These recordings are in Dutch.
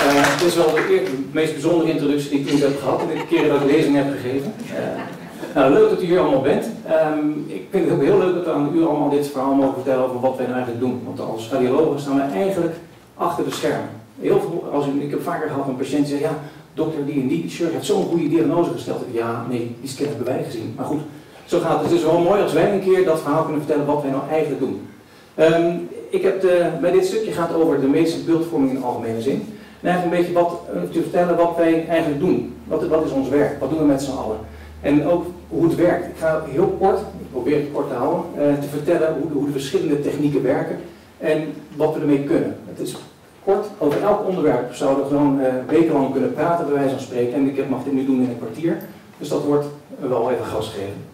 Het is wel de meest bijzondere introductie die ik ooit heb gehad in de keren dat ik lezing heb gegeven. Nou, leuk dat u hier allemaal bent. Ik vind het ook heel leuk dat we aan u allemaal dit verhaal mogen vertellen over wat wij nou eigenlijk doen. Want als radiologen staan wij eigenlijk achter de schermen. Heel veel, ik heb vaker gehad een patiënt die zegt, ja, dokter die en die chirurg heeft zo'n goede diagnose gesteld. Ja, nee, die scan hebben wij gezien. Maar goed, zo gaat het. Het is wel mooi als wij een keer dat verhaal kunnen vertellen wat wij nou eigenlijk doen. Bij dit stukje gaat het over de medische beeldvorming in de algemene zin. En eigenlijk een beetje te vertellen wat wij eigenlijk doen. Wat is ons werk? Wat doen we met z'n allen? En ook hoe het werkt. Ik ga heel kort, ik probeer het kort te houden, te vertellen hoe de verschillende technieken werken en wat we ermee kunnen. Het is kort, over elk onderwerp zouden we gewoon wekenlang kunnen praten, bij wijze van spreken. En ik mag dit nu doen in een kwartier, dus dat wordt wel even gas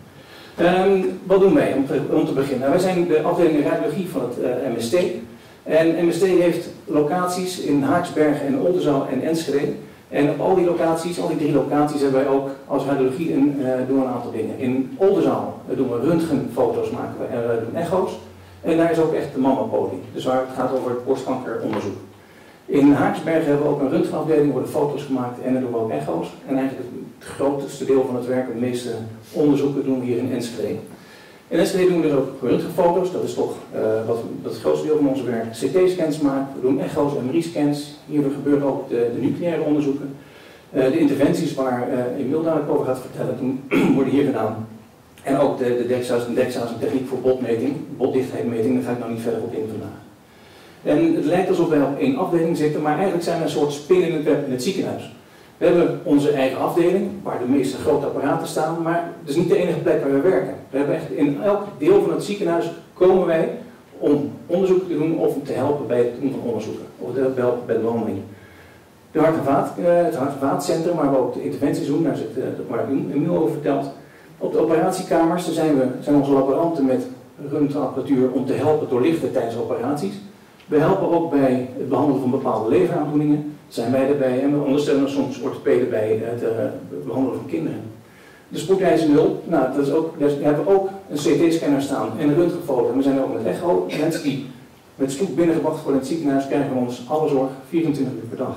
geven. Wat doen wij om te beginnen? Wij zijn de afdeling radiologie van het MST. En MST heeft locaties in Haaksbergen en Oldenzaal en Enschede. En op al die locaties, al die 3 locaties, hebben wij ook als radiologie doen we een aantal dingen. In Oldenzaal doen we röntgenfoto's maken we en we doen echo's. En daar is ook echt de mammapolie, dus waar het gaat over het borstkankeronderzoek. In Haaksbergen hebben we ook een röntgenafdeling, er worden foto's gemaakt en dan doen we ook echo's. En eigenlijk het grootste deel van het werk, de meeste onderzoeken doen we hier in Enschede. In Enschede doen we dus ook röntgenfoto's, dat is toch dat het grootste deel van ons werk. CT-scans maken, we doen echo's en MRI-scans. Hier gebeuren ook de nucleaire onderzoeken. De interventies waar Emiel dadelijk over gaat vertellen, worden hier gedaan. En ook de DEXA's. Een DEXA is een techniek voor botmeting, botdichtheidmeting, daar ga ik nog niet verder op in vandaag. En het lijkt alsof wij op 1 afdeling zitten, maar eigenlijk zijn we een soort spin in het web in het ziekenhuis. We hebben onze eigen afdeling, waar de meeste grote apparaten staan, maar het is niet de enige plek waar we werken. We hebben echt in elk deel van het ziekenhuis komen wij om onderzoek te doen of te helpen bij het doen van onderzoeken. Of te helpen bij de behandeling. Het hart- en vaatcentrum, waar we ook de interventies doen, daar zit waar Emiel over vertelt. Op de operatiekamers zijn onze laboranten met röntgenapparatuur om te helpen doorlichten tijdens operaties. We helpen ook bij het behandelen van bepaalde leveraandoeningen. Zijn wij erbij en we ondersteunen soms orthopeden bij het behandelen van kinderen. De spoedeisende hulp, nou, daar hebben we ook een CT-scanner staan en een röntgenfoto. We zijn ook met echo. Mensen die met spoed binnengebracht worden in het ziekenhuis krijgen van ons alle zorg 24 uur per dag.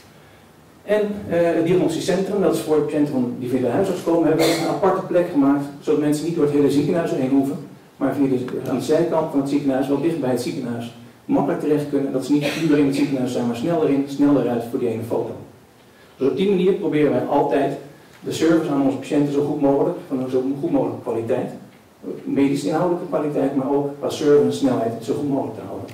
En het diagnostisch centrum, dat is voor patiënten die via de huisarts komen, hebben we een aparte plek gemaakt, zodat mensen niet door het hele ziekenhuis heen hoeven, maar aan de zijkant van het ziekenhuis, wel dicht bij het ziekenhuis, makkelijk terecht kunnen, dat ze niet puur in het ziekenhuis zijn, maar sneller in, sneller uit voor die ene foto. Dus op die manier proberen wij altijd de service aan onze patiënten zo goed mogelijk, van een zo goed mogelijke kwaliteit, medisch inhoudelijke kwaliteit, maar ook qua service en snelheid zo goed mogelijk te houden.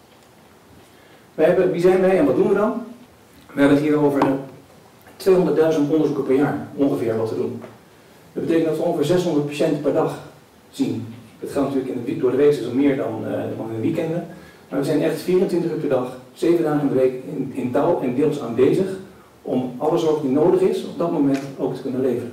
Wie zijn wij en wat doen we dan? We hebben het hier over 200.000 onderzoeken per jaar, ongeveer wat we doen. Dat betekent dat we ongeveer 600 patiënten per dag zien. Dat gaat natuurlijk door de week is het meer dan in de weekenden. Maar we zijn echt 24 uur per dag, 7 dagen in de week in touw en deels aanwezig om alle zorg die nodig is op dat moment ook te kunnen leveren.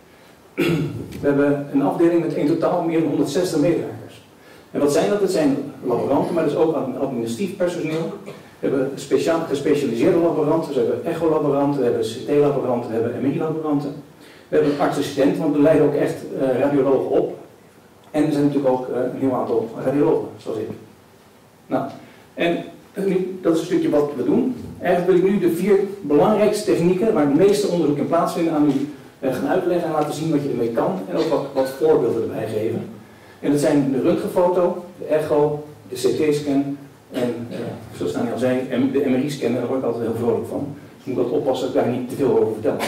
We hebben een afdeling met in totaal meer dan 160 medewerkers. En wat zijn dat? Dat zijn laboranten, maar dus ook administratief personeel. We hebben gespecialiseerde laboranten, we hebben echolaboranten, we hebben CT-laboranten, we hebben MRI-laboranten. We hebben een arts-assistent, want we leiden ook echt radiologen op. En er zijn natuurlijk ook een heel aantal radiologen, zoals ik. Nou, en dat is een stukje wat we doen. Eigenlijk wil ik nu de 4 belangrijkste technieken waar het meeste onderzoek in plaatsvindt aan u gaan uitleggen en laten zien wat je ermee kan en ook wat voorbeelden erbij geven. En dat zijn de röntgenfoto, de echo, de CT-scan en, zoals Daniel al zei, de MRI-scan, daar word ik altijd heel vrolijk van. Dus moet ik altijd oppassen dat ik daar niet te veel over vertel.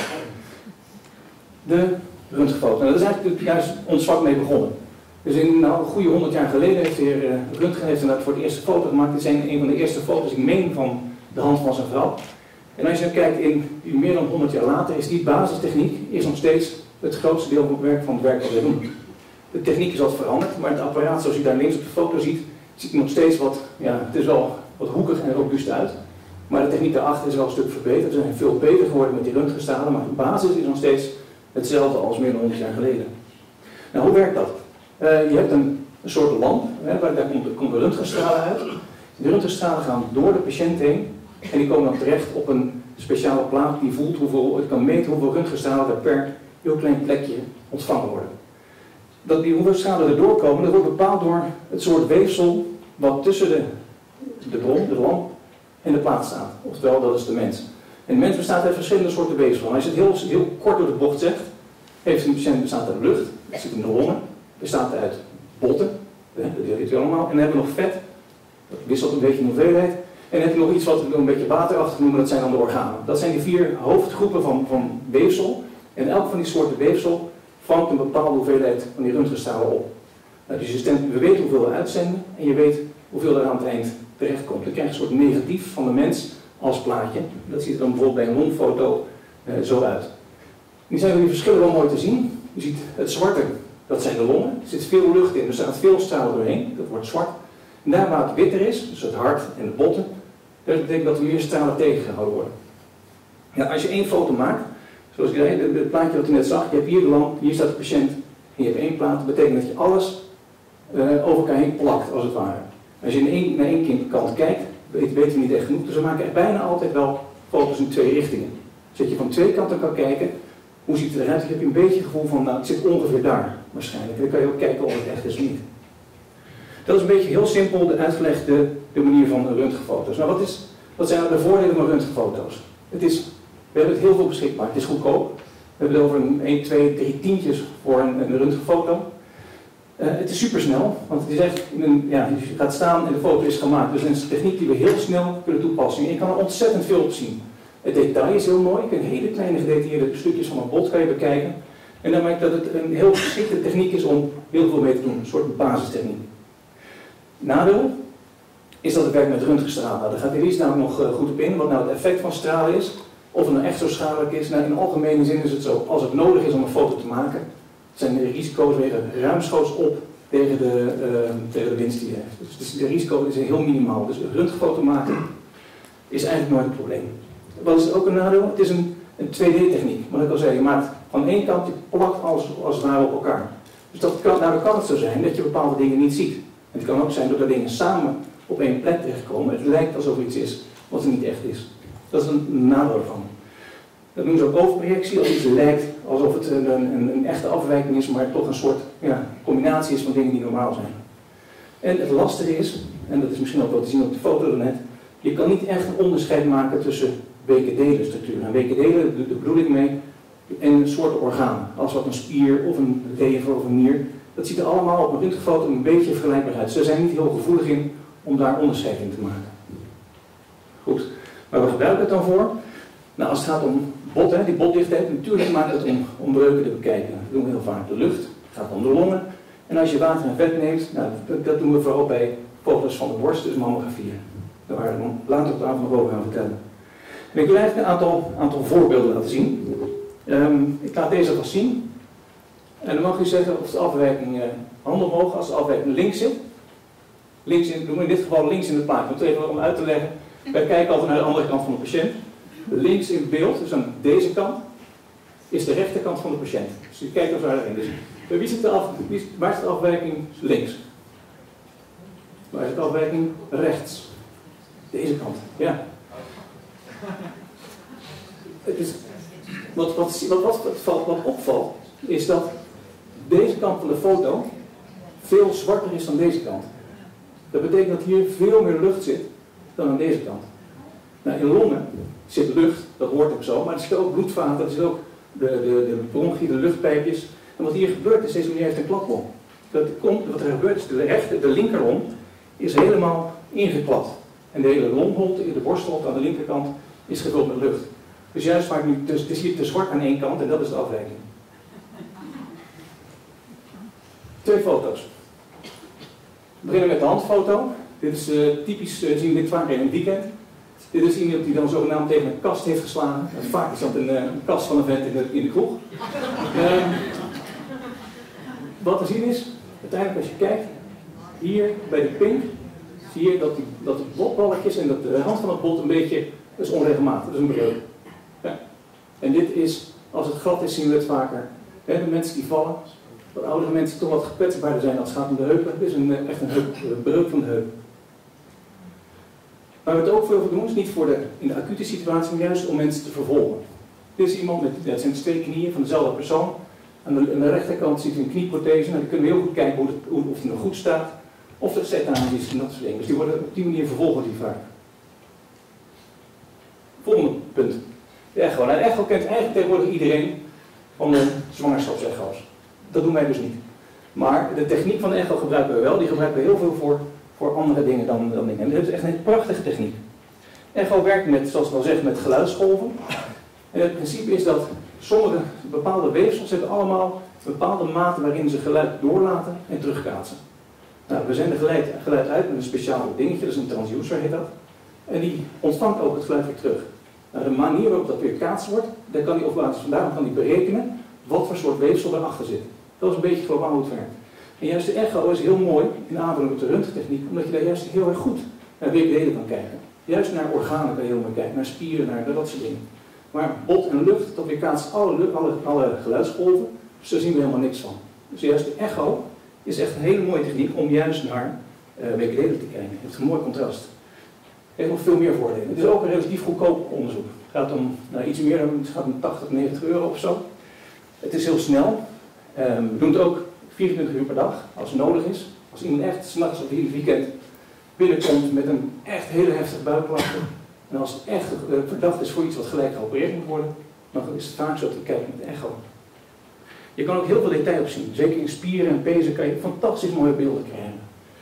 De röntgenfoto, nou, dat is eigenlijk juist ons vak mee begonnen. Dus een goede 100 jaar geleden heeft de heer Röntgen inderdaad voor de eerste foto gemaakt. Dit zijn een van de eerste foto's, ik meen, van de hand van zijn vrouw. En als je kijkt, meer dan 100 jaar later is die basistechniek nog steeds het grootste deel van het werk dat we doen. De techniek is wat veranderd, maar het apparaat zoals je daar links op de foto ziet er nog steeds het is wel wat hoekig en robuust uit. Maar de techniek daarachter is wel een stuk verbeterd. We zijn veel beter geworden met die röntgenstralen, maar de basis is nog steeds hetzelfde als meer dan 100 jaar geleden. Nou, hoe werkt dat? Je hebt een soort lamp, daar komt de röntgenstralen uit. De röntgenstralen gaan door de patiënt heen en die komen dan terecht op een speciale plaat die voelt het kan meten hoeveel röntgenstralen er per heel klein plekje ontvangen worden. Die hoeveel stralen er doorkomen, dat wordt bepaald door het soort weefsel wat tussen de bron, de lamp en de plaat staat. Oftewel, dat is de mens. En de mens bestaat uit verschillende soorten weefsel. En als je het heel kort door de bocht zegt, heeft een patiënt bestaat uit lucht, dat zit in de longen, bestaat uit botten, dat weten we allemaal, en dan hebben we nog vet, dat wisselt een beetje in hoeveelheid, en dan heb je nog iets wat we een beetje waterachtig noemen, dat zijn dan de organen. Dat zijn die 4 hoofdgroepen van weefsel, en elk van die soorten weefsel vangt een bepaalde hoeveelheid van die röntgenstralen op. Dus we weten hoeveel we uitzenden, en je weet hoeveel er aan het eind terechtkomt. Dan krijg je een soort negatief van de mens als plaatje. Dat ziet er dan bijvoorbeeld bij een longfoto zo uit. Nu zijn die verschillen wel mooi te zien. Je ziet het zwarte, dat zijn de longen. Er zit veel lucht in, er staat veel stralen doorheen. Dat wordt zwart. En daar waar het witter is, dus het hart en de botten, dat betekent dat er meer stralen tegengehouden worden. Ja, als je 1 foto maakt, zoals ik zei, het plaatje wat u net zag, je hebt hier de lamp, hier staat de patiënt, en je hebt 1 plaat, dat betekent dat je alles over elkaar heen plakt, als het ware. Als je naar één kant kijkt, weten we niet echt genoeg, dus we maken echt bijna altijd wel foto's in 2 richtingen. Zodat je van 2 kanten kan kijken, hoe ziet het eruit? Je hebt een beetje het gevoel van, nou, ik zit ongeveer daar, waarschijnlijk. En dan kan je ook kijken of het echt is of niet. Dat is een beetje heel simpel uitgelegd de manier van röntgenfoto's. Nou, wat zijn nou de voordelen van röntgenfoto's? We hebben het heel veel beschikbaar, het is goedkoop. We hebben het over 1, 2, 3 tientjes voor een röntgenfoto. Het is supersnel, want het is echt, je gaat staan en de foto is gemaakt. Dus het is een techniek die we heel snel kunnen toepassen. En je kan er ontzettend veel op zien. Het detail is heel mooi, je kunt hele kleine gedetailleerde stukjes van een bot kan je bekijken. En dan merk je dat het een heel geschikte techniek is om heel veel mee te doen, een soort basistechniek. Nadeel is dat het werkt met röntgenstralen. Nou, daar gaat Elise namelijk nog goed op in, wat nou het effect van stralen is. Of het nou echt zo schadelijk is. Nou, in algemene zin is het zo, als het nodig is om een foto te maken, zijn de risico's wegen ruimschoots op tegen de winst die je heeft. Dus de risico is heel minimaal. Dus een röntgenfoto maken is eigenlijk nooit een probleem. Wat is ook een nadeel? Het is een 2D-techniek. Wat ik al zei, je maakt van één kant, je plakt alles als het ware op elkaar. Dus dan kan het zo zijn dat je bepaalde dingen niet ziet. En het kan ook zijn doordat dingen samen op één plek terechtkomen. Het lijkt alsof er iets is wat er niet echt is. Dat is een nadeel ervan. Dat noemen ze ook overprojectie, als iets lijkt alsof het een echte afwijking is, maar toch een soort combinatie is van dingen die normaal zijn. En het lastige is, en dat is misschien ook wel te zien op de foto daarnet, je kan niet echt een onderscheid maken tussen weken delen structuren. En weken delen, daar bedoel ik mee, en een soort orgaan, als wat een spier of een lever of een nier. Dat ziet er allemaal op een röntgenfoto een beetje vergelijkbaar uit. Ze zijn niet heel gevoelig in om daar onderscheid in te maken. Goed, maar we gebruiken het dan voor? Nou, als het gaat om bot, die botdichtheid, natuurlijk maken we het om breuken te bekijken. Dat doen we heel vaak. De lucht, het gaat om de longen. En als je water en vet neemt, nou, dat doen we vooral bij foto's van de borst, dus mammografieën. Daar waren we later op de avond nog over gaan vertellen. En ik wil eigenlijk een aantal voorbeelden laten zien. Ik laat deze alvast zien. En dan mag u zeggen of de afwijking handen omhoog, als de afwijking links zit. Links in, doen we in dit geval links in het plaatje. Want even om uit te leggen, wij kijken altijd naar de andere kant van de patiënt. Links in het beeld, dus aan deze kant, is de rechterkant van de patiënt. Dus je kijkt als daarheen. Dus waar is de afwijking links? Waar is de afwijking rechts? Deze kant, ja. Het is, wat opvalt, is dat deze kant van de foto veel zwarter is dan deze kant. Dat betekent dat hier veel meer lucht zit dan aan deze kant. Nou, in longen zit lucht, dat hoort ook zo, maar er zitten ook bloedvaten, er zitten ook de bronchie, de luchtpijpjes. En wat hier gebeurt is, deze meneer heeft een klapbom. Wat er gebeurt is, de linkerlong is helemaal ingeklapt. En de hele longholte, de borstholte aan de linkerkant, is gevuld met lucht. Dus juist waar het is hier te zwart aan één kant en dat is de afwijking. 2 foto's. We beginnen met de handfoto. Dit is typisch, zien we dit vaak in een weekend. Dit is iemand die dan zogenaamd tegen een kast heeft geslagen. Vaak is dat een kast van een vent in de kroeg. Wat te zien is, uiteindelijk als je kijkt, hier bij de pink, zie je dat de botballetjes en dat de rand van het bot een beetje is onregelmatig, dat is een breuk. Ja. En dit is, als het glad is, zien we het vaker. De mensen die vallen, wat oudere mensen die toch wat gekwetsbaarder zijn als het gaat om de heupen. Dit is echt een breuk van de heup. Waar we het ook veel voor doen, is niet in de acute situatie, maar juist om mensen te vervolgen. Dit is iemand het zijn 2 knieën van dezelfde persoon. Aan de rechterkant ziet u een knieprothese. Nou, dan kunnen we heel goed kijken of die nog goed staat. Of er zetaanjes is en dat soort dingen. Dus die worden op die manier vervolgen die vaak. Volgende punt. De echo. Nou, de echo kent eigenlijk tegenwoordig iedereen van de zwangerschapsecho's. Dat doen wij dus niet. Maar de techniek van de echo gebruiken we wel. Die gebruiken we heel veel voor andere dingen dan dingen. En dat is echt een prachtige techniek. Echo werkt met, zoals ik al zeg, met geluidsgolven. En het principe is dat sommige bepaalde weefsels hebben allemaal bepaalde mate waarin ze geluid doorlaten en terugkaatsen. Nou, we zenden geluid uit met een speciaal dingetje, dat is een transducer heet dat. En die ontvangt ook het geluid weer terug. Nou, de manier waarop dat weer kaatst wordt, daar kan die op basis van daarom kan die berekenen wat voor soort weefsel erachter zit. Dat is een beetje globaal hoe het werkt. En juist de echo is heel mooi in aanvulling met de röntgentechniek, omdat je daar juist heel erg goed naar weefdelen kan kijken. Juist naar organen kan je heel mooi kijken, naar spieren, naar dat soort dingen. Maar bot en lucht, dat weerkaatst alle geluidsgolven, dus daar zien we helemaal niks van. Dus juist de echo is echt een hele mooie techniek om juist naar weefdelen te kijken. Het heeft een mooi contrast. Het heeft nog veel meer voordelen. Het is ook een relatief goedkoop onderzoek. Het gaat om iets meer, het gaat om 80, 90 euro of zo. Het is heel snel. We doen het ook 24 uur per dag, als het nodig is. Als iemand echt 's nachts of in het weekend binnenkomt met een echt hele heftige buikklachten, en als het echt verdacht is voor iets wat gelijk geopereerd moet worden, dan is het vaak zo te kijken met de echo. Je kan ook heel veel detail op zien. Zeker in spieren en pezen kan je fantastisch mooie beelden krijgen.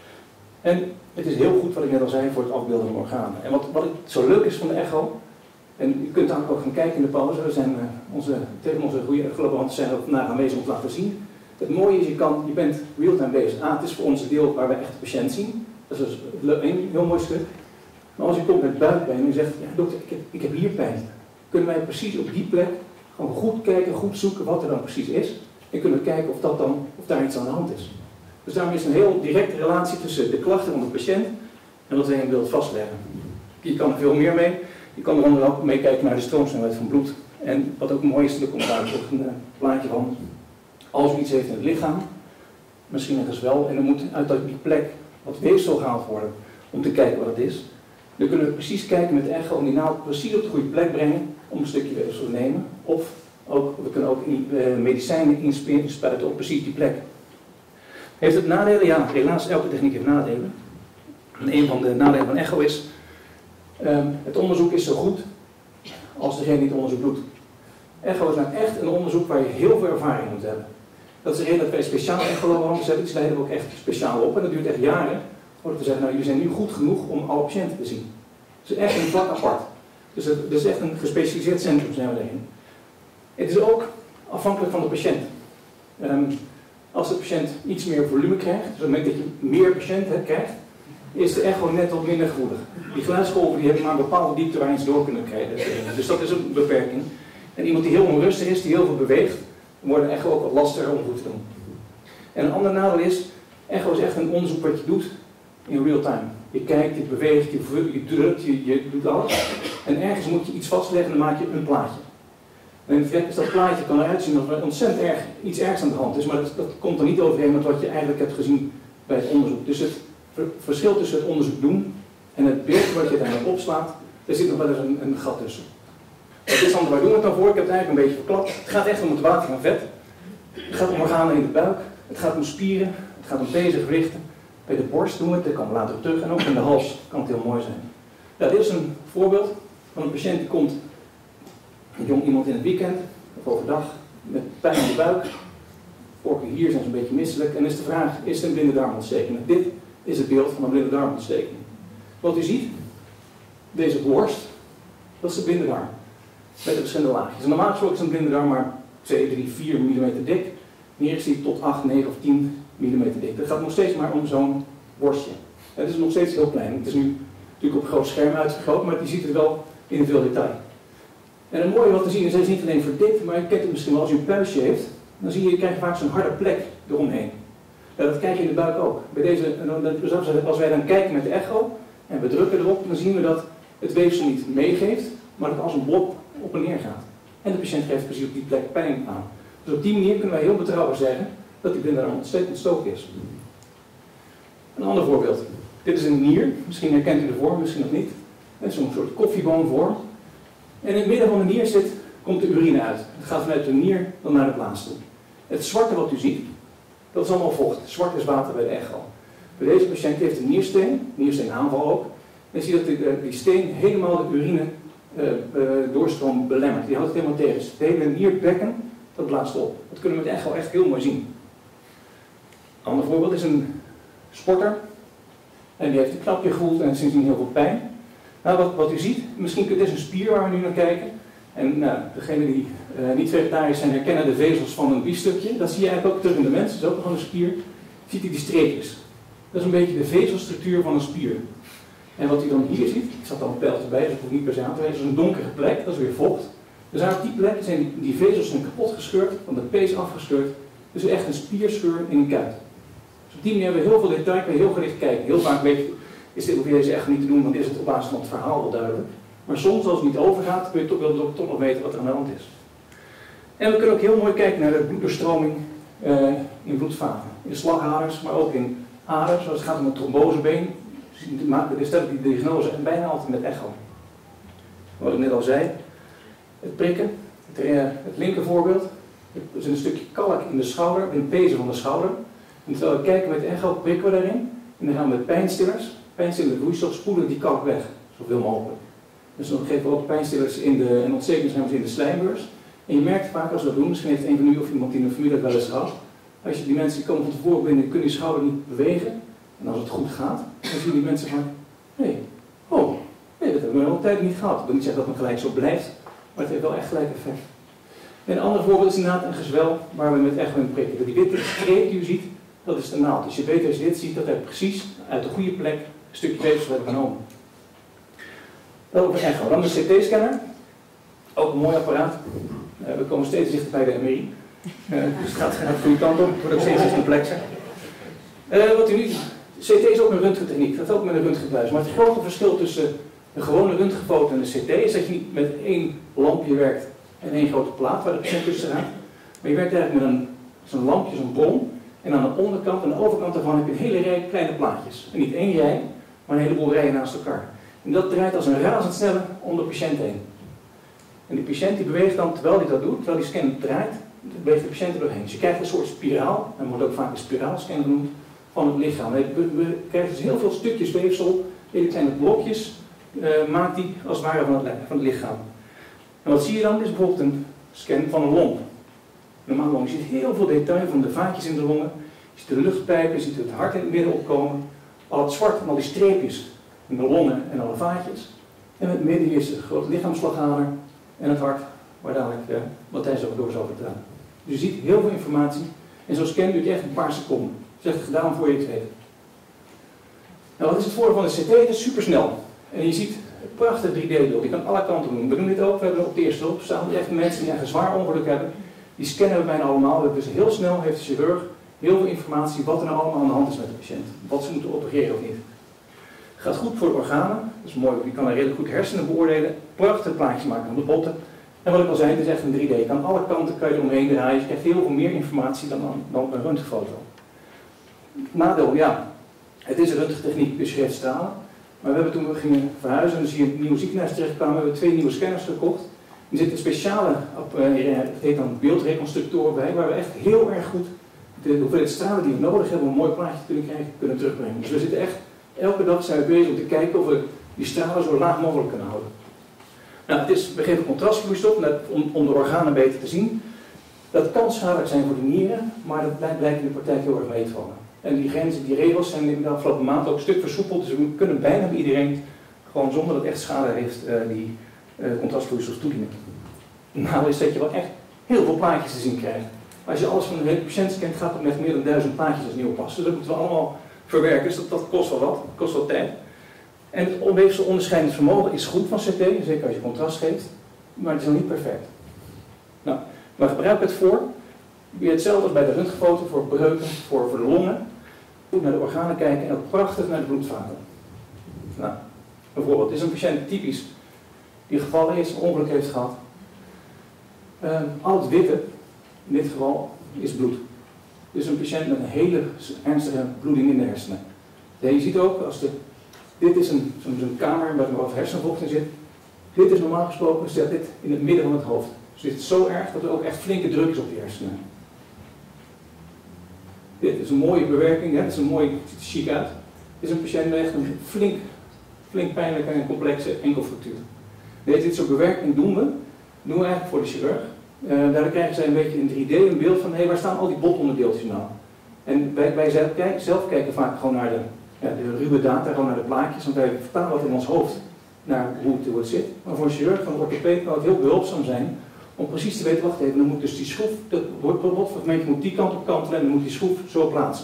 En het is heel goed, wat ik net al zei, voor het afbeelden van organen. En wat zo leuk is van de echo, en je kunt dan ook gaan kijken in de pauze, we zijn tegen onze goede collaboranten zijn ook vandaag aanwezig om te laten zien. Het mooie is, je bent real-time bezig. Het is voor ons het deel waar we echt de patiënt zien. Dat is dus een heel mooi stuk. Maar als je komt met buikpijn en je zegt, ja, dokter, ik heb hier pijn. Kunnen wij precies op die plek gewoon goed kijken, goed zoeken wat er dan precies is. En kunnen we kijken of daar iets aan de hand is. Dus daarom is een heel directe relatie tussen de klachten van de patiënt en wat wij in beeld vastleggen. Je kan er veel meer mee. Je kan er onder ook mee kijken naar de stroomsnelheid van bloed. En wat ook mooi is, er komt daar ook een plaatje van. Als u iets heeft in het lichaam, misschien ergens wel, en er moet uit die plek wat weefsel gehaald worden om te kijken wat het is. Dan kunnen we precies kijken met de echo om die naald precies op de goede plek brengen om een stukje weefsel te nemen. Of we kunnen ook medicijnen inspuiten op precies die plek. Heeft het nadelen? Ja, helaas, elke techniek heeft nadelen. En een van de nadelen van echo is, het onderzoek is zo goed als degene die het onderzoek doet. Echo is nou echt een onderzoek waar je heel veel ervaring moet hebben. Dat is de reden dat wij speciaal echolaboranten hebben. Die leiden we ook echt speciaal op. En dat duurt echt jaren voordat we zeggen, nou jullie zijn nu goed genoeg om alle patiënten te zien. Het is echt een vlak apart. Dus het is echt een gespecialiseerd centrum zijn we erin. Het is ook afhankelijk van de patiënt. Als de patiënt iets meer volume krijgt, dus op het moment dat je meer patiënten krijgt, is de echo net wat minder gevoelig. Die geluidsgolven die hebben maar een bepaalde diepte waarin ze door kunnen krijgen. Dus dat is een beperking. En iemand die heel onrustig is, die heel veel beweegt, wordt de echo ook wat lastiger om goed te doen. En een ander nadeel is, echo is echt een onderzoek wat je doet in real time. Je kijkt, je beweegt, je drukt, je doet alles. En ergens moet je iets vastleggen en dan maak je een plaatje. En in feite is dat plaatje kan eruit zien dat er ontzettend iets ergs aan de hand is, maar dat komt er niet overheen met wat je eigenlijk hebt gezien bij het onderzoek. Dus het verschil tussen het onderzoek doen en het beeld wat je daarmee opslaat, daar zit nog wel eens een gat tussen. Wat is dan, waar doen we het dan voor? Ik heb het eigenlijk een beetje verklapt. Het gaat echt om het water van vet. Het gaat om organen in de buik. Het gaat om spieren. Het gaat om pezen, gewrichten. Bij de borst doen we het, dat kan later terug. En ook in de hals kan het heel mooi zijn. Ja, dit is een voorbeeld van een patiënt die komt, een jong iemand in het weekend, of overdag, met pijn in de buik. Vorige hier zijn ze een beetje misselijk. En is de vraag, is het een blinde darmontsteking? Dit is het beeld van een blinde darmontsteking. Wat u ziet, deze borst, dat is de blinde darm. Met de verschillende laagjes. En normaal gesproken is een blinde darm maar 2, 3, 4 mm dik. Hier is die tot 8, 9 of 10 mm dik. Dat gaat nog steeds maar om zo'n borstje. Het is nog steeds heel klein. Het is nu natuurlijk op een groot scherm uitvergroot, maar je ziet het wel in veel detail. En het mooie wat te zien is niet alleen voor dit, maar je kent het misschien wel als je een puistje heeft. Dan zie je, je krijgt vaak zo'n harde plek eromheen. Ja, dat krijg je in de buik ook. Bij deze, als wij dan kijken met de echo en we drukken erop, dan zien we dat het weefsel niet meegeeft, maar dat het als een blok op en neer gaat. En de patiënt geeft precies op die plek pijn aan. Dus op die manier kunnen wij heel betrouwbaar zeggen dat die blinde darm ontstoken is. Een ander voorbeeld. Dit is een nier. Misschien herkent u de vorm, misschien nog niet. Het is zo'n soort koffieboonvorm. En in het midden van de nier komt de urine uit. Het gaat vanuit de nier dan naar de blaas toe. Het zwarte wat u ziet, dat is allemaal vocht. Zwart is water bij de echo. Bij deze patiënt heeft een niersteenaanval ook. En je ziet dat die steen helemaal de urine doorstroom belemmert. Die houdt het helemaal tegen. Dus het hele nierbekken, dat blaast op. Dat kunnen we met echo echt heel mooi zien. Een ander voorbeeld is een sporter. En die heeft een knapje gevoeld en sindsdien heel veel pijn. Nou, wat u ziet, misschien dit is een spier waar we nu naar kijken. En nou, degenen die niet vegetarisch zijn herkennen de vezels van een biefstukje. Dat zie je eigenlijk ook terug in de mens. Dat is ook nog een spier. Ziet u die streepjes? Dat is een beetje de vezelstructuur van een spier. En wat u dan hier ziet, ik zat al een pijltje bij, dus ik hoef niet per se aan te wijzen, dat is een donkere plek, dat is weer vocht. Dus aan die plek zijn die vezels zijn kapot gescheurd, van de pees afgescheurd. Dus echt een spierscheur in een kuit. Dus op die manier hebben we heel veel detail, kun je heel gericht kijken. Heel vaak weet je, is dit op deze echt niet te doen, want is het op basis van het verhaal wel duidelijk. Maar soms, als het niet overgaat, kun je toch nog weten wat er aan de hand is. En we kunnen ook heel mooi kijken naar de bloeddoorstroming in bloedvaten. In slagaders, maar ook in aders, zoals het gaat om het trombosebeen. Dus stel ik die diagnose en bijna altijd met echo. Wat ik net al zei, het prikken, het linker voorbeeld. Er is een stukje kalk in de schouder, in de pezen van de schouder. En terwijl we kijken met echo, prikken we daarin. En dan gaan we met pijnstillers, pijnstillende vloeistof, spoelen die kalk weg, zoveel mogelijk. Dus dan geven we ook pijnstillers en ontstekingsremmers in de slijmbeurs. En je merkt vaak als we dat doen, misschien heeft een van u of iemand in de familie dat wel eens gehad. Als je die mensen die komen van tevoren binnen, kunnen die schouder niet bewegen. En als het goed gaat, dan zien die mensen van, nee, dat hebben we al een tijd niet gehad. Ik wil niet zeggen dat het gelijk zo blijft, maar het heeft wel echt gelijk effect. En een ander voorbeeld is inderdaad een gezwel waar we met echo in prikken. Die witte streep die u ziet, dat is de naald. Dus je weet als je dit ziet, dat er precies uit de goede plek een stukje weefsel hebben genomen. Dat over echo. Dan de CT-scanner. Ook een mooi apparaat. We komen steeds dichter bij de MRI. Dus het gaat de goede kant op. Het wordt ook steeds complexer. Wat u nu... CT is ook een röntgentechniek. Dat helpt met een röntgenbuis. Maar het grote verschil tussen de gewone röntgenfoto en de CT is dat je niet met één lampje werkt en één grote plaat waar de patiënt tussen raakt. Maar je werkt eigenlijk met zo'n lampje, zo'n bron. En aan de onderkant en de overkant daarvan heb je een hele rij kleine plaatjes. En niet één rij, maar een heleboel rijen naast elkaar. En dat draait als een razendsnelle om de patiënt heen. En die patiënt die beweegt dan, terwijl hij dat doet, terwijl die scan draait, beweegt de patiënt er doorheen. Dus je krijgt een soort spiraal, en wordt ook vaak een spiraalscan genoemd, van het lichaam. We krijgen dus heel veel stukjes weefsel, hele kleine blokjes, maakt die als het ware van het lichaam. En wat zie je dan? Dit is bijvoorbeeld een scan van een long. Normaal long. Je ziet heel veel detail van de vaatjes in de longen. Je ziet de luchtpijpen, je ziet het hart in het midden opkomen. Al het zwart en al die streepjes in de longen en alle vaatjes. En in het midden is de grote lichaamsslagader en het hart, waar dadelijk Matthijs ook door zal vertellen. Dus je ziet heel veel informatie. En zo'n scan duurt echt een paar seconden. Dat is echt gedaan voor je het weet. Nou, wat is het voordeel van de CT? Het is supersnel. En je ziet een prachtig 3D-beeld. Je kan alle kanten doen. We doen dit ook. We hebben op de eerste hulp staan echt mensen die een zwaar ongeluk hebben. Die scannen we bijna allemaal. Dus heel snel heeft de chirurg heel veel informatie wat er nou allemaal aan de hand is met de patiënt. Wat ze moeten opereren of niet. Het gaat goed voor de organen. Dat is mooi. Je kan er redelijk goed hersenen beoordelen. Prachtig plaatjes maken van de botten. En wat ik al zei, het is echt een 3D. Je kan alle kanten kan je eromheen draaien. Je krijgt heel veel meer informatie dan op een röntgenfoto. Nadeel, ja. Het is een röntgentechniek, dus je geeft stralen. Maar we hebben toen we gingen verhuizen en dus hier in het nieuwe ziekenhuis terechtkwamen, hebben we 2 nieuwe scanners gekocht. Er zitten speciale, het heet dan beeldreconstructoren bij, waar we echt heel erg goed de hoeveelheid stralen die we nodig hebben om een mooi plaatje te krijgen, kunnen terugbrengen. Dus we zitten echt, elke dag zijn we bezig om te kijken of we die stralen zo laag mogelijk kunnen houden. Nou, we geven contrastvloeistof om de organen beter te zien. Dat kan schadelijk zijn voor de nieren, maar dat blijkt in de praktijk heel erg mee te vallen. En die grenzen, die regels zijn in de afgelopen maand ook een stuk versoepeld, dus we kunnen bijna bij iedereen, gewoon zonder dat het echt schade heeft, die contrastvloeistof toedienen. Nou is dat je wel echt heel veel plaatjes te zien krijgt. Als je alles van de hele patiënt scant, gaat het met meer dan 1000 plaatjes als nieuw passen. Dus dat moeten we allemaal verwerken, dus dat kost wel wat, dat kost wel tijd. En het weefsel onderscheidend vermogen is goed van CT, zeker als je contrast geeft, maar het is nog niet perfect. Nou, waar gebruiken we het voor? Weer hetzelfde als bij de röntgenfoto voor breuken, voor de longen. Goed naar de organen kijken en ook prachtig naar de bloedvaten. Nou, bijvoorbeeld, dit is een patiënt typisch die gevallen is, een ongeluk heeft gehad. Al het witte, in dit geval, is bloed. Dus een patiënt met een hele ernstige bloeding in de hersenen. En je ziet ook, dit is zo'n kamer waar wat hersenvocht in zit. Dit is normaal gesproken, staat dit in het midden van het hoofd. Dus dit is zo erg dat er ook echt flinke druk is op die hersenen. Dit is een mooie bewerking, het ziet er chic uit. Dit is een patiënt met echt een flink pijnlijke en complexe enkelfractuur. Dit soort bewerking doen we eigenlijk voor de chirurg. Daardoor krijgen zij een beetje in 3D een beeld van, hé, waar staan al die botonderdeeltjes nou? En wij zelf kijken vaak gewoon naar de ruwe data, gewoon naar de plaatjes, want wij vertalen dat in ons hoofd naar hoe het zit. Maar voor een chirurg, van een orthopeed, kan het heel behulpzaam zijn om precies te weten, wacht even, dan moet dus die schroef, dat botfragmentje moet die kant op kantelen en dan moet die schroef zo plaatsen.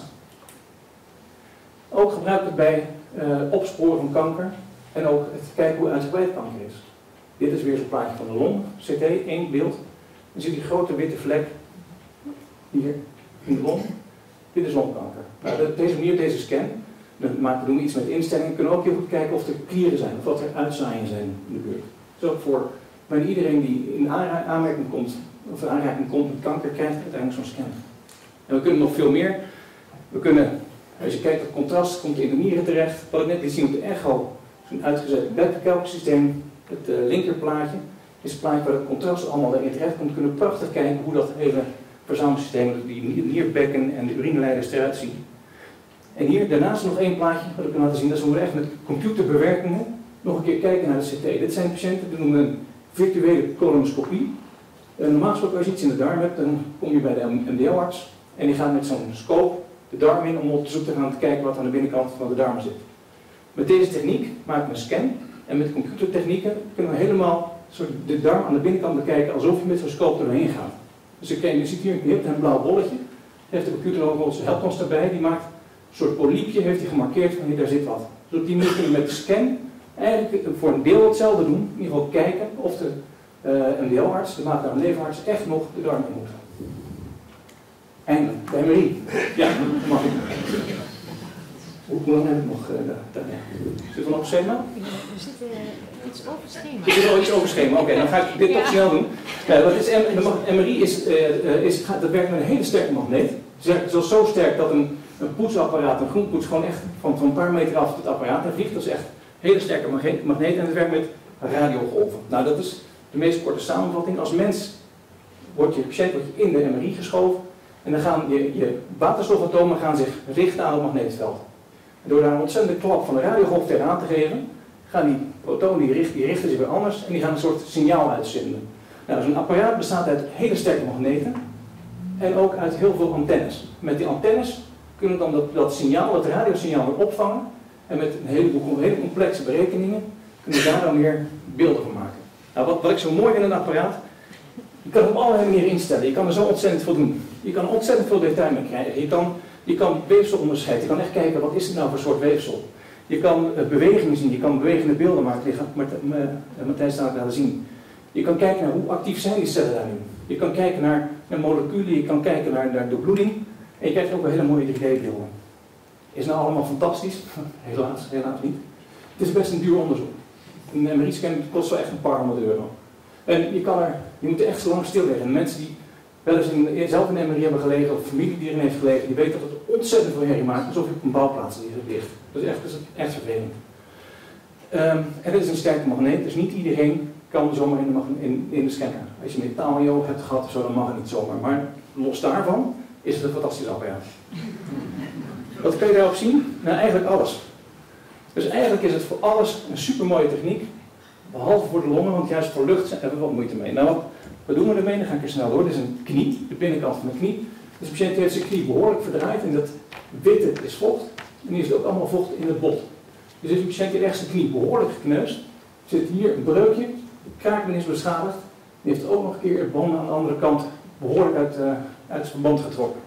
Ook gebruik ik het bij opsporen van kanker en ook het kijken hoe uitgebreid kanker is. Dit is weer zo'n plaatje van de long, CT, één beeld. Dan zie je die grote witte vlek hier in de long. Dit is longkanker. Nou, op deze manier, deze scan, dan doen we iets met de instellingen, kunnen we ook heel goed kijken of er klieren zijn, of wat er uitzaaiingen zijn in de buurt. Dus ook voor bijna iedereen die in aanmerking komt, of in aanraking komt met kanker, krijgt uiteindelijk zo'n scan. En we kunnen nog veel meer. We kunnen, als je kijkt op contrast, komt in de nieren terecht. Wat ik net liet zien op de echo, zo'n uitgezet bekkenkelksysteem. Het linkerplaatje is het plaatje waar het contrast allemaal erin terecht komt. We kunnen prachtig kijken hoe dat hele verzamelsysteem, die nierbekken en de urineleiders eruit zien. En hier daarnaast nog één plaatje wat ik kan laten zien. Dat is hoe we echt met computerbewerkingen nog een keer kijken naar de CT. Dit zijn patiënten die noemen een virtuele colonoscopie. Normaal gesproken als je iets in de darm hebt, dan kom je bij de MDL-arts en die gaat met zo'n scope de darm in om op zoek te gaan te kijken wat aan de binnenkant van de darm zit. Met deze techniek maken we een scan en met computertechnieken kunnen we helemaal de darm aan de binnenkant bekijken alsof je met zo'n scope er doorheen gaat. Dus je ziet hier een blauw bolletje, heeft de computer helpt ons daarbij, die maakt een soort polypje, heeft hij gemarkeerd van hier, daar zit wat. Dus op die manier kunnen we met de scan eigenlijk voor een deel hetzelfde doen, in ieder geval kijken of de MDL-arts, de maagdarm- en leverarts, echt nog de darm in moet. Eindelijk, de MRI. Ja, dat mag ik. Hoe lang heb ik nog? Zit er nog een schema? We zitten iets over het schema. Ik zit al iets over het schema, oké, dan ga ik dit toch snel doen. De MRI dat werkt met een hele sterke magneet. Het is zo sterk dat een poetsapparaat, een groenpoets, gewoon echt van een paar meter af het apparaat en vliegt. Dat is echt een hele sterke magneet en het werkt met radiogolven. Nou, dat is de meest korte samenvatting. Als mens wordt je patiënt in de MRI geschoven en dan gaan je waterstofatomen gaan zich richten aan het magneetveld. En door daar een ontzettende klap van de radiogolf tegenaan te geven, gaan die protonen die richten zich weer anders en die gaan een soort signaal uitzenden. Nou, zo'n apparaat bestaat uit hele sterke magneten en ook uit heel veel antennes. Met die antennes kunnen we dan dat signaal, dat radiosignaal weer opvangen en met een heleboel hele complexe berekeningen kunnen we daar dan weer beelden van maken. Nou, wat ik zo mooi vind in een apparaat, je kan het op allerlei manieren instellen. Je kan er zo ontzettend veel doen. Je kan ontzettend veel detail mee krijgen. Je kan weefsel onderscheiden. Je kan echt kijken, wat is het nou voor soort weefsel? Je kan bewegingen zien. Je kan bewegende beelden maken. Die gaat Matthijs daar laten zien. Je kan kijken naar hoe actief zijn die cellen daarin. Je kan kijken naar moleculen. Je kan kijken naar de bloeding. En je krijgt ook wel hele mooie 3D-beelden. Is nou allemaal fantastisch? Helaas niet. Het is best een duur onderzoek. Een MRI-scan kost wel echt een paar honderd euro. En je moet er echt zo lang stil liggen. Mensen die wel eens zelf in een MRI hebben gelegen, of familie die erin heeft gelegen, die weten dat het ontzettend veel herrie maakt, alsof je op een bouwplaats ligt. Dat is echt vervelend. En het is een sterke magneet, dus niet iedereen kan zomaar in de scanner. Als je metaal in je oog hebt gehad of zo, dan mag het niet zomaar. Maar los daarvan is het een fantastisch apparaat. Wat kun je daarop zien? Nou, eigenlijk alles. Dus eigenlijk is het voor alles een supermooie techniek. Behalve voor de longen, want juist voor lucht hebben we wat moeite mee. Nou, wat doen we ermee? Dan ga ik er snel door. Dit is een knie, de binnenkant van de knie. Dus de patiënt heeft zijn knie behoorlijk verdraaid en dat witte is vocht. En hier zit ook allemaal vocht in het bot. Dus als de patiënt die rechtse knie behoorlijk gekneusd, zit hier een breukje, de kraakbeen is beschadigd. Die heeft ook nog een keer het band aan de andere kant behoorlijk uit het verband getrokken.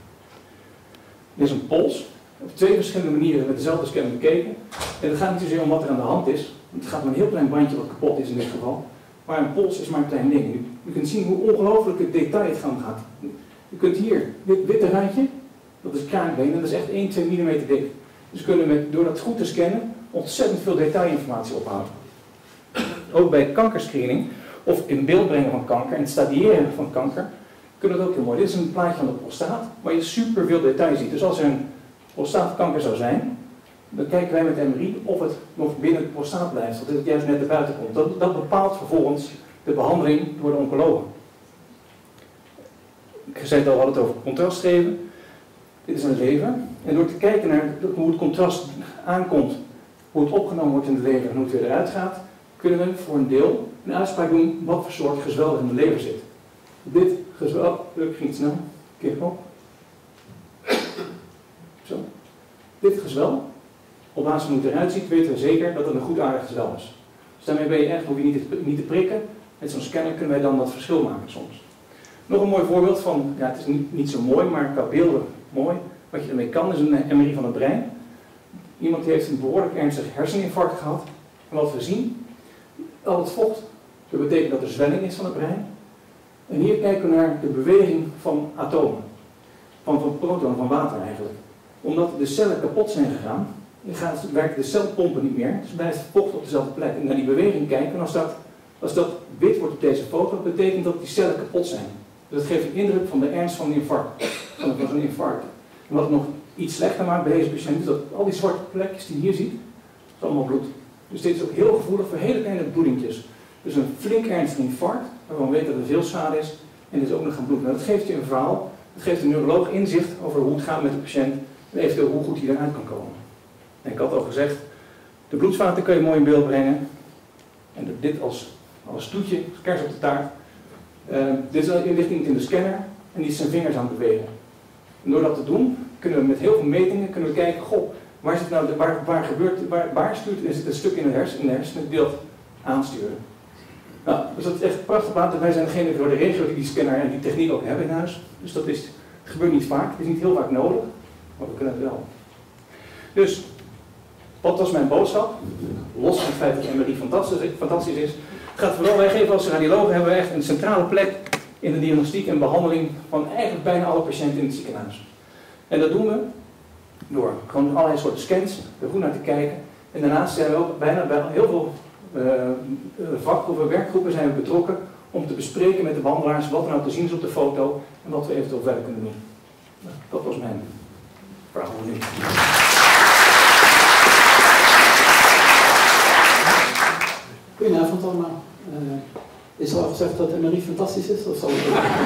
Dit is een pols. Op twee verschillende manieren met dezelfde scan bekeken. En het gaat niet zozeer om wat er aan de hand is. Het gaat om een heel klein bandje wat kapot is in dit geval. Maar een pols is maar een klein ding. U kunt zien hoe ongelooflijk het detail het gang gaat. U kunt hier, dit witte randje, dat is kraakbeen en dat is echt 1-2 mm dik. Dus we kunnen door dat goed te scannen ontzettend veel detailinformatie ophalen. Ook bij kankerscreening of in beeld brengen van kanker en het stadiëren van kanker kunnen we dat ook heel mooi. Dit is een plaatje van de prostaat waar je super veel detail ziet. Dus als er een prostaatkanker zou zijn, dan kijken wij met MRI of het nog binnen de prostaat blijft, of dat het juist net erbuiten komt. Dat bepaalt vervolgens de behandeling door de oncologen. Ik zei het al, we hadden het over contrast geven. Dit is een lever. En door te kijken naar hoe het contrast aankomt, hoe het opgenomen wordt in de lever en hoe het weer eruit gaat, kunnen we voor een deel een uitspraak doen wat voor soort gezwel er in de lever zit. Dit gezwel, gelukkig ging het snel, keer op. Zo. Dit gezwel, op basis van hoe het eruit ziet, weten we zeker dat het een goedaardig gezwel is. Dus daarmee ben je echt, hoef je niet te prikken. Met zo'n scanner kunnen wij dan dat verschil maken soms. Nog een mooi voorbeeld van, ja, het is niet zo mooi, maar qua beelden mooi. Wat je ermee kan is een MRI van het brein. Iemand die heeft een behoorlijk ernstig herseninfarct gehad. En wat we zien, al het vocht, dat betekent dat er zwelling is van het brein. En hier kijken we naar de beweging van atomen. Van protonen, van water eigenlijk. Omdat de cellen kapot zijn gegaan, werken de celpompen niet meer. Dus blijft het vocht op dezelfde plek. En naar die beweging kijken, en als dat wit wordt op deze foto, betekent dat die cellen kapot zijn. Dus dat geeft een indruk van de ernst van een infarct. Van zo'n infarct. En wat het nog iets slechter maakt bij deze patiënt, is dat al die zwarte plekjes die je hier ziet, is allemaal bloed. Dus dit is ook heel gevoelig voor hele kleine bloedingjes. Dus een flink ernstig infarct, waarvan we weten dat er veel schade is, en dit is ook nog gaan bloeden. Nou, dat geeft je een verhaal, dat geeft een neuroloog inzicht over hoe het gaat met de patiënt, en eventueel hoe goed hij eruit kan komen. En ik had al gezegd, de bloedvaten kun je mooi in beeld brengen. En dit als toetje, kers op de taart. Dit ligt iemand in de scanner en die is zijn vingers aan het bewegen. En door dat te doen, kunnen we met heel veel metingen kijken, goh, waar zit nou, waar stuurt, er zit een stuk in de hersenen die dat aansturen. Nou, dus dat is echt prachtig water. Wij zijn degene voor de regio die scanner en die techniek ook hebben in huis. Dus dat gebeurt niet vaak, het is niet heel vaak nodig, maar we kunnen het wel. Dus, wat was mijn boodschap? Los van het feit dat MRI fantastisch is, gaat vooral, wij geven als radiologen hebben we echt een centrale plek in de diagnostiek en behandeling van eigenlijk bijna alle patiënten in het ziekenhuis. En dat doen we door gewoon allerlei soorten scans, er goed naar te kijken. En daarnaast zijn we ook bijna bij heel veel vakgroepen, werkgroepen zijn we betrokken om te bespreken met de behandelaars wat er nou te zien is op de foto en wat we eventueel verder kunnen doen. Nou, dat was mijn verhaal nu. Goedenavond allemaal. Is er al gezegd dat MRI fantastisch is? Of zal ik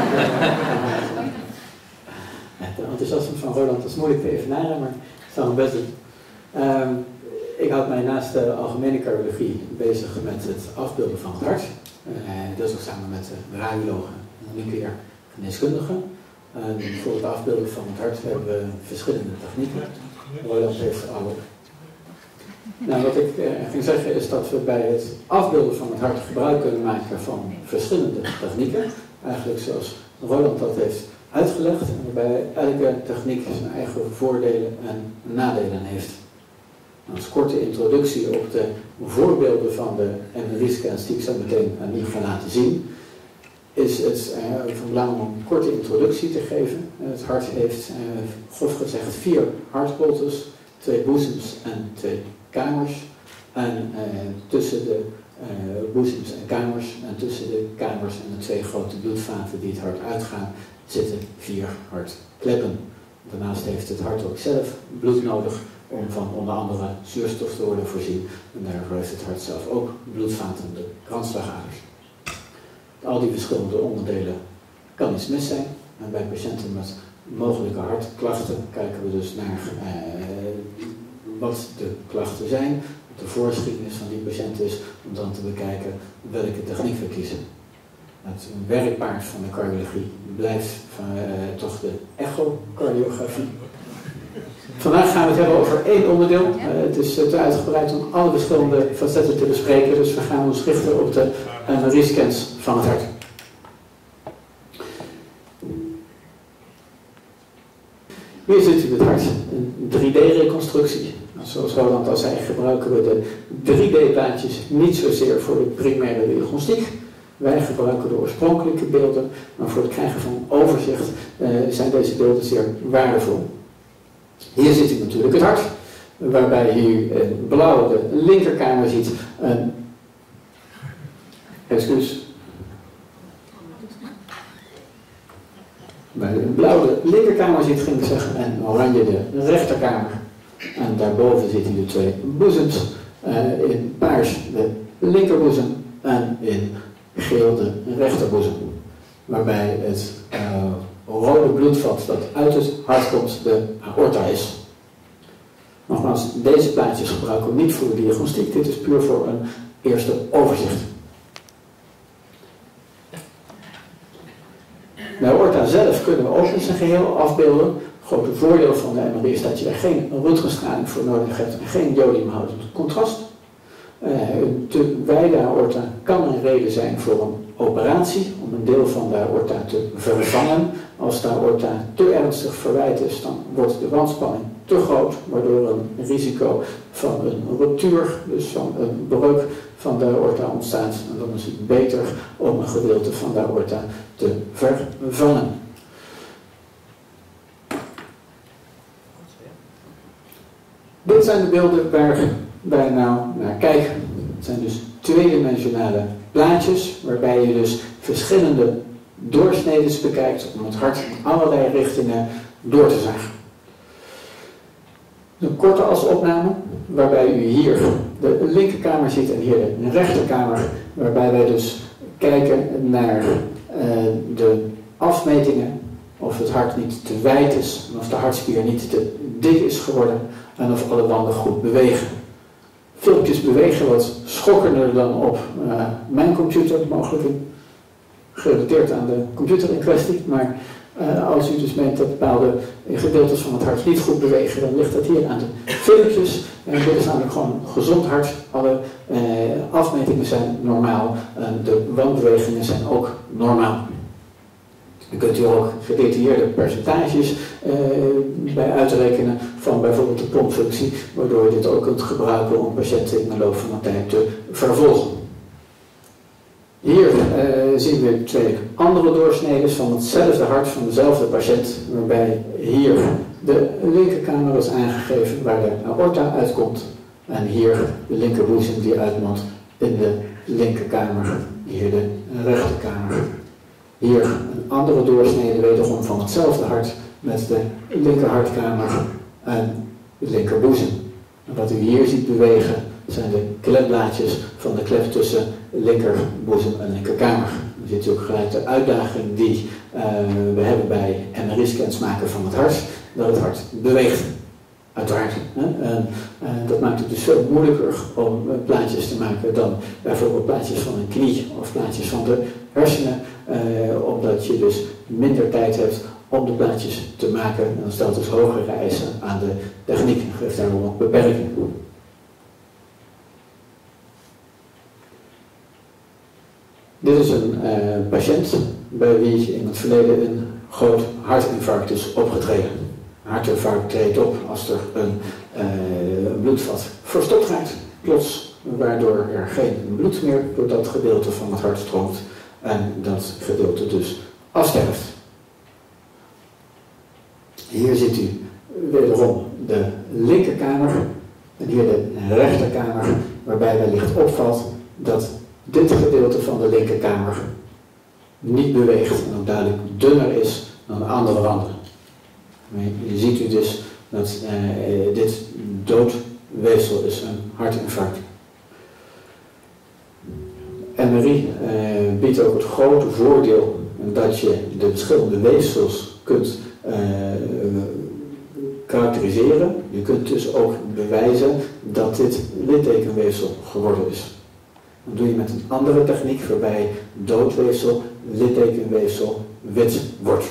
het enthousiasme van Roland is moeilijk te evenaren, maar ik zal mijn best doen. Ik houd mij naast de algemene cardiologie bezig met het afbeelden van het hart. Dat is ook samen met de radiologen en de nucleair geneeskundigen. Voor het afbeelden van het hart hebben we verschillende technieken. Roland heeft alle. Nou, wat ik ging zeggen is dat we bij het afbeelden van het hart gebruik kunnen maken van verschillende technieken. Eigenlijk zoals Roland dat heeft uitgelegd. En waarbij elke techniek zijn eigen voordelen en nadelen heeft. Als korte introductie op de voorbeelden van de MRI-scans die ik zo meteen aan u ga laten zien, is het van belang om een korte introductie te geven. Het hart heeft, grof gezegd, 4 hartboltes, 2 boezems en 2 kamers. En tussen de boezems en kamers en tussen de kamers en de 2 grote bloedvaten die het hart uitgaan, zitten 4 hartkleppen. Daarnaast heeft het hart ook zelf bloed nodig om van onder andere zuurstof te worden voorzien. En daarvoor heeft het hart zelf ook bloedvaten, de kransslagaders. Al die verschillende onderdelen kan iets mis zijn. En bij patiënten met mogelijke hartklachten kijken we dus naar wat de klachten zijn, wat de voorgeschiedenis van die patiënt is, om dan te bekijken welke techniek we kiezen. Het werkpaard van de cardiologie blijft toch de echocardiografie. Vandaag gaan we het hebben over 1 onderdeel. Het is te uitgebreid om alle verschillende facetten te bespreken, dus we gaan ons richten op de MRI-scans van het hart. Hier ziet u het hart, een 3D-reconstructie. Zoals Roland al zei, gebruiken we de 3D-plaatjes niet zozeer voor de primaire diagnostiek. Wij gebruiken de oorspronkelijke beelden, maar voor het krijgen van een overzicht zijn deze beelden zeer waardevol. Hier ziet u natuurlijk het hart, waarbij u in blauw de linkerkamer ziet. Bij de blauw de linkerkamer ziet, ging ik zeggen, en oranje de rechterkamer. En daarboven ziet u de 2 boezems, in paars de linkerboezem en in geel de rechterboezem. Waarbij het rode bloedvat dat uit het hart komt de aorta is. Nogmaals, deze plaatjes gebruiken we niet voor de diagnostiek. Dit is puur voor een eerste overzicht. De aorta zelf kunnen we ook in zijn geheel afbeelden. Het grote voordeel van de MRI is dat je er geen röntgenstraling voor nodig hebt en geen jodiumhoudend contrast. Een te wijde aorta kan een reden zijn voor een operatie om een deel van de aorta te vervangen. Als de aorta te ernstig verwijt is, dan wordt de wandspanning te groot, waardoor een risico van een ruptuur, dus van een breuk van de aorta ontstaat. En dan is het beter om een gedeelte van de aorta te vervangen. Dit zijn de beelden waar wij nou naar kijken. Het zijn dus tweedimensionale plaatjes, waarbij je dus verschillende doorsneden bekijkt om het hart in allerlei richtingen door te zagen. Een korte asopname, waarbij u hier de linkerkamer ziet en hier de rechterkamer, waarbij wij dus kijken naar de afmetingen, of het hart niet te wijd is, en of de hartspier niet te dik is geworden, en of alle wanden goed bewegen. Filmpjes bewegen wat schokkender dan op mijn computer, mogelijk gerelateerd aan de computer in kwestie, maar als u dus meent dat bepaalde gedeeltes van het hart niet goed bewegen, dan ligt dat hier aan de filmpjes. En dit is namelijk gewoon een gezond hart. Alle afmetingen zijn normaal. De wandbewegingen zijn ook normaal. Dan kunt u ook gedetailleerde percentages bij uitrekenen van bijvoorbeeld de pompfunctie, waardoor je dit ook kunt gebruiken om patiënten in de loop van de tijd te vervolgen. Hier zien we twee andere doorsneden van hetzelfde hart van dezelfde patiënt, waarbij hier de linkerkamer is aangegeven waar de aorta uitkomt en hier de linkerboezem die uitmondt in de linkerkamer, hier de rechterkamer. Hier een andere doorsnede wederom van hetzelfde hart met de linkerhartkamer en de linkerboezem. En wat u hier ziet bewegen zijn de klepblaadjes van de klep tussen linkerboezem en linkerkamer. Dan ziet u ook gelijk de uitdaging die we hebben bij MRI-scans maken van het hart, dat het hart beweegt. Uiteraard. En dat maakt het dus veel moeilijker om plaatjes te maken dan bijvoorbeeld plaatjes van een knie of plaatjes van de hersenen, omdat je dus minder tijd hebt om de plaatjes te maken. En dan stelt dus hogere eisen aan de techniek en geeft daarom ook beperkingen. Dit is een patiënt bij wie in het verleden een groot hartinfarct is opgetreden. Een hartinfarct treedt op als er een bloedvat verstopt raakt, plots, waardoor er geen bloed meer door dat gedeelte van het hart stroomt en dat gedeelte dus afsterft. Hier ziet u wederom de linkerkamer en hier de rechterkamer, waarbij wellicht opvalt dat dit gedeelte van de linkerkamer niet beweegt en ook duidelijk dunner is dan de andere wanden. Je ziet u dus dat dit dood weefsel is, een hartinfarct. MRI biedt ook het grote voordeel dat je de verschillende weefsels kunt karakteriseren. Je kunt dus ook bewijzen dat dit littekenweefsel geworden is. Dat doe je met een andere techniek waarbij doodweefsel, littekenweefsel wit wordt.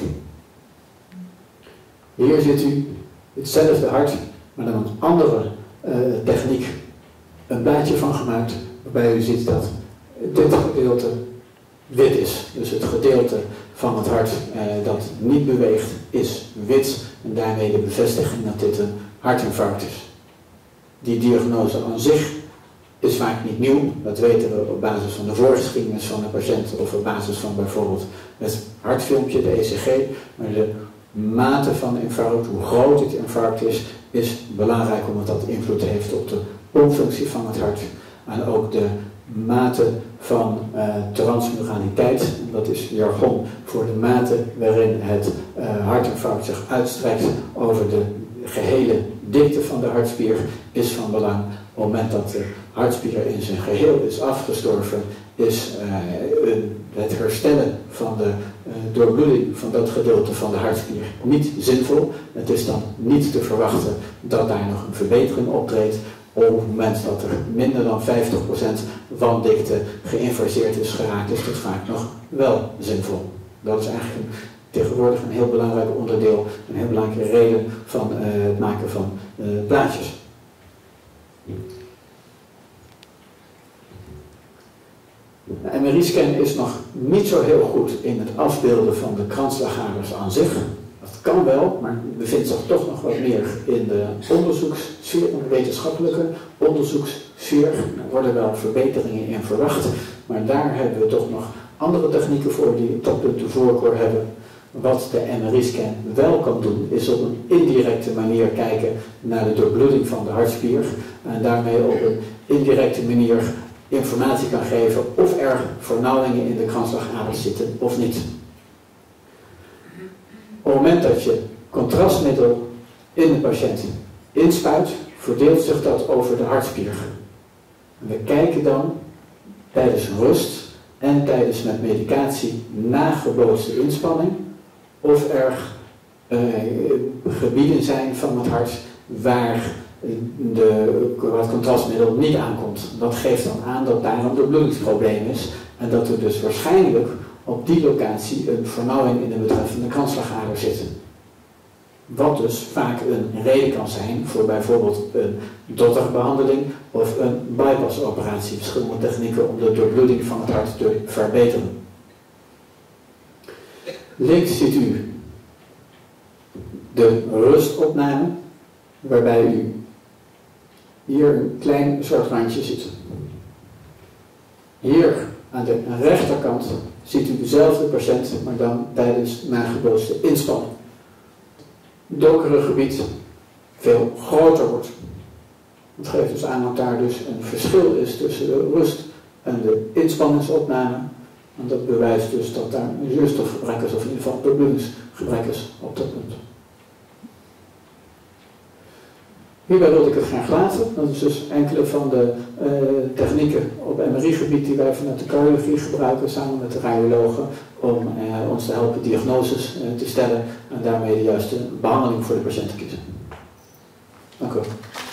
Hier ziet u hetzelfde hart, maar dan een andere techniek, een plaatje van gemaakt, waarbij u ziet dat dit gedeelte wit is. Dus het gedeelte van het hart dat niet beweegt is wit en daarmee de bevestiging dat dit een hartinfarct is. Die diagnose aan zich is vaak niet nieuw. Dat weten we op basis van de voorgeschiedenis van de patiënt of op basis van bijvoorbeeld het hartfilmpje, de ECG. Maar de mate van infarct, hoe groot het infarct is belangrijk omdat dat invloed heeft op de pompfunctie van het hart. En ook de mate van transmuraliteit, dat is jargon voor de mate waarin het hartinfarct zich uitstrekt over de gehele dikte van de hartspier, is van belang. Op het moment dat de hartspier in zijn geheel is afgestorven, is het herstellen van de doorbloeding van dat gedeelte van de hartspier niet zinvol. Het is dan niet te verwachten dat daar nog een verbetering optreedt, Op het moment dat er minder dan 50% wandikte geïnfarseerd is geraakt, is dat vaak nog wel zinvol. Dat is eigenlijk tegenwoordig een heel belangrijk onderdeel, een heel belangrijke reden van het maken van plaatjes. De MRI-scan is nog niet zo heel goed in het afbeelden van de kransslagaders aan zich. Dat kan wel, maar bevindt zich toch nog wat meer in de onderzoekssfeer, in de wetenschappelijke onderzoekssfeer. Er worden wel verbeteringen in verwacht, maar daar hebben we toch nog andere technieken voor die tot de voorkeur hebben. Wat de MRI-scan wel kan doen, is op een indirecte manier kijken naar de doorbloeding van de hartspier. En daarmee op een indirecte manier informatie kan geven of er vernauwingen in de kransslagaders zitten of niet. Op het moment dat je contrastmiddel in de patiënt inspuit, verdeelt zich dat over de hartspier. En we kijken dan tijdens rust en tijdens met medicatie nagebootste inspanning of er gebieden zijn van het hart waar het contrastmiddel niet aankomt. Dat geeft dan aan dat daar een doorbloedingsprobleem is en dat er dus waarschijnlijk op die locatie een vernauwing in de betreffende kransslagader zit. Wat dus vaak een reden kan zijn voor bijvoorbeeld een dotterbehandeling of een bypassoperatie. Verschillende technieken om de doorbloeding van het hart te verbeteren. Links ziet u de rustopname, waarbij u hier een klein zwart randje ziet. Hier aan de rechterkant ziet u dezelfde patiënt, maar dan tijdens nagebootste inspanning. Het donkere gebied veel groter wordt. Dat geeft dus aan dat daar dus een verschil is tussen de rust en de inspanningsopname. En dat bewijst dus dat daar een zuurstofgebrek is, of in ieder geval een doorbloedingsgebrek is op dat punt. Hierbij wilde ik het graag laten. Dat is dus enkele van de technieken op MRI-gebied die wij vanuit de cardiologie gebruiken samen met de radiologen om ons te helpen diagnoses te stellen en daarmee de juiste behandeling voor de patiënt te kiezen. Dank u wel.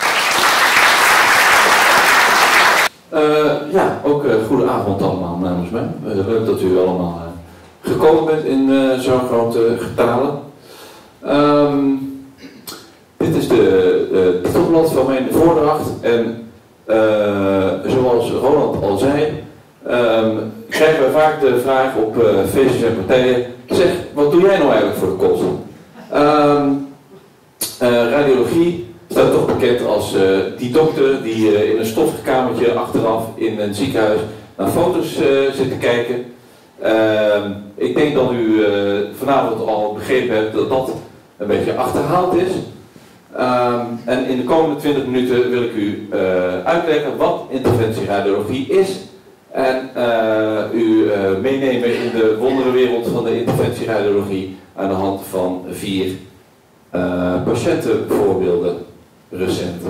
Ja, ook goede avond allemaal namens mij. Leuk dat u allemaal gekomen bent in zo'n grote getalen. Dit is de titelblad van mijn voordracht en zoals Roland al zei, krijgen we vaak de vraag op feestjes en partijen: zeg, wat doe jij nou eigenlijk voor de kost? Radiologie staat toch bekend als die dokter die in een stoffig kamertje achteraf in een ziekenhuis naar foto's zit te kijken. Ik denk dat u vanavond al begrepen hebt dat dat een beetje achterhaald is. En in de komende 20 minuten wil ik u uitleggen wat interventieradiologie is en u meenemen in de wonderenwereld van de interventieradiologie aan de hand van 4 patiëntenvoorbeelden recent.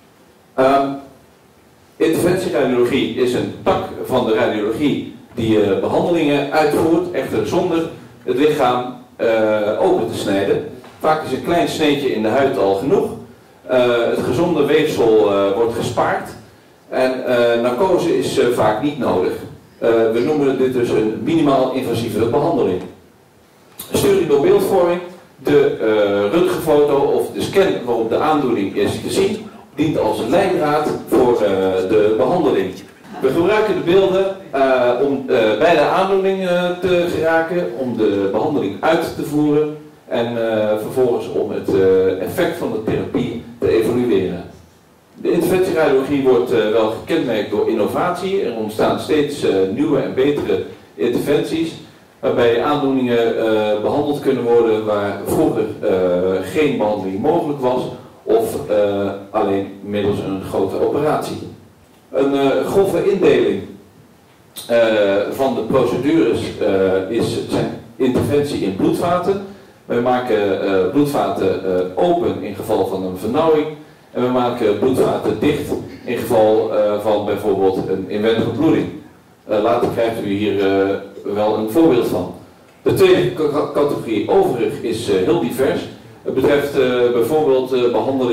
Interventieradiologie is een tak van de radiologie die behandelingen uitvoert, echter zonder het lichaam open te snijden. Vaak is een klein sneetje in de huid al genoeg. Het gezonde weefsel wordt gespaard en narcose is vaak niet nodig. We noemen dit dus een minimaal invasieve behandeling. Studie door beeldvorming, de röntgenfoto of de scan waarop de aandoening is te zien, dient als leidraad voor de behandeling. We gebruiken de beelden om bij de aandoening te geraken, om de behandeling uit te voeren en vervolgens om het effect van de therapie te evalueren. De interventieradiologie wordt wel gekenmerkt door innovatie. Er ontstaan steeds nieuwe en betere interventies, waarbij aandoeningen behandeld kunnen worden waar vroeger geen behandeling mogelijk was of alleen middels een grote operatie. Een grove indeling van de procedures zijn interventie in bloedvaten. Wij maken bloedvaten open in geval van een vernauwing en we maken bloedvaten dicht in geval van bijvoorbeeld een inwendige bloeding. Later krijgt u hier wel een voorbeeld van. De tweede categorie overig is heel divers. Het betreft bijvoorbeeld behandeling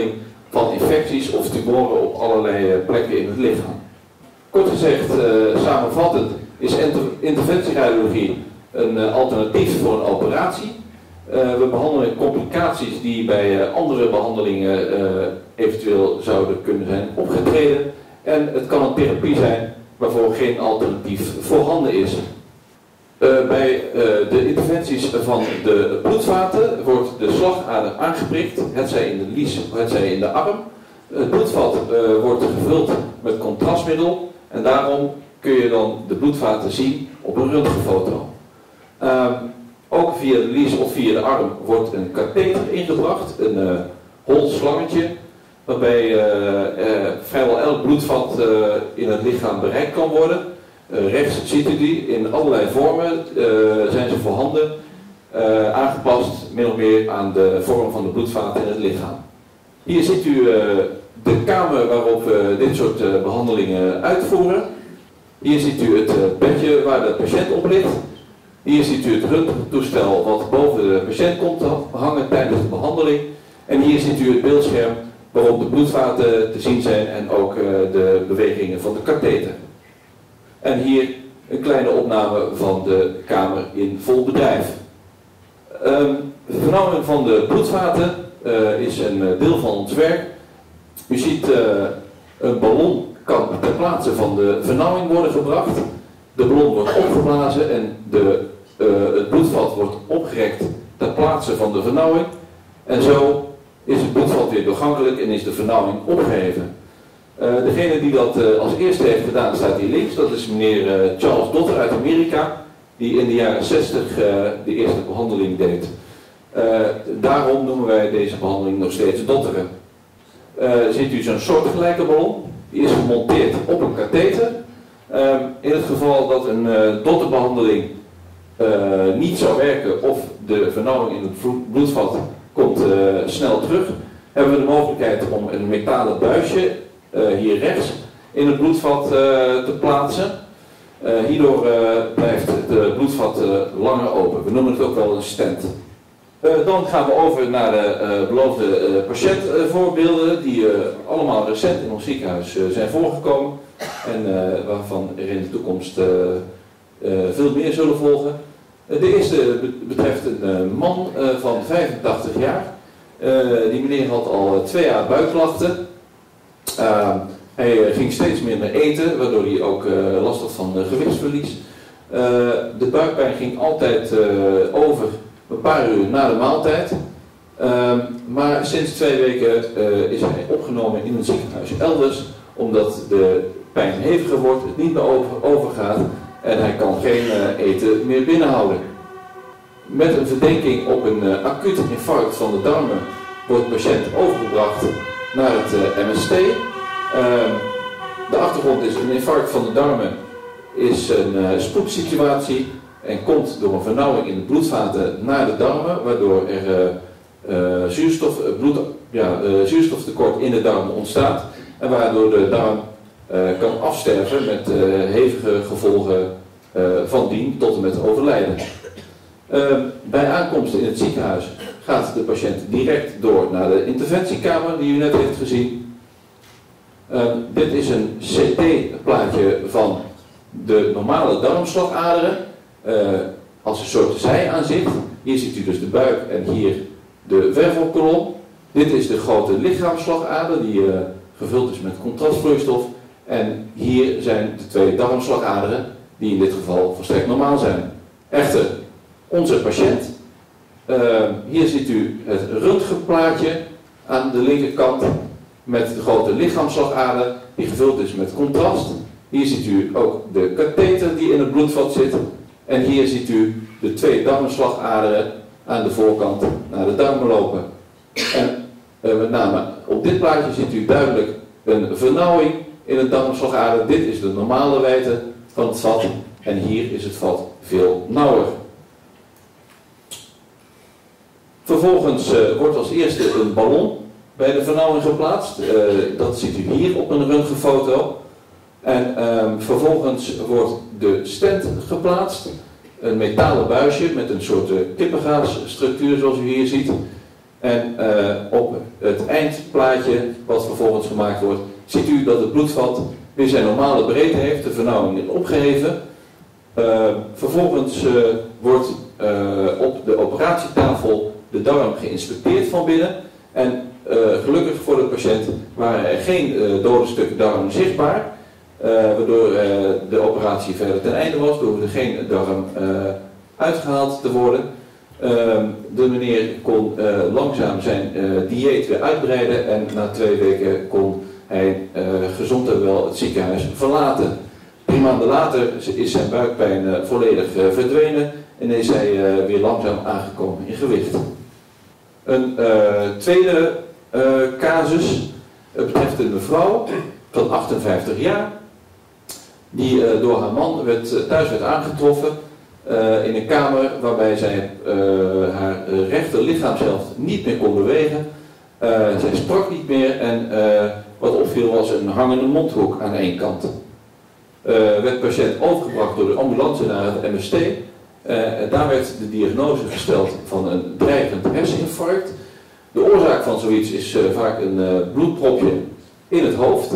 van infecties of tumoren op allerlei plekken in het lichaam. Kort gezegd, samenvattend, is interventieradiologie een alternatief voor een operatie. We behandelen complicaties die bij andere behandelingen eventueel zouden kunnen zijn opgetreden. En het kan een therapie zijn waarvoor geen alternatief voorhanden is. Bij de interventies van de bloedvaten wordt de slagader aangeprikt, hetzij in de lies, hetzij in de arm. Het bloedvat wordt gevuld met contrastmiddel en daarom kun je dan de bloedvaten zien op een röntgenfoto. Ook via de lies of via de arm wordt een katheter ingebracht, een hol slangetje, waarbij vrijwel elk bloedvat in het lichaam bereikt kan worden. Rechts ziet u die, in allerlei vormen zijn ze voorhanden, aangepast min of meer aan de vorm van de bloedvaten in het lichaam. Hier ziet u de kamer waarop we dit soort behandelingen uitvoeren. Hier ziet u het bedje waar de patiënt op ligt. Hier ziet u het röntgentoestel wat boven de patiënt komt te hangen tijdens de behandeling. En hier ziet u het beeldscherm waarop de bloedvaten te zien zijn en ook de bewegingen van de katheter. En hier een kleine opname van de kamer in vol bedrijf. De vernauwing van de bloedvaten is een deel van ons werk. U ziet een ballon kan ter plaatse van de vernauwing worden gebracht. De ballon wordt opgeblazen en het bloedvat wordt opgerekt ter plaatse van de vernauwing. En zo is het bloedvat weer doorgankelijk en is de vernauwing opgeheven. Degene die dat als eerste heeft gedaan staat hier links. Dat is meneer Charles Dotter uit Amerika, die in de jaren 60 de eerste behandeling deed. Daarom noemen wij deze behandeling nog steeds dotteren. Ziet u zo'n soortgelijke ballon, die is gemonteerd op een katheter. In het geval dat een dotterbehandeling niet zou werken of de vernauwing in het bloedvat komt snel terug, hebben we de mogelijkheid om een metalen buisje hier rechts in het bloedvat te plaatsen. Hierdoor blijft het bloedvat langer open. We noemen het ook wel een stent. Dan gaan we over naar de beloofde patiëntvoorbeelden die allemaal recent in ons ziekenhuis zijn voorgekomen en waarvan er in de toekomst veel meer zullen volgen. De eerste betreft een man van 85 jaar. Die meneer had al 2 jaar buikklachten. Hij ging steeds minder eten, waardoor hij ook last had van gewichtsverlies. De buikpijn ging altijd over een paar uur na de maaltijd. Maar sinds 2 weken is hij opgenomen in een ziekenhuis elders, omdat de pijn heviger wordt, het niet meer overgaat en hij kan geen eten meer binnenhouden. Met een verdenking op een acuut infarct van de darmen wordt de patiënt overgebracht naar het MST. De achtergrond is een infarct van de darmen is een spoedsituatie en komt door een vernauwing in de bloedvaten naar de darmen, waardoor er zuurstoftekort in de darmen ontstaat en waardoor de darm kan afsterven met hevige gevolgen van dien tot en met overlijden. Bij aankomst in het ziekenhuis gaat de patiënt direct door naar de interventiekamer die u net heeft gezien. Dit is een CT-plaatje van de normale darmslagaderen als een soort zijaanzicht. Hier ziet u dus de buik en hier de wervelkolom. Dit is de grote lichaamslagader die gevuld is met contrastvloeistof. En hier zijn de 2 darmslagaderen die in dit geval volstrekt normaal zijn. Echter, onze patiënt, hier ziet u het röntgenplaatje aan de linkerkant met de grote lichaamslagader die gevuld is met contrast. Hier ziet u ook de katheter die in het bloedvat zit. En hier ziet u de 2 darmslagaderen aan de voorkant naar de darmen lopen. En met name op dit plaatje ziet u duidelijk een vernauwing in het darmslagader. Dit is de normale wijdte van het vat en hier is het vat veel nauwer. Vervolgens wordt als eerste een ballon bij de vernauwing geplaatst. Dat ziet u hier op een röntgenfoto. En vervolgens wordt de stent geplaatst. Een metalen buisje met een soort kippengaasstructuur zoals u hier ziet. En op het eindplaatje, wat vervolgens gemaakt wordt, ziet u dat het bloedvat weer zijn normale breedte heeft, de vernauwing is opgeheven. Vervolgens wordt op de operatietafel de darm geïnspecteerd van binnen. En gelukkig voor de patiënt waren er geen dode stukken darm zichtbaar. Waardoor de operatie verder ten einde was, door er geen darm uitgehaald te worden. De meneer kon langzaam zijn dieet weer uitbreiden en na 2 weken kon hij gezond en wel het ziekenhuis verlaten. 3 maanden later is zijn buikpijn volledig verdwenen en is hij weer langzaam aangekomen in gewicht. Een tweede casus betreft een mevrouw van 58 jaar die door haar man thuis werd aangetroffen in een kamer waarbij zij haar rechter lichaamshelft niet meer kon bewegen. Zij sprak niet meer en wat opviel was een hangende mondhoek aan één kant. Werd de patiënt overgebracht door de ambulance naar het MST. Daar werd de diagnose gesteld van een dreigend herseninfarct. De oorzaak van zoiets is vaak een bloedpropje in het hoofd,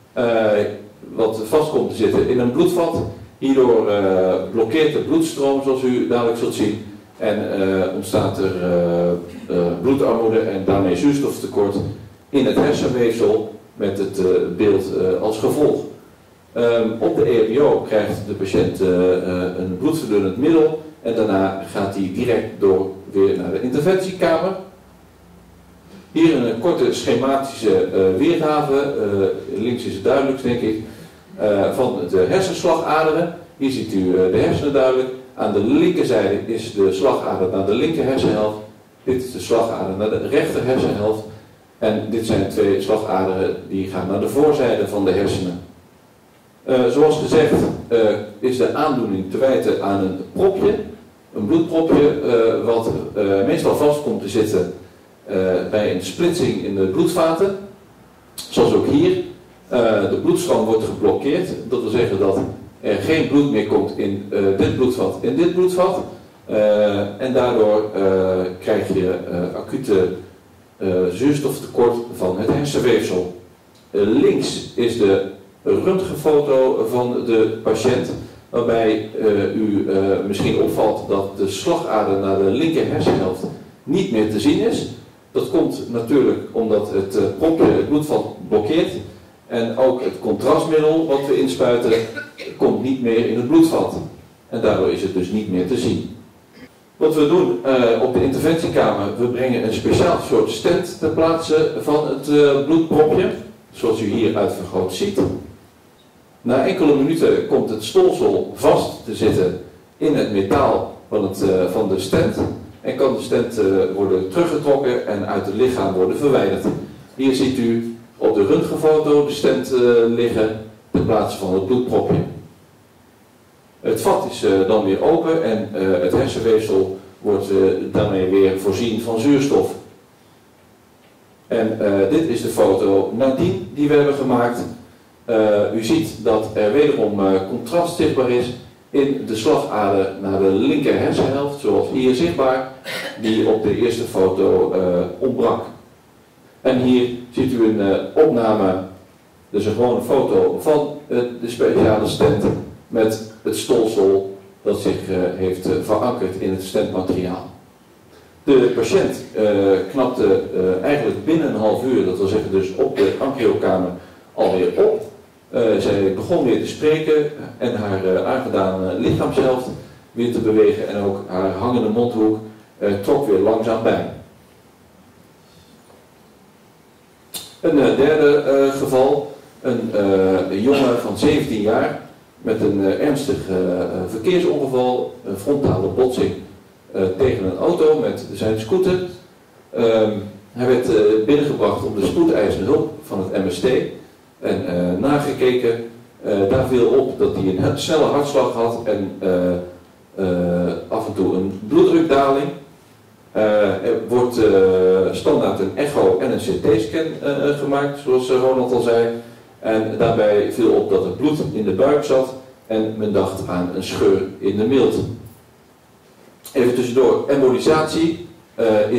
wat vast komt te zitten in een bloedvat. Hierdoor blokkeert de bloedstroom, zoals u dadelijk zult zien, en ontstaat er bloedarmoede en daarmee zuurstoftekort in het hersenweefsel met het beeld als gevolg. Op de EHBO krijgt de patiënt een bloedverdunnend middel en daarna gaat hij direct weer naar de interventiekamer. Hier een korte schematische weergave, links is het duidelijk denk ik, van de hersenslagaderen. Hier ziet u de hersenen duidelijk. Aan de linkerzijde is de slagader naar de linker hersenhelft. Dit is de slagader naar de rechter hersenhelft. En dit zijn 2 slagaderen die gaan naar de voorzijde van de hersenen. Zoals gezegd is de aandoening te wijten aan een propje. Een bloedpropje wat meestal vast komt te zitten bij een splitsing in de bloedvaten. Zoals ook hier. De bloedstroom wordt geblokkeerd. Dat wil zeggen dat er geen bloed meer komt in dit bloedvat en dit bloedvat. En daardoor krijg je acute zuurstoftekort van het hersenweefsel. Links is de röntgenfoto van de patiënt, waarbij u misschien opvalt dat de slagader naar de linker hersenhelft niet meer te zien is. Dat komt natuurlijk omdat het propje het bloedvat blokkeert. En ook het contrastmiddel wat we inspuiten komt niet meer in het bloedvat. En daardoor is het dus niet meer te zien. Wat we doen op de interventiekamer, we brengen een speciaal soort stent ter plaatse van het bloedpropje. Zoals u hier uitvergroot ziet. Na enkele minuten komt het stolsel vast te zitten in het metaal van de stent. En kan de stent worden teruggetrokken en uit het lichaam worden verwijderd. Hier ziet u op de röntgenfoto de stent liggen ter plaatse van het bloedpropje. Het vat is dan weer open en het hersenweefsel wordt daarmee weer voorzien van zuurstof. En dit is de foto nadien die we hebben gemaakt. U ziet dat er wederom contrast zichtbaar is in de slagader naar de linker hersenhelft, zoals hier zichtbaar, die op de eerste foto ontbrak. En hier ziet u een opname, dus een gewone foto van de speciale stent met het stolsel dat zich heeft verankerd in het stentmateriaal. De patiënt knapte eigenlijk binnen een half uur, dat wil zeggen dus op de angiokamer, alweer op. Zij begon weer te spreken en haar aangedane lichaamshelft weer te bewegen en ook haar hangende mondhoek trok weer langzaam bij. Een derde geval, een jongen van 17 jaar met een ernstig verkeersongeval, een frontale botsing tegen een auto met zijn scooter. Hij werd binnengebracht op de spoedeisende hulp van het MST en nagekeken. Daar viel op dat hij een snelle hartslag had en af en toe een bloeddrukdaling. Er wordt standaard een echo en een CT-scan gemaakt, zoals Ronald al zei. En daarbij viel op dat er bloed in de buik zat en men dacht aan een scheur in de milt. Even tussendoor, embolisatie is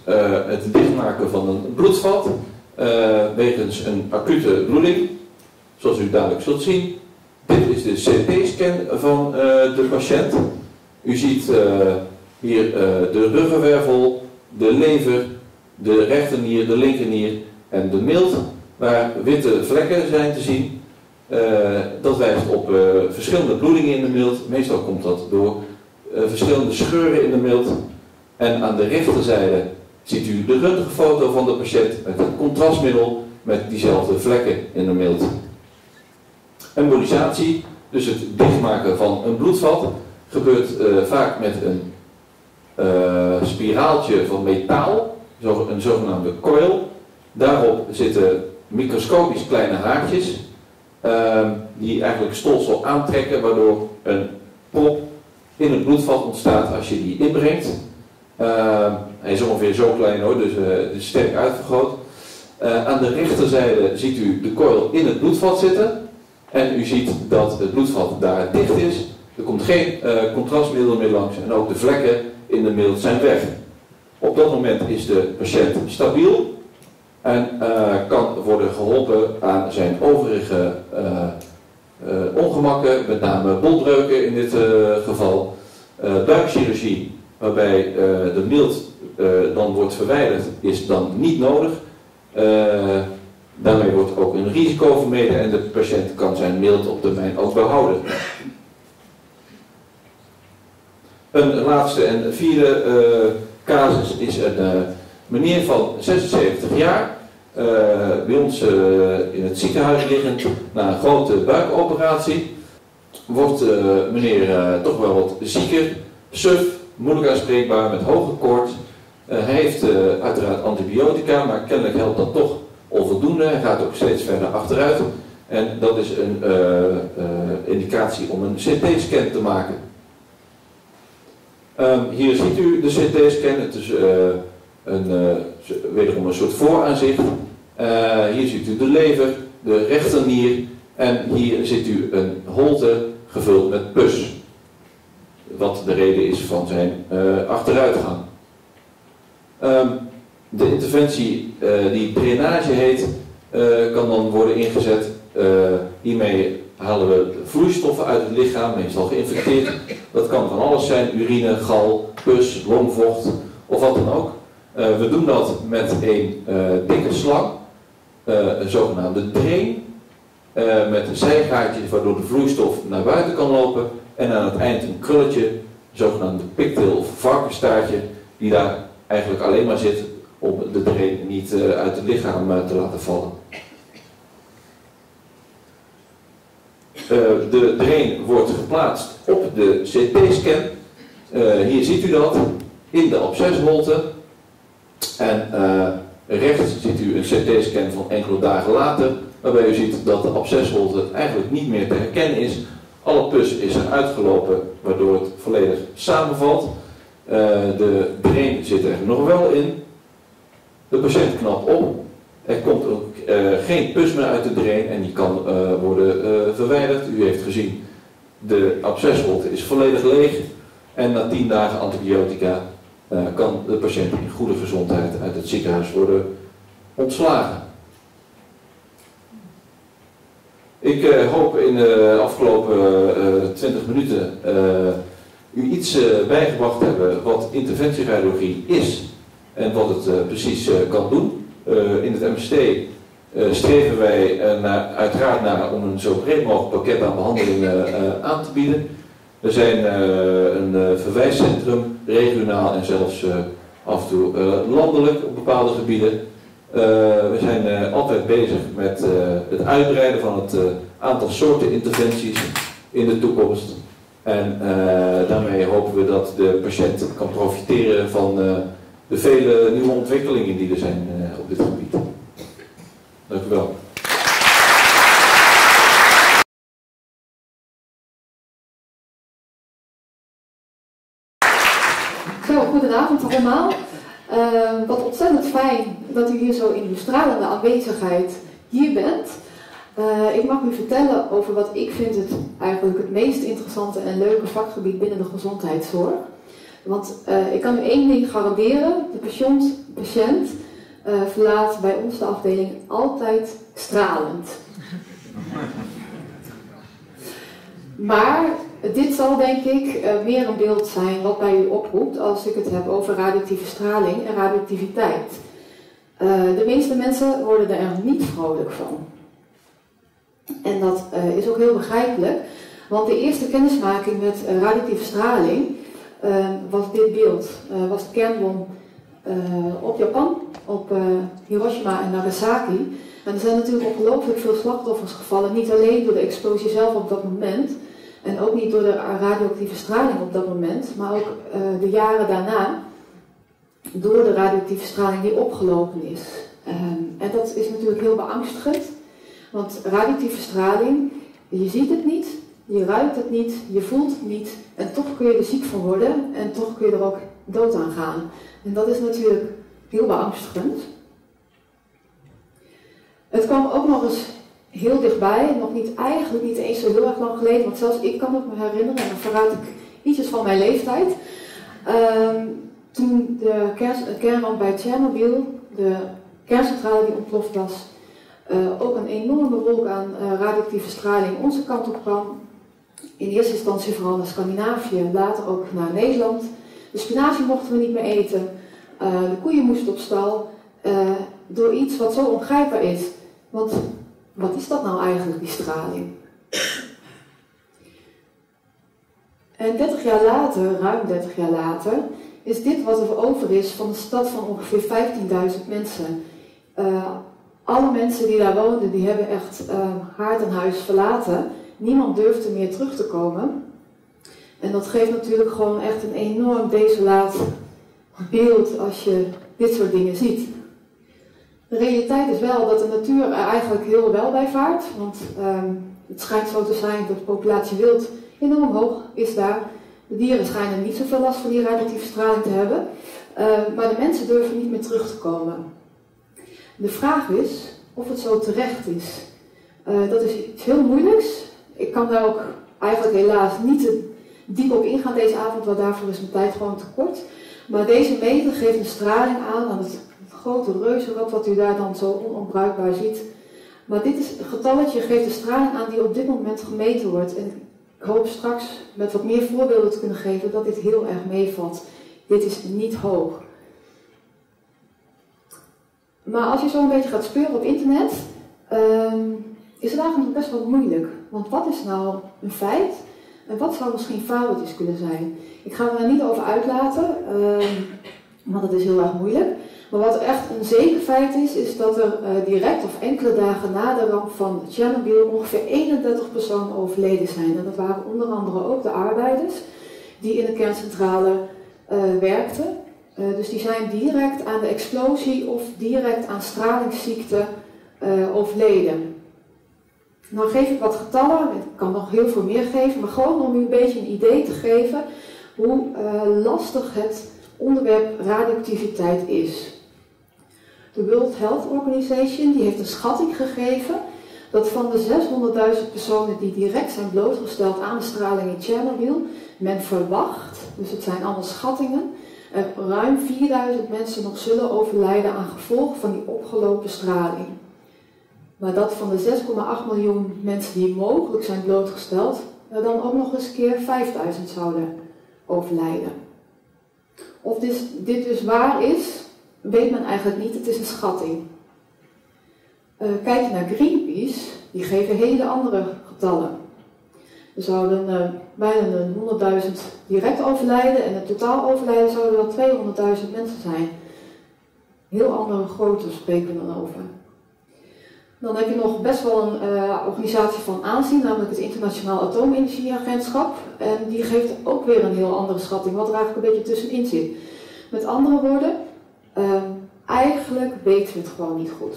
het dichtmaken van een bloedvat wegens een acute bloeding, zoals u dadelijk zult zien. Dit is de CT-scan van de patiënt. U ziet hier de ruggenwervel, de lever, de rechternier, de linkernier en de milt, waar witte vlekken zijn te zien. Dat wijst op verschillende bloedingen in de milt. Meestal komt dat door verschillende scheuren in de milt. En aan de rechterzijde ziet u de röntgenfoto van de patiënt met het contrastmiddel met diezelfde vlekken in de milt. Embolisatie, dus het dichtmaken van een bloedvat, gebeurt vaak met een spiraaltje van metaal, een zogenaamde coil. Daarop zitten microscopisch kleine haartjes die eigenlijk stolsel aantrekken, waardoor een prop in het bloedvat ontstaat als je die inbrengt. Hij is ongeveer zo klein hoor, dus het is sterk uitvergroot. Aan de rechterzijde ziet u de coil in het bloedvat zitten. En u ziet dat het bloedvat daar dicht is. Er komt geen contrastmiddel meer langs en ook de vlekken in de milt zijn weg. Op dat moment is de patiënt stabiel en kan worden geholpen aan zijn overige ongemakken, met name bolbreuken in dit geval. Buikchirurgie, waarbij de milt dan wordt verwijderd, is dan niet nodig. Daarmee wordt ook een risico vermeden en de patiënt kan zijn milt op termijn ook behouden. Een laatste en vierde casus is een meneer van 76 jaar, bij ons in het ziekenhuis liggend, na een grote buikoperatie. Wordt meneer toch wel wat zieker, suf, moeilijk aanspreekbaar, met hoge koorts. Hij heeft uiteraard antibiotica, maar kennelijk helpt dat toch onvoldoende. Hij gaat ook steeds verder achteruit. En dat is een indicatie om een CT-scan te maken. Hier ziet u de CT-scan. Het is wederom een soort vooraanzicht. Hier ziet u de lever, de rechternier. En hier ziet u een holte gevuld met pus. Wat de reden is van zijn achteruitgang. De interventie die drainage heet, kan dan worden ingezet. Hiermee halen we vloeistoffen uit het lichaam, meestal geïnfecteerd. Dat kan van alles zijn, urine, gal, pus, longvocht of wat dan ook. We doen dat met een dikke slang, een zogenaamde drain, met zijgaatjes waardoor de vloeistof naar buiten kan lopen. En aan het eind een krulletje, een zogenaamde pigtail of varkensstaartje, die daar eigenlijk alleen maar zit om de drain niet uit het lichaam te laten vallen. De drain wordt geplaatst op de CT-scan. Hier ziet u dat, in de abscesholte. En rechts ziet u een CT-scan van enkele dagen later, waarbij u ziet dat de abscesholte eigenlijk niet meer te herkennen is. Alle pus is er uitgelopen, waardoor het volledig samenvalt. De drain zit er nog wel in. De patiënt knapt op. Er komt ook geen pus meer uit de drain en die kan worden verwijderd. U heeft gezien, de abscesholte is volledig leeg. En na 10 dagen antibiotica kan de patiënt in goede gezondheid uit het ziekenhuis worden ontslagen. Ik hoop in de afgelopen 20 minuten u iets bijgebracht te hebben wat interventieradiologie is en wat het precies kan doen. In het MST streven wij uiteraard naar om een zo breed mogelijk pakket aan behandelingen aan te bieden. Er zijn een verwijscentrum, regionaal en zelfs af en toe landelijk op bepaalde gebieden. We zijn altijd bezig met het uitbreiden van het aantal soorten interventies in de toekomst. En daarmee hopen we dat de patiënt kan profiteren van de vele nieuwe ontwikkelingen die er zijn op dit gebied. Dank u wel. Zo, goedenavond allemaal. Wat ontzettend fijn dat u hier zo in uw stralende aanwezigheid hier bent. Ik mag u vertellen over wat ik vind het eigenlijk het meest interessante en leuke vakgebied binnen de gezondheidszorg. Want ik kan u één ding garanderen, de patiënt verlaat bij ons de afdeling altijd stralend. Maar dit zal denk ik meer een beeld zijn wat bij u oproept als ik het heb over radioactieve straling en radioactiviteit. De meeste mensen worden er niet vrolijk van. En dat is ook heel begrijpelijk, want de eerste kennismaking met radioactieve straling was dit beeld. Was de kernbom op Japan, op Hiroshima en Nagasaki. En er zijn natuurlijk ongelooflijk veel slachtoffers gevallen, niet alleen door de explosie zelf op dat moment, en ook niet door de radioactieve straling op dat moment, maar ook de jaren daarna, door de radioactieve straling die opgelopen is. En dat is natuurlijk heel beangstigend, want radioactieve straling, je ziet het niet, je ruikt het niet, je voelt het niet, en toch kun je er ziek van worden en toch kun je er ook dood aan gaan. En dat is natuurlijk heel beangstigend. Het kwam ook nog eens heel dichtbij, eigenlijk niet eens zo heel erg lang geleden, want zelfs ik kan het me herinneren, en dan verraad ik ietsjes van mijn leeftijd. Toen de kernramp bij Tsjernobyl, de kerncentrale die ontploft was, ook een enorme wolk aan radioactieve straling onze kant op kwam. In eerste instantie vooral naar Scandinavië, later ook naar Nederland. De spinazie mochten we niet meer eten, de koeien moesten op stal, door iets wat zo ongrijpbaar is. Want wat is dat nou eigenlijk, die straling? En 30 jaar later, ruim 30 jaar later, is dit wat er over is van een stad van ongeveer 15.000 mensen. Alle mensen die daar woonden, die hebben echt haard en huis verlaten. Niemand durfde meer terug te komen. En dat geeft natuurlijk gewoon echt een enorm desolaat beeld als je dit soort dingen ziet. De realiteit is wel dat de natuur er eigenlijk heel wel bij vaart. Want het schijnt zo te zijn dat de populatie wild enorm hoog is daar. De dieren schijnen niet zoveel last van die radioactieve straling te hebben. Maar de mensen durven niet meer terug te komen. De vraag is of het zo terecht is. Dat is iets heel moeilijks. Ik kan daar ook eigenlijk helaas niet te diep op ingaan deze avond, want daarvoor is mijn tijd gewoon te kort. Maar deze meter geeft een straling aan het grote reuzenrad wat u daar dan zo ononbruikbaar ziet. Maar dit is een getalletje, geeft de straling aan die op dit moment gemeten wordt. En ik hoop straks met wat meer voorbeelden te kunnen geven dat dit heel erg meevalt. Dit is niet hoog. Maar als je zo een beetje gaat speuren op internet, is het eigenlijk nog best wel moeilijk. Want wat is nou een feit en wat zou misschien fabeltjes kunnen zijn? Ik ga me daar niet over uitlaten, want het is heel erg moeilijk. Maar wat echt een zeker feit is, is dat er direct of enkele dagen na de ramp van Tsjernobyl ongeveer 31 personen overleden zijn. En dat waren onder andere ook de arbeiders die in de kerncentrale werkten. Dus die zijn direct aan de explosie of direct aan stralingsziekte overleden. Nou geef ik wat getallen, ik kan nog heel veel meer geven, maar gewoon om u een beetje een idee te geven hoe lastig het onderwerp radioactiviteit is. De World Health Organization die heeft een schatting gegeven dat van de 600.000 personen die direct zijn blootgesteld aan de straling in Tsjernobyl, men verwacht, dus het zijn allemaal schattingen, er ruim 4000 mensen nog zullen overlijden aan gevolg van die opgelopen straling. Maar dat van de 6,8 miljoen mensen die mogelijk zijn blootgesteld, er dan ook nog eens keer 5000 zouden overlijden. Of dit dus waar is, weet men eigenlijk niet, het is een schatting. Kijk je naar Greenpeace, die geven hele andere getallen. Er zouden bijna 100.000 direct overlijden en het totaal overlijden zouden wel 200.000 mensen zijn. Heel andere grootte spreken we dan over. Dan heb je nog best wel een organisatie van aanzien, namelijk het Internationaal Atoomenergieagentschap. En die geeft ook weer een heel andere schatting, wat er eigenlijk een beetje tussenin zit. Met andere woorden, eigenlijk weten we het gewoon niet goed.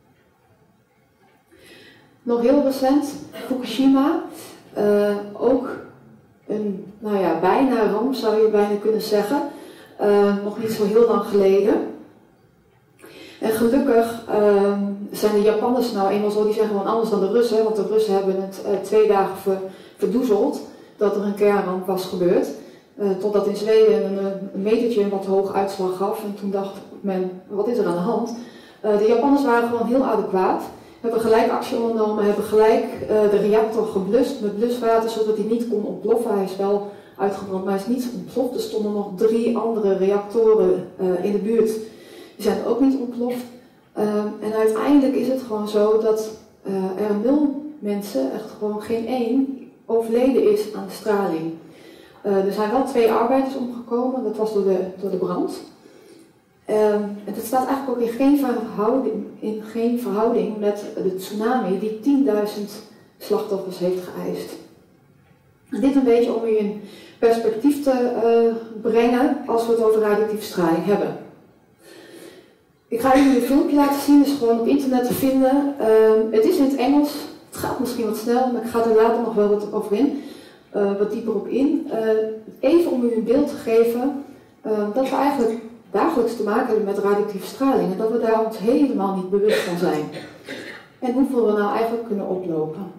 Nog heel recent, Fukushima, ook een bijna ramp zou je bijna kunnen zeggen, nog niet zo heel lang geleden. En gelukkig zijn de Japanners nou eenmaal zo, die zijn gewoon anders dan de Russen, want de Russen hebben het 2 dagen verdoezeld dat er een kernramp was gebeurd. Totdat in Zweden een metertje wat hoog uitslag gaf. En toen dacht men, wat is er aan de hand? De Japanners waren gewoon heel adequaat. Hebben gelijk actie ondernomen, hebben gelijk de reactor geblust met bluswater, zodat hij niet kon ontploffen. Hij is wel uitgebrand, maar hij is niet ontploft. Er stonden nog 3 andere reactoren in de buurt. Die zijn ook niet ontploft. En uiteindelijk is het gewoon zo dat er 0 mensen, echt gewoon geen 1, overleden is aan de straling. Er zijn wel 2 arbeiders omgekomen, dat was door de brand. En het staat eigenlijk ook in geen verhouding met de tsunami die 10.000 slachtoffers heeft geëist. En dit een beetje om u in perspectief te brengen als we het over radioactieve straling hebben. Ik ga jullie een filmpje laten zien, dus gewoon op internet te vinden. Het is in het Engels, het gaat misschien wat snel, maar ik ga er later nog wel wat over in. Wat dieper op in. Even om u een beeld te geven dat we eigenlijk dagelijks te maken hebben met radioactieve straling en dat we daar ons helemaal niet bewust van zijn. En hoeveel we nou eigenlijk kunnen oplopen.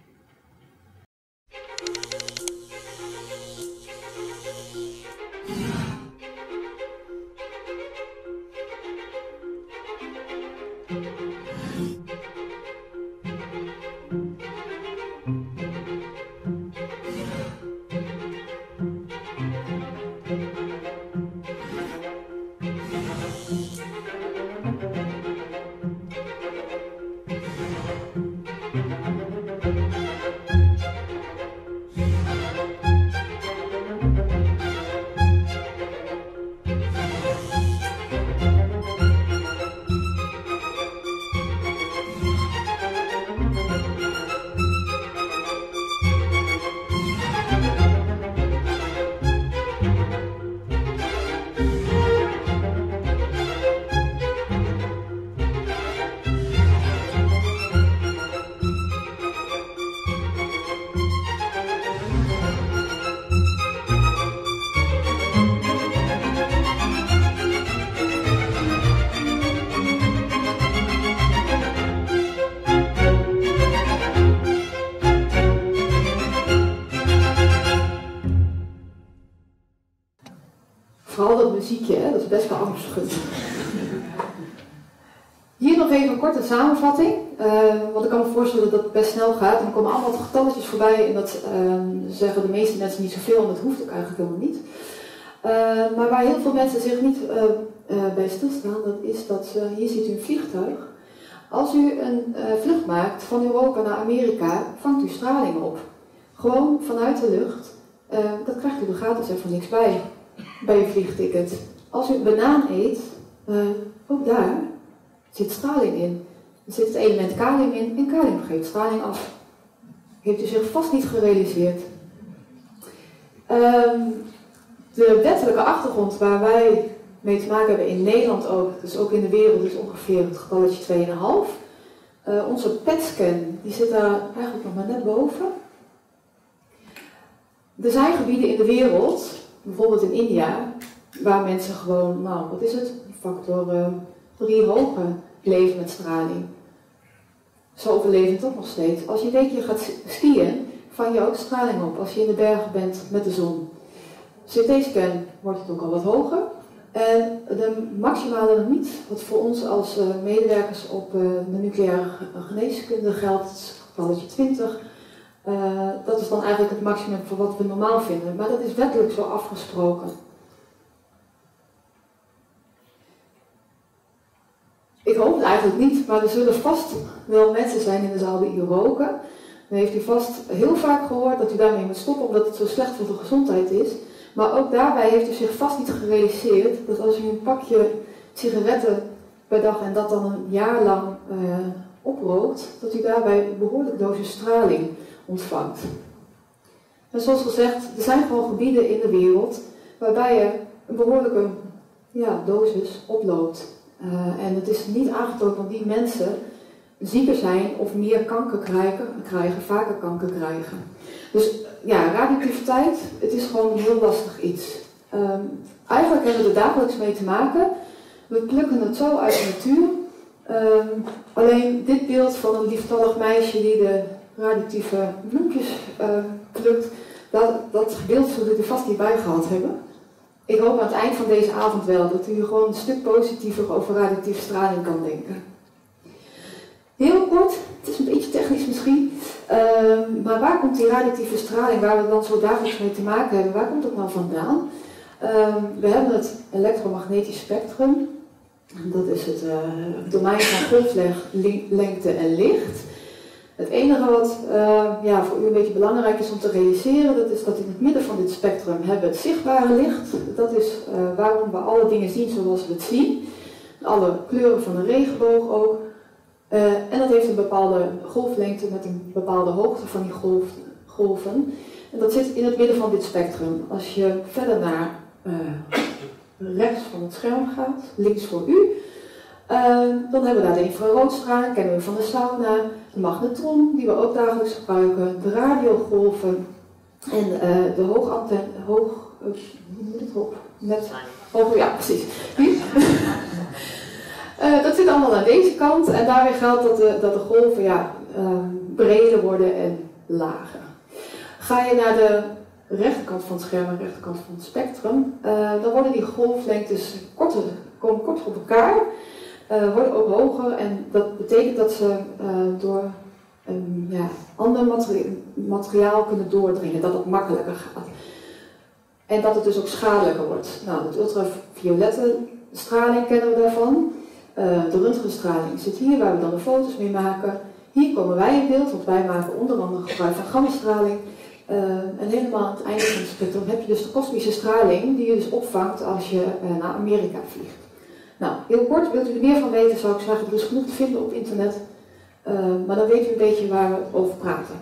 Vooral dat muziekje, hè? Dat is best wel angstig. Hier nog even een korte samenvatting, want ik kan me voorstellen dat het best snel gaat. En er komen allemaal getalletjes voorbij en dat zeggen de meeste mensen niet zoveel en dat hoeft ook eigenlijk helemaal niet. Maar waar heel veel mensen zich niet bij stilstaan, dat is dat, hier ziet u een vliegtuig. Als u een vlucht maakt van Europa naar Amerika, vangt u straling op. Gewoon vanuit de lucht, dat krijgt u er gratis even niks bij uw vliegticket. Als u een banaan eet, ook daar zit straling in. Er zit het element kalium in en kalium geeft straling af. Heeft u zich vast niet gerealiseerd. De wettelijke achtergrond waar wij mee te maken hebben in Nederland ook, dus ook in de wereld, is ongeveer het getalletje 2,5. Onze PET-scan die zit daar eigenlijk nog maar net boven. Er zijn gebieden in de wereld, bijvoorbeeld in India, waar mensen gewoon, nou wat is het, factor 3 hoger leven met straling. Ze overleven toch nog steeds. Als je een weekje gaat skiën, vang je ook straling op als je in de bergen bent met de zon. CT-scan wordt het ook al wat hoger. En de maximale limiet, wat voor ons als medewerkers op de nucleaire geneeskunde geldt, het getalletje 20. Dat is dan eigenlijk het maximum voor wat we normaal vinden. Maar dat is wettelijk zo afgesproken. Ik hoop het eigenlijk niet, maar er zullen vast wel mensen zijn in de zaal die hier roken. Dan heeft u vast heel vaak gehoord dat u daarmee moet stoppen omdat het zo slecht voor de gezondheid is. Maar ook daarbij heeft u zich vast niet gerealiseerd dat als u een pakje sigaretten per dag en dat dan een jaar lang oprookt, dat u daarbij een behoorlijk dosis straling ontvangt. En zoals gezegd, er zijn gewoon gebieden in de wereld waarbij je een behoorlijke dosis oploopt. En het is niet aangetoond dat die mensen zieker zijn of meer kanker krijgen, vaker kanker krijgen. Dus ja, radioactiviteit, het is gewoon een heel lastig iets. Eigenlijk hebben we er dagelijks mee te maken. We plukken het zo uit de natuur. Alleen dit beeld van een lieftallig meisje die de radioactieve bloempjes plukt, Dat beeld zullen u vast niet bij gehad hebben. Ik hoop aan het eind van deze avond wel dat u gewoon een stuk positiever over radioactieve straling kan denken. Heel kort, het is een beetje technisch misschien, maar waar komt die radioactieve straling, waar we dan zo dagelijks mee te maken hebben, waar komt dat nou vandaan? We hebben het elektromagnetisch spectrum, dat is het domein van golflengte en licht. Het enige wat voor u een beetje belangrijk is om te realiseren, dat is dat in het midden van dit spectrum hebben we het zichtbare licht. Dat is waarom we alle dingen zien zoals we het zien. Alle kleuren van de regenboog ook. En dat heeft een bepaalde golflengte met een bepaalde hoogte van die golven. En dat zit in het midden van dit spectrum. Als je verder naar rechts van het scherm gaat, links voor u, dan hebben we daar de infraroodstraling, kennen we van de sauna, de magnetron, die we ook dagelijks gebruiken, de radiogolven en de precies. Dat zit allemaal aan deze kant en daarbij geldt dat de golven breder worden en lager. Ga je naar de rechterkant van het scherm en rechterkant van het spectrum, dan worden die golflengtes komen korter op elkaar, worden ook hoger en dat betekent dat ze door ander materiaal kunnen doordringen, dat het makkelijker gaat. En dat het dus ook schadelijker wordt. Nou, de ultraviolette straling kennen we daarvan. De röntgenstraling zit hier, waar we dan de foto's mee maken. Hier komen wij in beeld, want wij maken onder andere gebruik van gammastraling. En helemaal aan het einde van het spectrum heb je dus de kosmische straling, die je dus opvangt als je naar Amerika vliegt. Nou, heel kort, wilt u er meer van weten, zou ik zeggen, er is genoeg te vinden op internet. Maar dan weet u een beetje waar we over praten.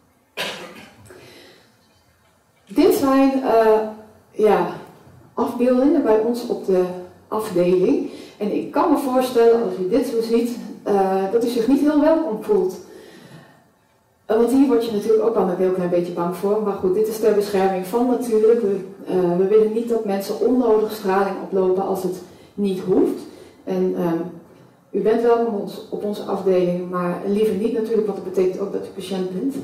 Dit zijn afbeeldingen bij ons op de afdeling. En ik kan me voorstellen, als u dit zo ziet, dat u zich niet heel welkom voelt. Want hier word je natuurlijk ook al een heel klein beetje bang voor. Maar goed, dit is ter bescherming van natuurlijk. We willen niet dat mensen onnodig straling oplopen als het niet hoeft. En u bent welkom op onze afdeling, maar liever niet natuurlijk, want dat betekent ook dat u patiënt bent.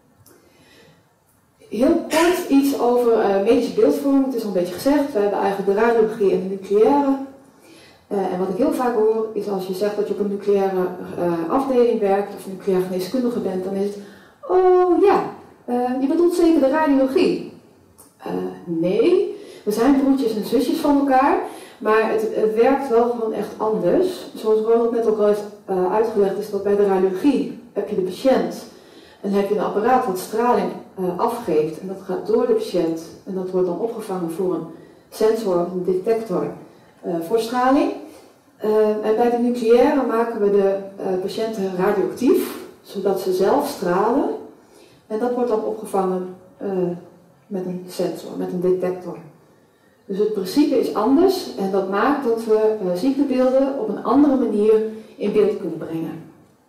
Heel kort iets over medische beeldvorming. Het is al een beetje gezegd, we hebben eigenlijk de radiologie en de nucleaire. En wat ik heel vaak hoor, is als je zegt dat je op een nucleaire afdeling werkt of nucleair geneeskundige bent, dan is het, oh ja, je bedoelt zeker de radiologie. Nee, we zijn broertjes en zusjes van elkaar, maar het werkt wel gewoon echt anders. Zoals Ronald net ook al heeft uitgelegd, is dat bij de radiologie heb je de patiënt en heb je een apparaat wat straling afgeeft en dat gaat door de patiënt en dat wordt dan opgevangen voor een sensor of een detector voor straling. En bij de nucleaire maken we de patiënten radioactief, zodat ze zelf stralen. En dat wordt dan opgevangen met een sensor, met een detector. Dus het principe is anders en dat maakt dat we ziektebeelden op een andere manier in beeld kunnen brengen.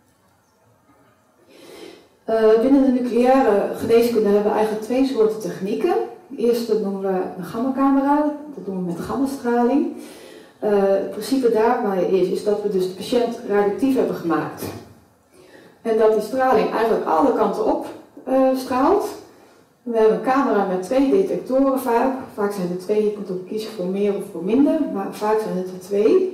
Binnen de nucleaire geneeskunde hebben we eigenlijk twee soorten technieken. De eerste noemen we een gammacamera, dat doen we met gammastraling. Het principe daarbij is dat we dus de patiënt radioactief hebben gemaakt. En dat die straling eigenlijk alle kanten op straalt. We hebben een camera met 2 detectoren vaak. Vaak zijn er 2, je kunt ook kiezen voor meer of voor minder, maar vaak zijn het er 2.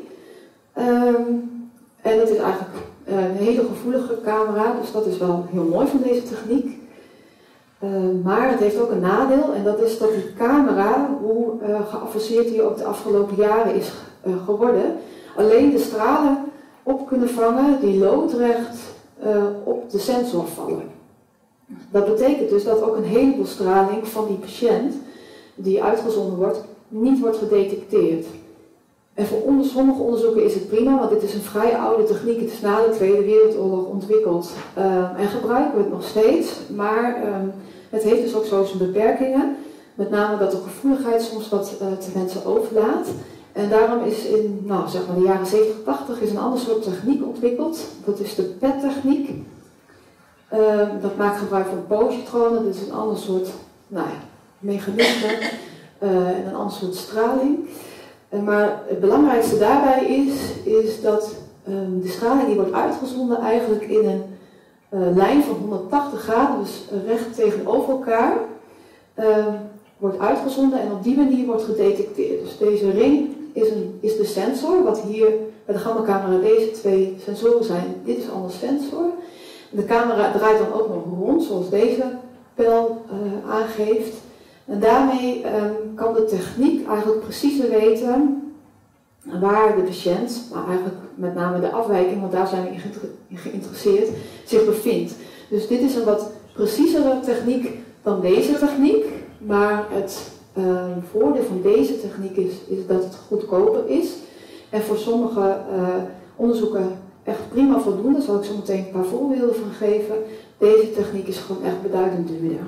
En dat is eigenlijk een hele gevoelige camera, dus dat is wel heel mooi van deze techniek. Maar het heeft ook een nadeel en dat is dat die camera, hoe geavanceerd die ook de afgelopen jaren is geworden, alleen de stralen op kunnen vangen die loodrecht op de sensor vallen. Dat betekent dus dat ook een heleboel straling van die patiënt die uitgezonden wordt, niet wordt gedetecteerd. En voor sommige onderzoeken is het prima, want dit is een vrij oude techniek. Het is na de Tweede Wereldoorlog ontwikkeld en gebruiken we het nog steeds. Maar het heeft dus ook zo zijn beperkingen. Met name dat de gevoeligheid soms wat te mensen overlaat. En daarom is in zeg maar de jaren 70, 80 is een ander soort techniek ontwikkeld. Dat is de PET-techniek. Dat maakt gebruik van positronen. Dat is een ander soort mechanisme en een ander soort straling. Maar het belangrijkste daarbij is dat de straling die wordt uitgezonden eigenlijk in een lijn van 180 graden, dus recht tegenover elkaar. wordt uitgezonden en op die manier wordt gedetecteerd. Dus deze ring is de sensor, wat hier bij de gamma-camera deze 2 sensoren zijn. Dit is allemaal sensor. De camera draait dan ook nog rond, zoals deze pijl aangeeft. En daarmee kan de techniek eigenlijk preciezer weten waar de patiënt, maar eigenlijk met name de afwijking, want daar zijn we in geïnteresseerd, zich bevindt. Dus dit is een wat preciezere techniek dan deze techniek, maar het voordeel van deze techniek is dat het goedkoper is. En voor sommige onderzoeken echt prima voldoende, daar zal ik zo meteen een paar voorbeelden van geven. Deze techniek is gewoon echt beduidend duurder.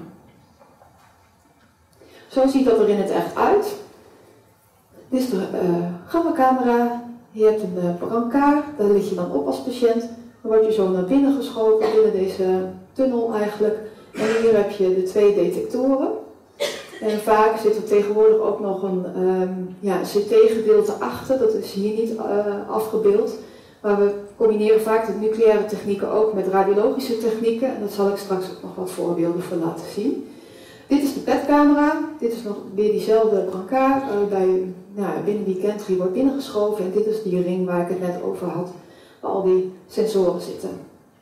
Zo ziet dat er in het echt uit. Dit is de gamma-camera. Je hebt een brancard, daar lig je dan op als patiënt. Dan word je zo naar binnen geschoven, binnen deze tunnel eigenlijk. En hier heb je de 2 detectoren. En vaak zit er tegenwoordig ook nog een CT-gedeelte achter. Dat is hier niet afgebeeld. Maar we combineren vaak de nucleaire technieken ook met radiologische technieken. En daar zal ik straks ook nog wat voorbeelden van laten zien. Dit is de PET-camera. Dit is nog weer diezelfde brancard waarbij binnen die gantry wordt binnengeschoven. En dit is die ring waar ik het net over had, waar al die sensoren zitten.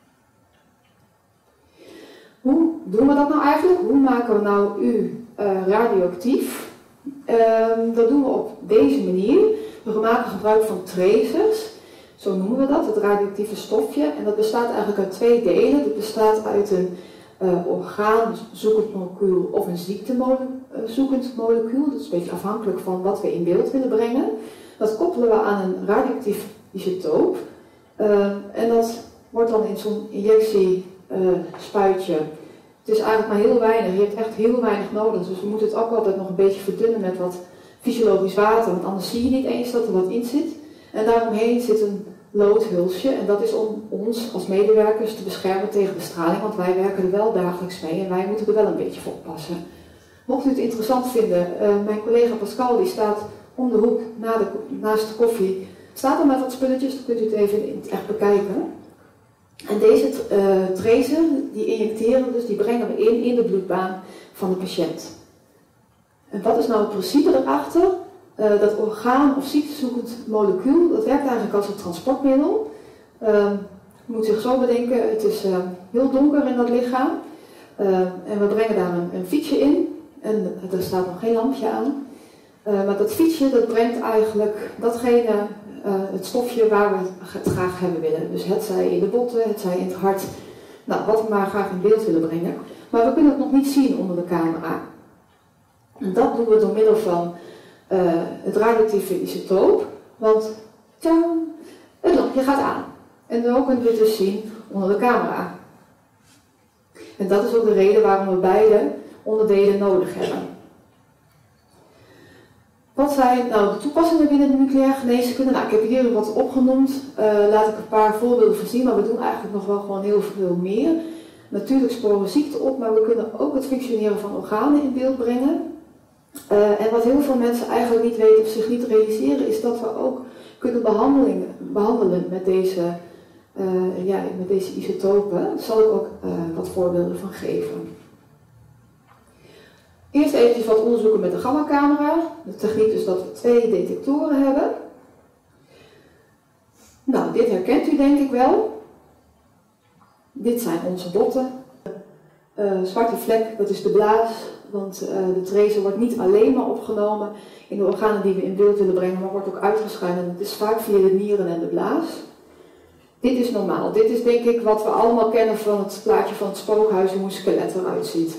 Hoe doen we dat nou eigenlijk? Hoe maken we nou u radioactief? Dat doen we op deze manier. We maken gebruik van tracers. Zo noemen we dat, het radioactieve stofje. En dat bestaat eigenlijk uit 2 delen. Het bestaat uit een orgaanzoekend molecuul of een ziektezoekend molecuul. Dat is een beetje afhankelijk van wat we in beeld willen brengen. Dat koppelen we aan een radioactief isotoop. En dat wordt dan in zo'n injectiespuitje. Het is eigenlijk maar heel weinig. Je hebt echt heel weinig nodig. Dus we moeten het ook altijd nog een beetje verdunnen met wat fysiologisch water. Want anders zie je niet eens dat er wat in zit. En daaromheen zit een loodhulsje. En dat is om ons als medewerkers te beschermen tegen de straling. Want wij werken er wel dagelijks mee en wij moeten er wel een beetje voor oppassen. Mocht u het interessant vinden, mijn collega Pascal die staat om de hoek naast de koffie. Staat er met wat spulletjes, dan kunt u het even in het echt bekijken. En deze tracer, die injecteren dus, die brengen we in de bloedbaan van de patiënt. En wat is nou het principe erachter? Dat orgaan- of ziektezoekend molecuul, dat werkt eigenlijk als een transportmiddel. Je moet zich zo bedenken, het is heel donker in dat lichaam. En we brengen daar een fietsje in. En er staat nog geen lampje aan. Maar dat fietsje, dat brengt eigenlijk datgene, het stofje waar we het graag hebben willen. Dus het zij in de botten, het zij in het hart. Nou, wat we maar graag in beeld willen brengen. Maar we kunnen het nog niet zien onder de camera. En dat doen we door middel van het radioactieve isotoop. Want, het lampje gaat aan. En dan kunnen we het dus zien onder de camera. En dat is ook de reden waarom we beide onderdelen nodig hebben. Wat zijn nou de toepassingen binnen de nucleaire geneeskunde? Nou, ik heb hier wat opgenoemd. Laat ik een paar voorbeelden voorzien, maar we doen eigenlijk nog wel gewoon heel veel meer. Natuurlijk sporen we ziekte op, maar we kunnen ook het functioneren van organen in beeld brengen. En wat heel veel mensen eigenlijk niet weten of zich niet realiseren, is dat we ook kunnen behandelen met deze isotopen. Daar zal ik ook wat voorbeelden van geven. Eerst even wat onderzoeken met de gamma-camera. De techniek is dat we 2 detectoren hebben. Nou, dit herkent u denk ik wel. Dit zijn onze botten. Zwarte vlek, dat is de blaas. Want de tracer wordt niet alleen maar opgenomen in de organen die we in beeld willen brengen, maar wordt ook uitgescheiden. En het is vaak via de nieren en de blaas. Dit is normaal. Dit is denk ik wat we allemaal kennen van het plaatje van het spookhuis, hoe een skelet eruit ziet.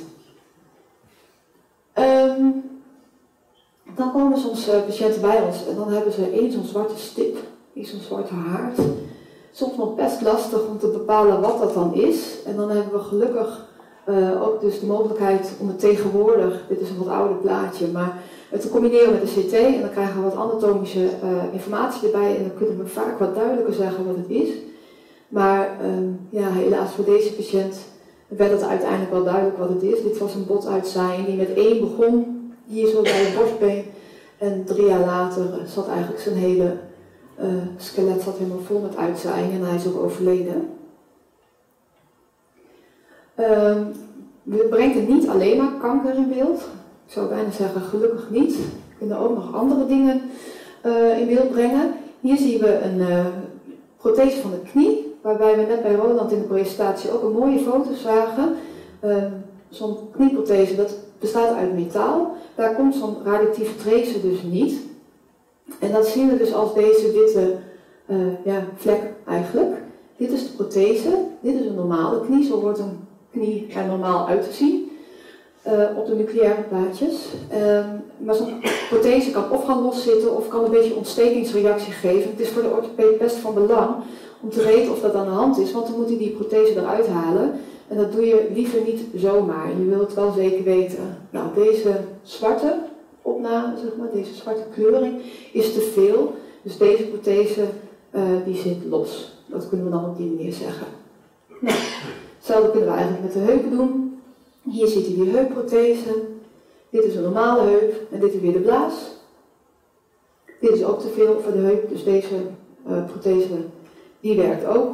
Dan komen soms patiënten bij ons en dan hebben ze één zo'n zwarte stip, zo'n zwarte haard. Soms nog best lastig om te bepalen wat dat dan is. En dan hebben we gelukkig ook dus de mogelijkheid om het tegenwoordig, dit is een wat ouder plaatje, maar het te combineren met de CT en dan krijgen we wat anatomische informatie erbij en dan kunnen we vaak wat duidelijker zeggen wat het is. Maar helaas voor deze patiënt werd het uiteindelijk wel duidelijk wat het is. Dit was een botuitzaaiing die met 1 begon, hier zo bij het borstbeen. En 3 jaar later zat eigenlijk zijn hele skelet zat helemaal vol met uitzaaiing en hij is ook overleden. We brengen niet alleen maar kanker in beeld. ik zou bijna zeggen gelukkig niet. We kunnen ook nog andere dingen in beeld brengen. Hier zien we een prothese van de knie, waarbij we net bij Roland in de presentatie ook een mooie foto zagen. Zo'n knieprothese dat bestaat uit metaal. Daar komt zo'n radioactieve tracer dus niet. En dat zien we dus als deze witte vlek eigenlijk. Dit is de prothese, dit is een normale knie, zo wordt een knie er normaal uit te zien op de nucleaire plaatjes. Maar zo'n prothese kan of gaan loszitten of kan een beetje ontstekingsreactie geven. Het is voor de orthopeed best van belang om te weten of dat aan de hand is, want dan moet hij die prothese eruit halen. En dat doe je liever niet zomaar. Je wilt het wel zeker weten. Nou, deze zwarte opname, zeg maar, deze zwarte kleuring is te veel. Dus deze prothese die zit los. Dat kunnen we dan op die manier zeggen. Nou, hetzelfde kunnen we eigenlijk met de heupen doen. Hier ziet u die heupprothese. Dit is een normale heup en dit is weer de blaas. Dit is ook te veel voor de heup, dus deze prothese die werkt ook.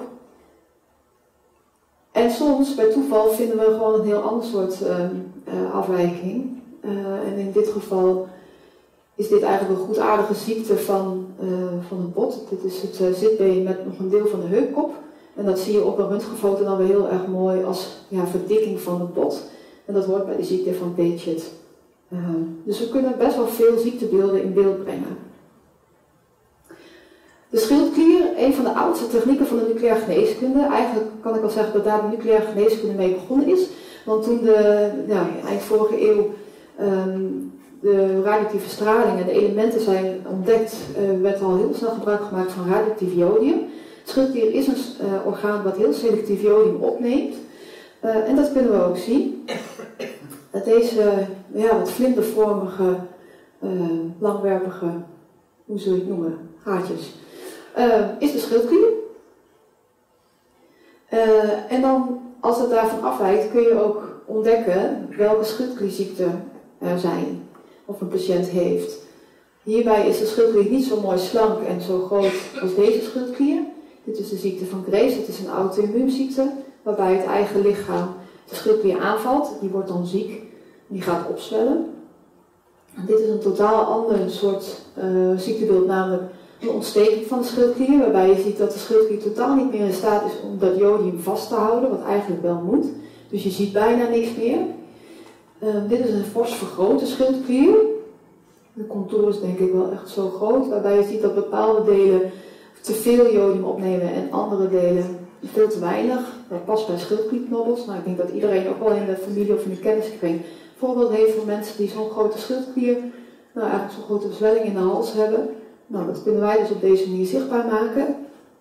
En soms, bij toeval, vinden we gewoon een heel ander soort afwijking. En in dit geval is dit eigenlijk een goedaardige ziekte van het bot. Dit is het zitbeen met nog een deel van de heupkop. En dat zie je op een röntgenfoto dan weer heel erg mooi als verdikking van het bot. En dat hoort bij de ziekte van Paget. Dus we kunnen best wel veel ziektebeelden in beeld brengen. De schildklier, een van de oudste technieken van de nucleaire geneeskunde. Eigenlijk kan ik wel zeggen dat daar de nucleaire geneeskunde mee begonnen is. Want toen eind vorige eeuw de radioactieve straling en de elementen zijn ontdekt, werd al heel snel gebruik gemaakt van radioactief jodium. De schildklier is een orgaan wat heel selectief jodium opneemt. En dat kunnen we ook zien. Deze wat vlindervormige, langwerpige, hoe zul je het noemen, gaatjes, is de schildklier. En dan, als het daarvan afwijkt, kun je ook ontdekken welke schildklierziekten er zijn, of een patiënt heeft. Hierbij is de schildklier niet zo mooi slank en zo groot als deze schildklier. Dit is de ziekte van Graves, dat is een auto-immuunziekte, waarbij het eigen lichaam de schildklier aanvalt. Die wordt dan ziek, die gaat opzwellen. En dit is een totaal ander soort ziektebeeld, namelijk een ontsteking van de schildklier, waarbij je ziet dat de schildklier totaal niet meer in staat is om dat jodium vast te houden, wat eigenlijk wel moet. Dus je ziet bijna niks meer. Dit is een fors vergrote schildklier. De contour is denk ik wel echt zo groot, waarbij je ziet dat bepaalde delen te veel jodium opnemen en andere delen veel te weinig. Dat past bij schildklierknobbels. Nou, ik denk dat iedereen ook wel in de familie of in de kenniskring voorbeeld heeft van mensen die zo'n grote schildklier, eigenlijk zo'n grote zwelling in de hals hebben. Nou, dat kunnen wij dus op deze manier zichtbaar maken.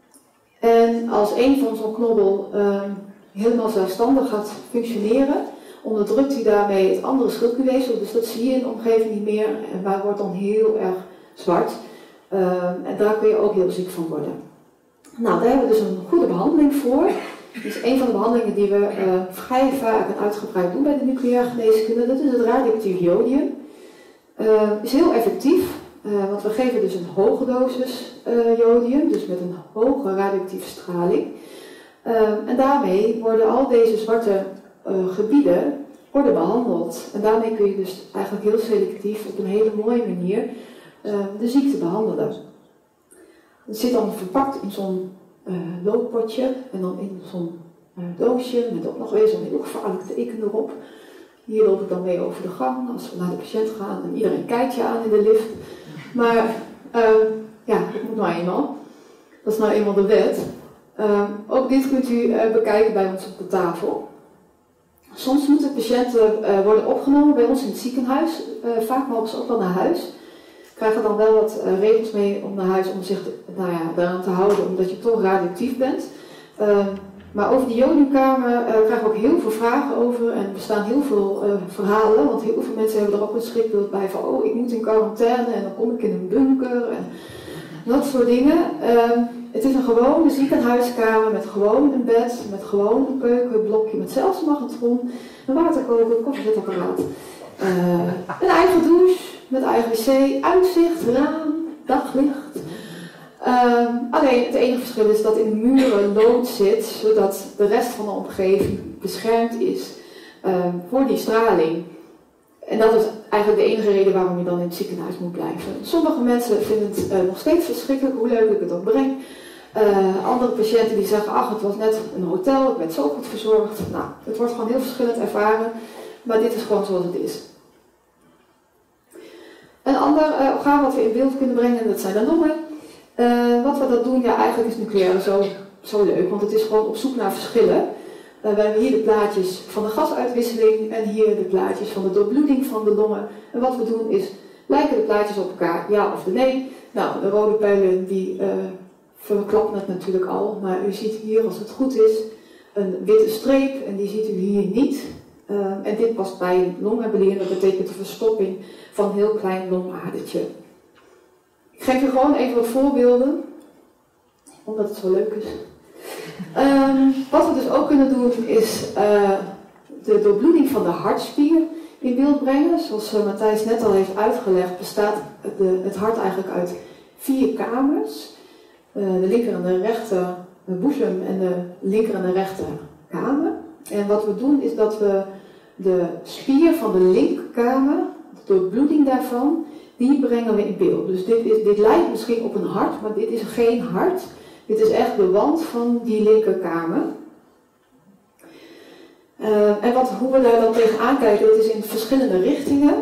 En als een van zo'n knobbel helemaal zelfstandig gaat functioneren, onderdrukt hij daarmee het andere schildklierweefsel. Dus dat zie je in de omgeving niet meer en waar wordt dan heel erg zwart. En daar kun je ook heel ziek van worden. Nou, daar hebben we dus een goede behandeling voor. Dus een van de behandelingen die we vrij vaak en uitgebreid doen bij de nucleaire geneeskunde, dat is het radioactief jodium. Is heel effectief, want we geven dus een hoge dosis jodium, dus met een hoge radioactieve straling. En daarmee worden al deze zwarte gebieden behandeld. En daarmee kun je dus eigenlijk heel selectief op een hele mooie manier de ziekte behandelen. Het zit dan verpakt in zo'n loodpotje en dan in zo'n doosje met ook nog weer zo'n heel gevaarlijk teken erop. Hier loop ik dan mee over de gang als we naar de patiënt gaan en iedereen kijkt je aan in de lift. Maar dat moet nou eenmaal. Dat is nou eenmaal de wet. Ook dit kunt u bekijken bij ons op de tafel. Soms moeten patiënten worden opgenomen bij ons in het ziekenhuis. Vaak mogen ze ook wel naar huis. Krijgen dan wel wat regels mee om naar huis om zich daaraan te houden, omdat je toch radioactief bent. Maar over die jodiumkamer krijgen we ook heel veel vragen over en er bestaan heel veel verhalen, want heel veel mensen hebben er ook een schrikbeeld bij van oh, ik moet in quarantaine en dan kom ik in een bunker en dat soort dingen. Het is een gewone ziekenhuiskamer met gewoon een bed, met gewoon een keukenblokje, met zelfs een magnetron, een waterkoker, een koffiezetapparaat, een eigen douche met eigen wc, uitzicht, raam, daglicht. Alleen het enige verschil is dat in de muren lood zit, zodat de rest van de omgeving beschermd is voor die straling. En dat is eigenlijk de enige reden waarom je dan in het ziekenhuis moet blijven. Sommige mensen vinden het nog steeds verschrikkelijk, hoe leuk ik het ook breng. Andere patiënten die zeggen, ach, het was net een hotel, ik werd zo goed verzorgd. Nou, het wordt gewoon heel verschillend ervaren, maar dit is gewoon zoals het is. Een ander orgaan wat we in beeld kunnen brengen, dat zijn de longen. Wat we dat doen, ja, eigenlijk is nucleaire zo leuk, want het is gewoon op zoek naar verschillen. We hebben hier de plaatjes van de gasuitwisseling en hier de plaatjes van de doorbloeding van de longen. En wat we doen is, lijken de plaatjes op elkaar, ja of nee? Nou, de rode pijlen die verklappen het natuurlijk al, maar u ziet hier, als het goed is, een witte streep en die ziet u hier niet. En dit past bij een longembolie, dat betekent de verstopping van een heel klein longadertje. Ik geef je gewoon even wat voorbeelden, omdat het zo leuk is. Wat we dus ook kunnen doen is de doorbloeding van de hartspier in beeld brengen. Zoals Matthijs net al heeft uitgelegd, bestaat het hart eigenlijk uit 4 kamers. De linker en de rechter boezem en de linker en de rechter kamer. En wat we doen is dat we de spier van de linkerkamer, de doorbloeding daarvan, die brengen we in beeld. Dus dit lijkt misschien op een hart, maar dit is geen hart. Dit is echt de wand van die linkerkamer. En hoe we daar dan tegenaan kijken, dat is in verschillende richtingen.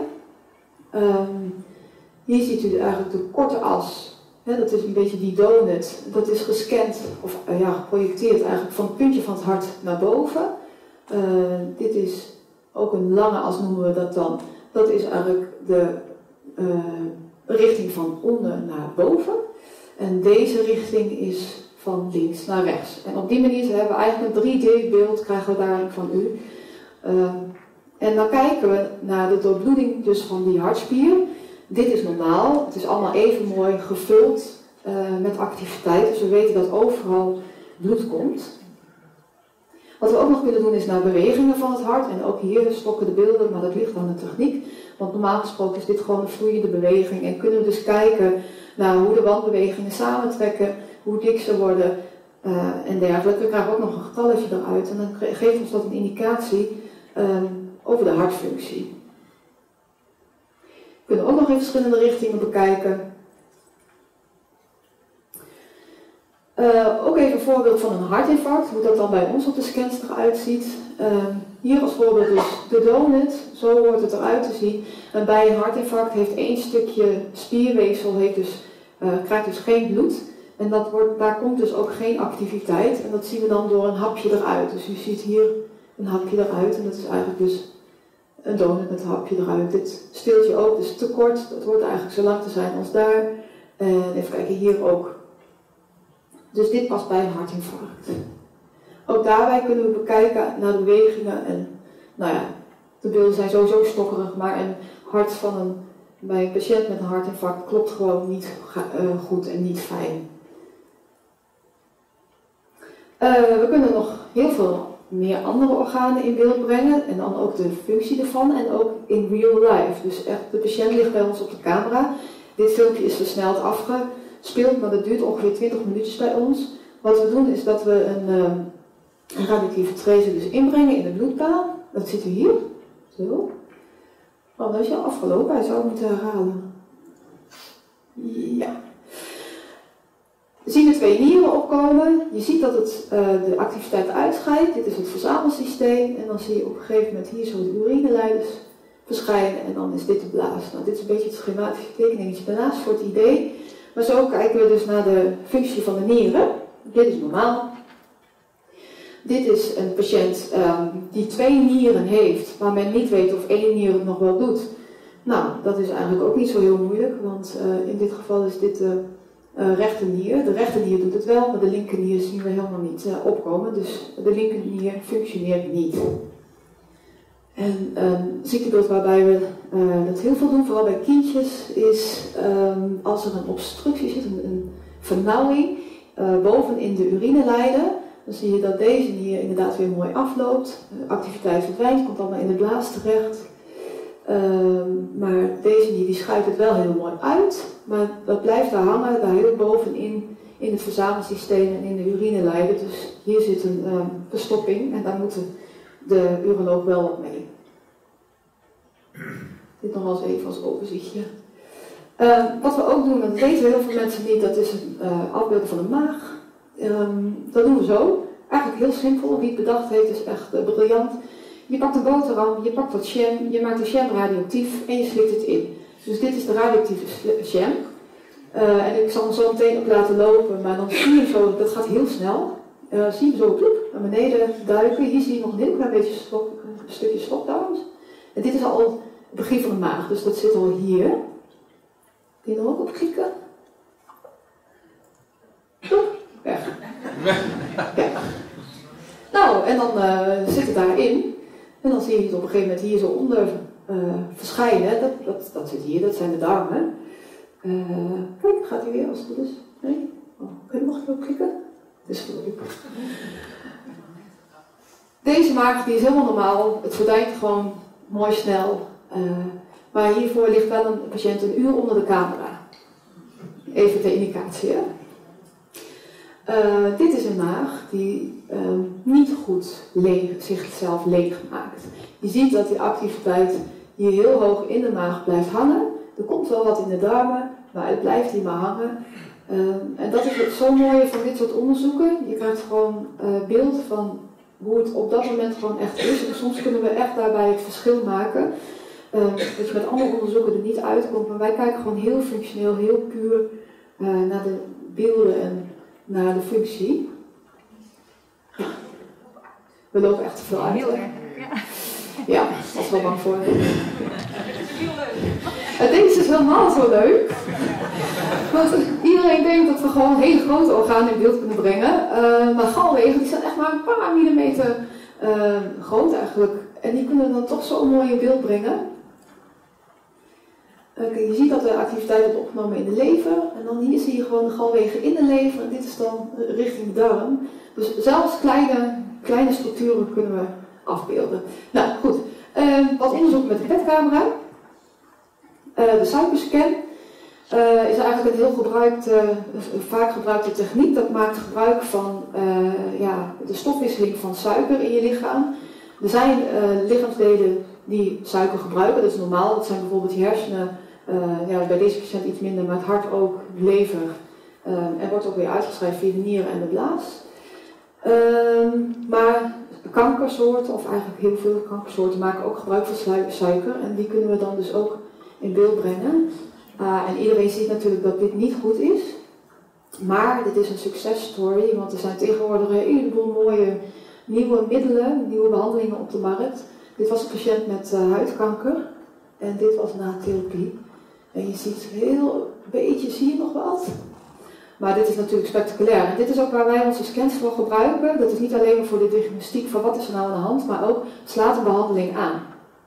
Hier ziet u eigenlijk de korte as. Dat is een beetje die donut. Dat is gescand, of geprojecteerd eigenlijk van het puntje van het hart naar boven. Dit is ook een lange as, noemen we dat dan. Dat is eigenlijk de richting van onder naar boven. En deze richting is van links naar rechts. En op die manier hebben we eigenlijk een 3D-beeld, krijgen we daar van u. En dan kijken we naar de doorbloeding dus van die hartspier. Dit is normaal, het is allemaal even mooi gevuld met activiteit. Dus we weten dat overal bloed komt. Wat we ook nog kunnen doen is naar bewegingen van het hart. En ook hier stokken de beelden, maar dat ligt aan de techniek. Want normaal gesproken is dit gewoon een vloeiende beweging. En kunnen we dus kijken naar hoe de wandbewegingen samentrekken, hoe dik ze worden en dergelijke. We krijgen ook nog een getalletje eruit. En dan geeft ons dat een indicatie over de hartfunctie. We kunnen ook nog in verschillende richtingen bekijken. Ook even een voorbeeld van een hartinfarct, hoe dat dan bij ons op de scans eruit ziet. Hier als voorbeeld dus de donut, zo hoort het eruit te zien. En bij een hartinfarct heeft 1 stukje spierweefsel krijgt dus geen bloed. En daar komt dus ook geen activiteit. En dat zien we dan door een hapje eruit. Dus u ziet hier een hapje eruit en dat is eigenlijk dus een donut met een hapje eruit. Dit steeltje ook, dus te kort, dat hoort eigenlijk zo lang te zijn als daar. En even kijken, hier ook. Dus dit past bij een hartinfarct. Ook daarbij kunnen we bekijken naar de bewegingen. En nou ja, de beelden zijn sowieso stokkerig, maar een hart bij een patiënt met een hartinfarct klopt gewoon niet goed en niet fijn. We kunnen nog heel veel meer andere organen in beeld brengen en dan ook de functie ervan en ook in real life. Dus echt, de patiënt ligt bij ons op de camera. Dit filmpje is versneld afgespeeld, maar dat duurt ongeveer 20 minuutjes bij ons. Wat we doen is dat we een radioactieve tracer dus inbrengen in de bloedbaan. Dat ziet u hier. Zo. Oh, dat is al afgelopen, hij zou moeten herhalen. Ja. We zien er 2 nieren opkomen. Je ziet dat het de activiteit uitscheidt. Dit is het verzamelsysteem. En dan zie je op een gegeven moment hier zo de urineleiders verschijnen. En dan is dit de blaas. Nou, dit is een beetje het schematische tekeningetje daarnaast voor het idee. Maar zo kijken we dus naar de functie van de nieren. Dit is normaal. Dit is een patiënt die 2 nieren heeft, maar men niet weet of 1 nier het nog wel doet. Nou, dat is eigenlijk ook niet zo heel moeilijk, want in dit geval is dit de rechternier. De rechternier doet het wel, maar de linkernier zien we helemaal niet opkomen. Dus de linkernier functioneert niet. En een ziektebeeld waarbij we dat heel veel doen, vooral bij kindjes, is als er een obstructie zit, een vernauwing boven in de urineleider. Dan zie je dat deze nier inderdaad weer mooi afloopt. De activiteit verdwijnt, komt allemaal in de blaas terecht. Maar deze nier die schuift het wel heel mooi uit. Maar dat blijft daar hangen, daar heel bovenin in het verzamelsysteem en in de urineleider. Dus hier zit een verstopping en daar moet de uroloog wel wat mee. Dit nog wel eens even als overzichtje. Wat we ook doen, dat weten heel veel mensen niet, dat is een afbeelden van de maag. Dat doen we zo. Eigenlijk heel simpel. Wie het bedacht heeft is echt briljant. Je pakt een boterham, je pakt wat jam, je maakt de jam radioactief en je slikt het in. Dus dit is de radioactieve jam. En ik zal hem zo meteen ook laten lopen, maar dan zie je hem zo, dat gaat heel snel. Zie je hem zo ploep, naar beneden duiken. Hier zie je nog een heel klein beetje een stukje slokdarm. En dit is al het begin van de maag, dus dat zit al hier. Kun je er ook op klikken? Ploep, weg. Ja. Nou, en dan zit het daarin. En dan zie je het op een gegeven moment hier zo onder verschijnen. Dat zit hier, dat zijn de darmen. Kijk, gaat hij weer als het goed is? Nee? Oh, kun je nog even klikken? Het is gelukkig. Deze maag die is helemaal normaal. Het verdwijnt gewoon mooi snel. Maar hiervoor ligt wel een patiënt een uur onder de camera. Even ter indicatie. Hè? Dit is een maag die niet goed zichzelf leeg maakt. Je ziet dat die activiteit hier heel hoog in de maag blijft hangen. Er komt wel wat in de darmen, maar het blijft hier maar hangen. En dat is het zo mooie van dit soort onderzoeken. Je krijgt gewoon beeld van hoe het op dat moment gewoon echt is. En soms kunnen we echt daarbij het verschil maken. Dat je met andere onderzoeken er niet uitkomt. Maar wij kijken gewoon heel functioneel, heel puur naar de beelden en naar de functie. Ja. We lopen echt te veel uit. Heel erg. Ja, daar was wel bang voor. Deze is helemaal zo leuk. Want iedereen denkt dat we gewoon hele grote organen in beeld kunnen brengen. Maar galwegen die zijn echt maar een paar millimeter groot eigenlijk. En die kunnen we dan toch zo mooi in beeld brengen. Je ziet dat de activiteit wordt opgenomen in de lever. En dan hier zie je gewoon de galwegen in de lever. En dit is dan richting de darm. Dus zelfs kleine structuren kunnen we afbeelden. Nou goed, wat onderzoek met de PET-camera. De suikerscan is eigenlijk een heel vaak gebruikte techniek. Dat maakt gebruik van de stofwisseling van suiker in je lichaam. Er zijn lichaamsdelen die suiker gebruiken, dat is normaal. Dat zijn bijvoorbeeld je hersenen, bij deze patiënt iets minder, maar het hart ook, de lever. En wordt ook weer uitgeschreven via de nieren en de blaas. Maar kankersoorten, of eigenlijk heel veel kankersoorten, maken ook gebruik van suiker. En die kunnen we dan dus ook in beeld brengen. En iedereen ziet natuurlijk dat dit niet goed is. Maar dit is een success story, want er zijn tegenwoordig een heleboel mooie nieuwe middelen, nieuwe behandelingen op de markt. Dit was een patiënt met huidkanker en dit was na therapie. En je ziet heel beetje, zie je nog wat? Maar dit is natuurlijk spectaculair. En dit is ook waar wij onze scans voor gebruiken. Dat is niet alleen maar voor de diagnostiek van wat is er nou aan de hand, maar ook slaat een behandeling aan.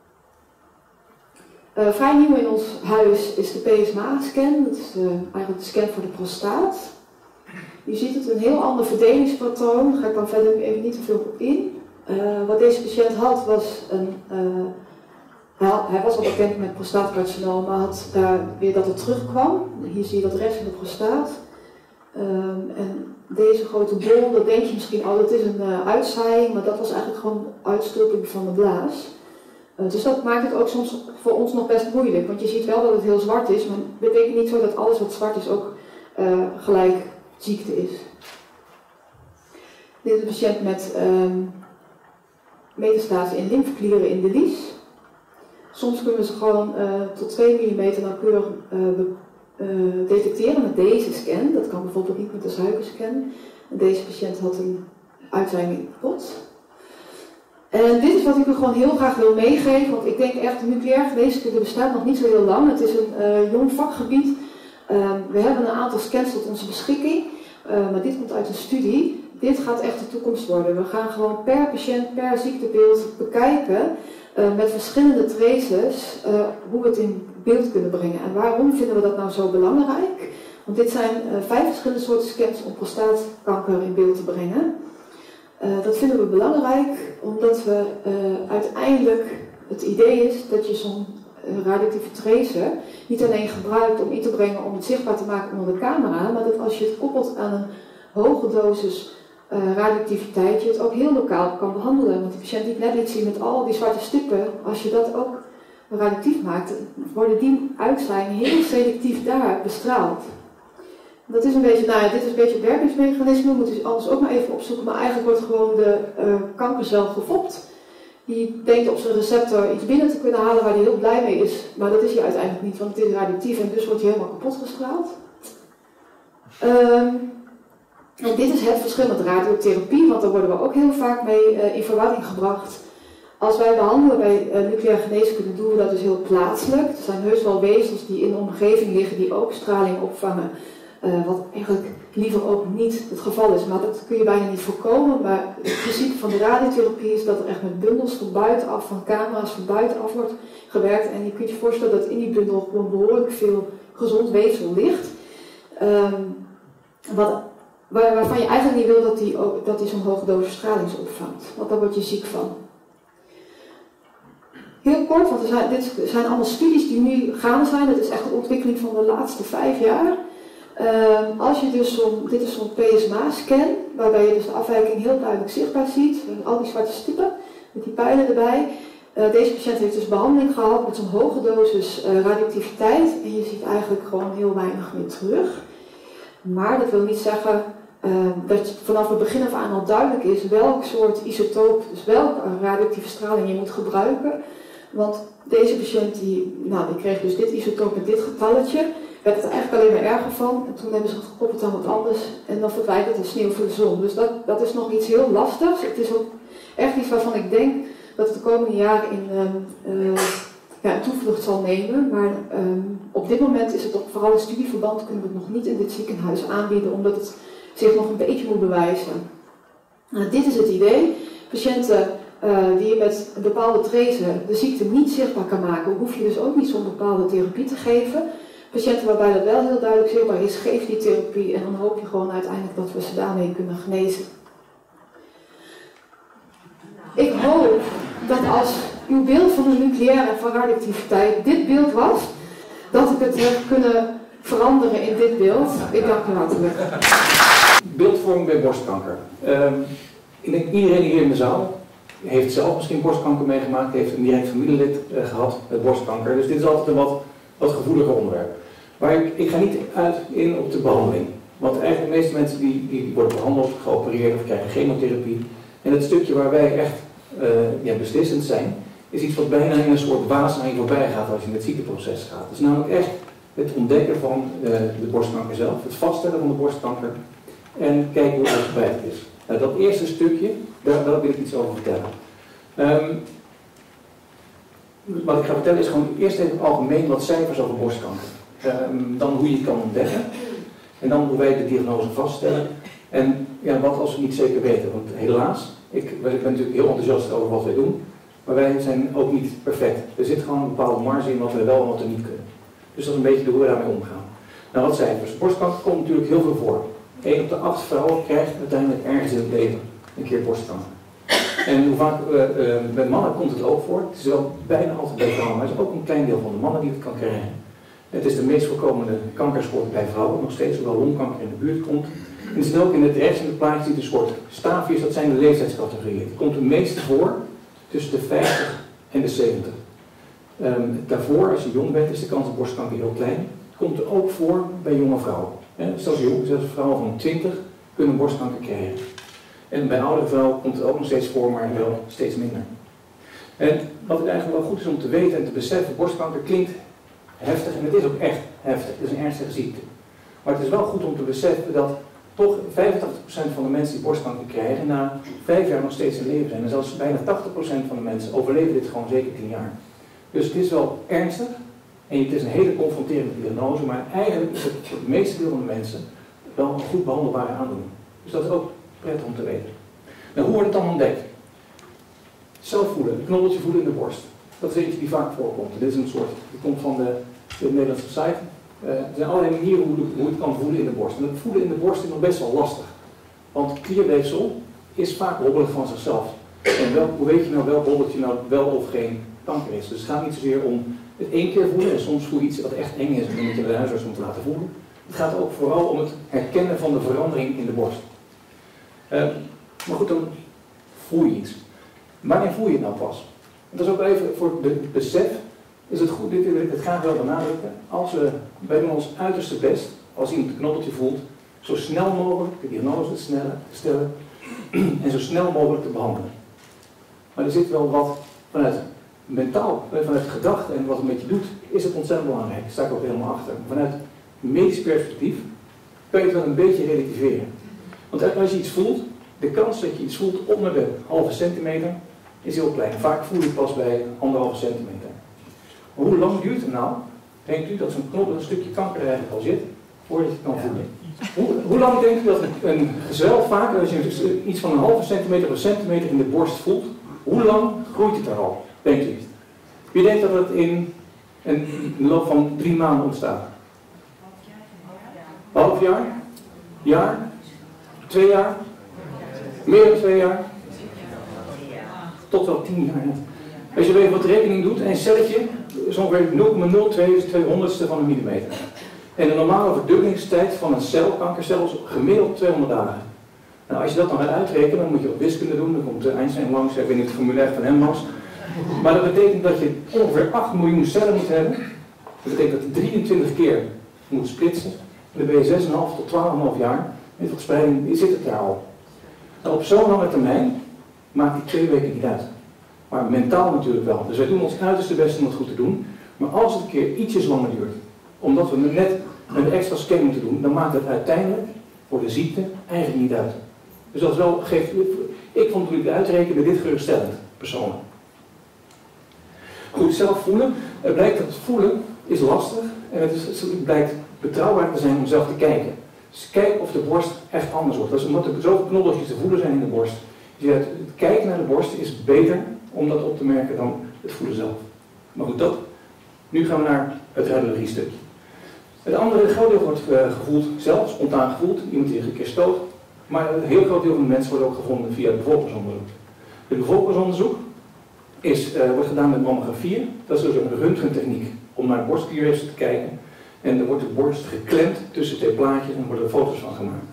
Vrij nieuw in ons huis is de PSMA-scan. Dat is eigenlijk de scan voor de prostaat. Je ziet het een heel ander verdelingspatroon. Daar ga ik dan verder even niet te veel op in. Wat deze patiënt had was hij was al bekend met prostaatcarcinoom, maar had daar weer dat het terugkwam. Hier zie je dat rechts in de prostaat. En deze grote bol, dat denk je misschien al, dat is een uitzaaiing, maar dat was eigenlijk gewoon uitstulping van de blaas. Dus dat maakt het ook soms voor ons nog best moeilijk, want je ziet wel dat het heel zwart is, maar het betekent niet zo dat alles wat zwart is ook gelijk ziekte is. Dit is een patiënt met metastase in lymfeklieren in de lies. Soms kunnen we ze gewoon tot 2 mm nauwkeurig detecteren met deze scan. Dat kan bijvoorbeeld niet met de suikerscan. En deze patiënt had een uitzaaiing in de pot. En dit is wat ik u gewoon heel graag wil meegeven, want ik denk echt, de nucleaire geneeskunde bestaat nog niet zo heel lang. Het is een jong vakgebied. We hebben een aantal scans tot onze beschikking, maar dit komt uit een studie. Dit gaat echt de toekomst worden. We gaan gewoon per patiënt, per ziektebeeld bekijken met verschillende traces hoe we het in beeld kunnen brengen. En waarom vinden we dat nou zo belangrijk? Want dit zijn 5 verschillende soorten scans om prostaatkanker in beeld te brengen. Dat vinden we belangrijk omdat we uiteindelijk het idee is dat je zo'n radioactieve tracer niet alleen gebruikt om in te brengen om het zichtbaar te maken onder de camera, maar dat als je het koppelt aan een hoge dosis radioactiviteit, je het ook heel lokaal kan behandelen. Want de patiënt die ik net liet zien met al die zwarte stippen, als je dat ook radioactief maakt, worden die uitzaaiingen heel selectief daar bestraald. Dat is een beetje, nou ja, dit is een beetje het werkingsmechanisme, moet je anders ook maar even opzoeken, maar eigenlijk wordt gewoon de kankercel gefopt. Die denkt op zijn receptor iets binnen te kunnen halen waar hij heel blij mee is, maar dat is hij uiteindelijk niet, want het is radioactief en dus wordt hij helemaal kapot gestraald. En dit is het verschil met radiotherapie, want daar worden we ook heel vaak mee in verwarring gebracht. Als wij behandelen bij nucleaire geneeskunde doen we dat dus heel plaatselijk. Er zijn heus wel wezens die in de omgeving liggen die ook straling opvangen. Wat eigenlijk liever ook niet het geval is, maar dat kun je bijna niet voorkomen. Maar het principe van de radiotherapie is dat er echt met bundels van buitenaf, van camera's van buitenaf wordt gewerkt. En je kunt je voorstellen dat in die bundel gewoon behoorlijk veel gezond weefsel ligt. Waarvan je eigenlijk niet wil dat die zo'n hoge dosis straling opvangt, want daar word je ziek van. Heel kort, want dit zijn allemaal studies die nu gaande zijn, dat is echt de ontwikkeling van de laatste 5 jaar. Als je dus dit is zo'n PSMA-scan, waarbij je dus de afwijking heel duidelijk zichtbaar ziet, al die zwarte stippen met die pijlen erbij. Deze patiënt heeft dus behandeling gehad met zo'n hoge dosis radioactiviteit en je ziet eigenlijk gewoon heel weinig meer terug. Maar dat wil niet zeggen dat vanaf het begin af aan al duidelijk is welk soort isotoop, dus welke radioactieve straling je moet gebruiken. Want deze patiënt die kreeg dus dit isotoop met dit getalletje, werd het eigenlijk alleen maar erger van. En toen hebben ze het gekoppeld aan wat anders en dan verdwijnt het als sneeuw voor de zon. Dus dat is nog iets heel lastigs. Het is ook echt iets waarvan ik denk dat het de komende jaren een toevlucht zal nemen. Maar op dit moment is het vooral in studieverband kunnen we het nog niet in dit ziekenhuis aanbieden, omdat het zich nog een beetje moet bewijzen. Dit is het idee. Patiënten die je met een bepaalde tracer de ziekte niet zichtbaar kan maken, hoef je dus ook niet zo'n bepaalde therapie te geven. Patiënten waarbij dat wel heel duidelijk zichtbaar is, geef die therapie en dan hoop je gewoon uiteindelijk dat we ze daarmee kunnen genezen. Ik hoop dat als uw beeld van de nucleaire en van radioactiviteit dit beeld was, dat ik het heb kunnen veranderen in dit beeld. Ik dank u hartelijk. Beeldvorming bij borstkanker. Ik denk iedereen hier in de zaal heeft zelf misschien borstkanker meegemaakt, heeft een direct familielid gehad met borstkanker. Dus dit is altijd een wat gevoeliger onderwerp. Maar ik ga niet in op de behandeling. Want eigenlijk de meeste mensen die worden behandeld, geopereerd of krijgen chemotherapie. En het stukje waar wij echt beslissend zijn, is iets wat bijna in een soort waas aan je voorbij gaat als je in het ziekteproces gaat. Het is namelijk echt het ontdekken van de borstkanker zelf, het vaststellen van de borstkanker en kijken hoe uitgebreid het is. Dat eerste stukje, daar wil ik iets over vertellen. Wat ik ga vertellen is gewoon eerst even algemeen wat cijfers over borstkanker. Dan hoe je het kan ontdekken. En dan hoe wij de diagnose vaststellen. En wat als we niet zeker weten. Want helaas, ik ben natuurlijk heel enthousiast over wat wij doen. Maar wij zijn ook niet perfect. Er zit gewoon een bepaalde marge in wat we wel en wat we niet kunnen. Dus dat is een beetje hoe we daarmee omgaan. Nou, wat cijfers. Borstkanker komt natuurlijk heel veel voor. 1 op de 8 vrouwen krijgt uiteindelijk ergens in het leven een keer borstkanker. En hoe vaak bij mannen komt het ook voor. Het is wel bijna altijd bij vrouwen, maar het is ook een klein deel van de mannen die het kan krijgen. Het is de meest voorkomende kankersoort bij vrouwen, nog steeds hoewel longkanker in de buurt komt. En het is ook in het rechts in de plaatje die de soort staafjes, dat zijn de leeftijdscategorieën. Het komt het meeste voor tussen de 50 en de 70. Daarvoor, als je jong bent, is de kans op borstkanker heel klein. Het komt er ook voor bij jonge vrouwen. Zelfs vrouwen van 20 kunnen borstkanker krijgen. En bij oudere vrouwen komt het ook nog steeds voor, maar wel steeds minder. En wat het eigenlijk wel goed is om te weten en te beseffen, borstkanker klinkt heftig en het is ook echt heftig. Het is een ernstige ziekte. Maar het is wel goed om te beseffen dat toch 85% van de mensen die borstkanker krijgen na 5 jaar nog steeds in leven zijn. En zelfs bijna 80% van de mensen overleven dit gewoon zeker 10 jaar. Dus het is wel ernstig en het is een hele confronterende diagnose, maar eigenlijk is het voor het meeste deel van de mensen wel een goed behandelbare aandoening. Dus dat is ook prettig om te weten. Nou, hoe wordt het dan ontdekt? Zelf voelen, een knobbeltje voelen in de borst. Dat is eentje die vaak voorkomt. Dit is een soort, die komt van de Nederlandse site. Er zijn allerlei manieren hoe het kan voelen in de borst. En het voelen in de borst is nog best wel lastig. Want klierweefsel is vaak hobbelig van zichzelf. En hoe weet je nou welk hobbeltje nou wel of geen kanker is? Dus het gaat niet zozeer om het 1 keer voelen. En soms voel je iets wat echt eng is en dan moet je de huisarts om te laten voelen. Het gaat ook vooral om het herkennen van de verandering in de borst. Maar goed, dan voel je iets. Wanneer voel je het nou pas? En dat is ook even voor het besef is het goed, dit wil ik het graag wel benadrukken, wij doen ons uiterste best, als iemand een knobbeltje voelt, zo snel mogelijk de diagnose te stellen en zo snel mogelijk te behandelen. Maar er zit wel wat vanuit mentaal, vanuit gedachte en wat het met je doet, is het ontzettend belangrijk. Daar sta ik ook helemaal achter. Vanuit medisch perspectief kan je het wel een beetje relativeren. Want als je iets voelt, de kans dat je iets voelt onder de halve centimeter is heel klein. Vaak voel je het pas bij 1,5 centimeter. Maar hoe lang duurt het nou, denkt u, dat zo'n knobbel, een stukje kanker er eigenlijk al zit, voordat je het kan voelen? Hoe lang denkt u dat een gezwel, vaak als je iets van 1,5 centimeter of een centimeter in de borst voelt, hoe lang groeit het er al, denkt u? Wie denkt dat het in een loop van 3 maanden ontstaat? Half jaar? Jaar? 2 jaar? Meer dan 2 jaar? Tot wel 10 jaar. Als je weet wat de rekening doet, een celletje is ongeveer 0,02 van een millimeter. En de normale verdubbelingstijd van een cel, kankercel, is gemiddeld 200 dagen. Nou, als je dat dan gaat uitrekenen, dan moet je op wiskunde doen. Dan komt Einstein langs, ik weet niet of het formulaire van hem was. Maar dat betekent dat je ongeveer 8 miljoen cellen moet hebben. Dat betekent dat je 23 keer moet splitsen. En dan ben je 6,5 tot 12,5 jaar. Met wat spreiding zit het daar al. Nou, op zo'n lange termijn maakt die 2 weken niet uit. Maar mentaal natuurlijk wel. Dus wij doen ons uiterste best om het goed te doen. Maar als het een keer ietsjes langer duurt, omdat we net een extra scan moeten doen, dan maakt het uiteindelijk voor de ziekte eigenlijk niet uit. Dus dat is wel, ik vond toen ik het uitrekende dit geruststellend, persoonlijk. Goed, zelf voelen. Het blijkt dat het voelen is lastig en het blijkt betrouwbaar te zijn om zelf te kijken. Dus kijk of de borst echt anders wordt. Dat is omdat er zoveel knobbeltjes te voelen zijn in de borst. Dus het kijken naar de borst is beter om dat op te merken dan het voelen zelf. Maar goed, nu gaan we naar het radiologie stukje. Het andere groot deel wordt gevoeld zelf, spontaan gevoeld, iemand die een keer stoot. Maar een heel groot deel van de mensen wordt ook gevonden via het bevolkingsonderzoek. Het bevolkingsonderzoek wordt gedaan met mammografie. Dat is dus een röntgentechniek om naar borstklierweefsel te kijken. En er wordt de borst geklemd tussen 2 plaatjes en er worden foto's van gemaakt.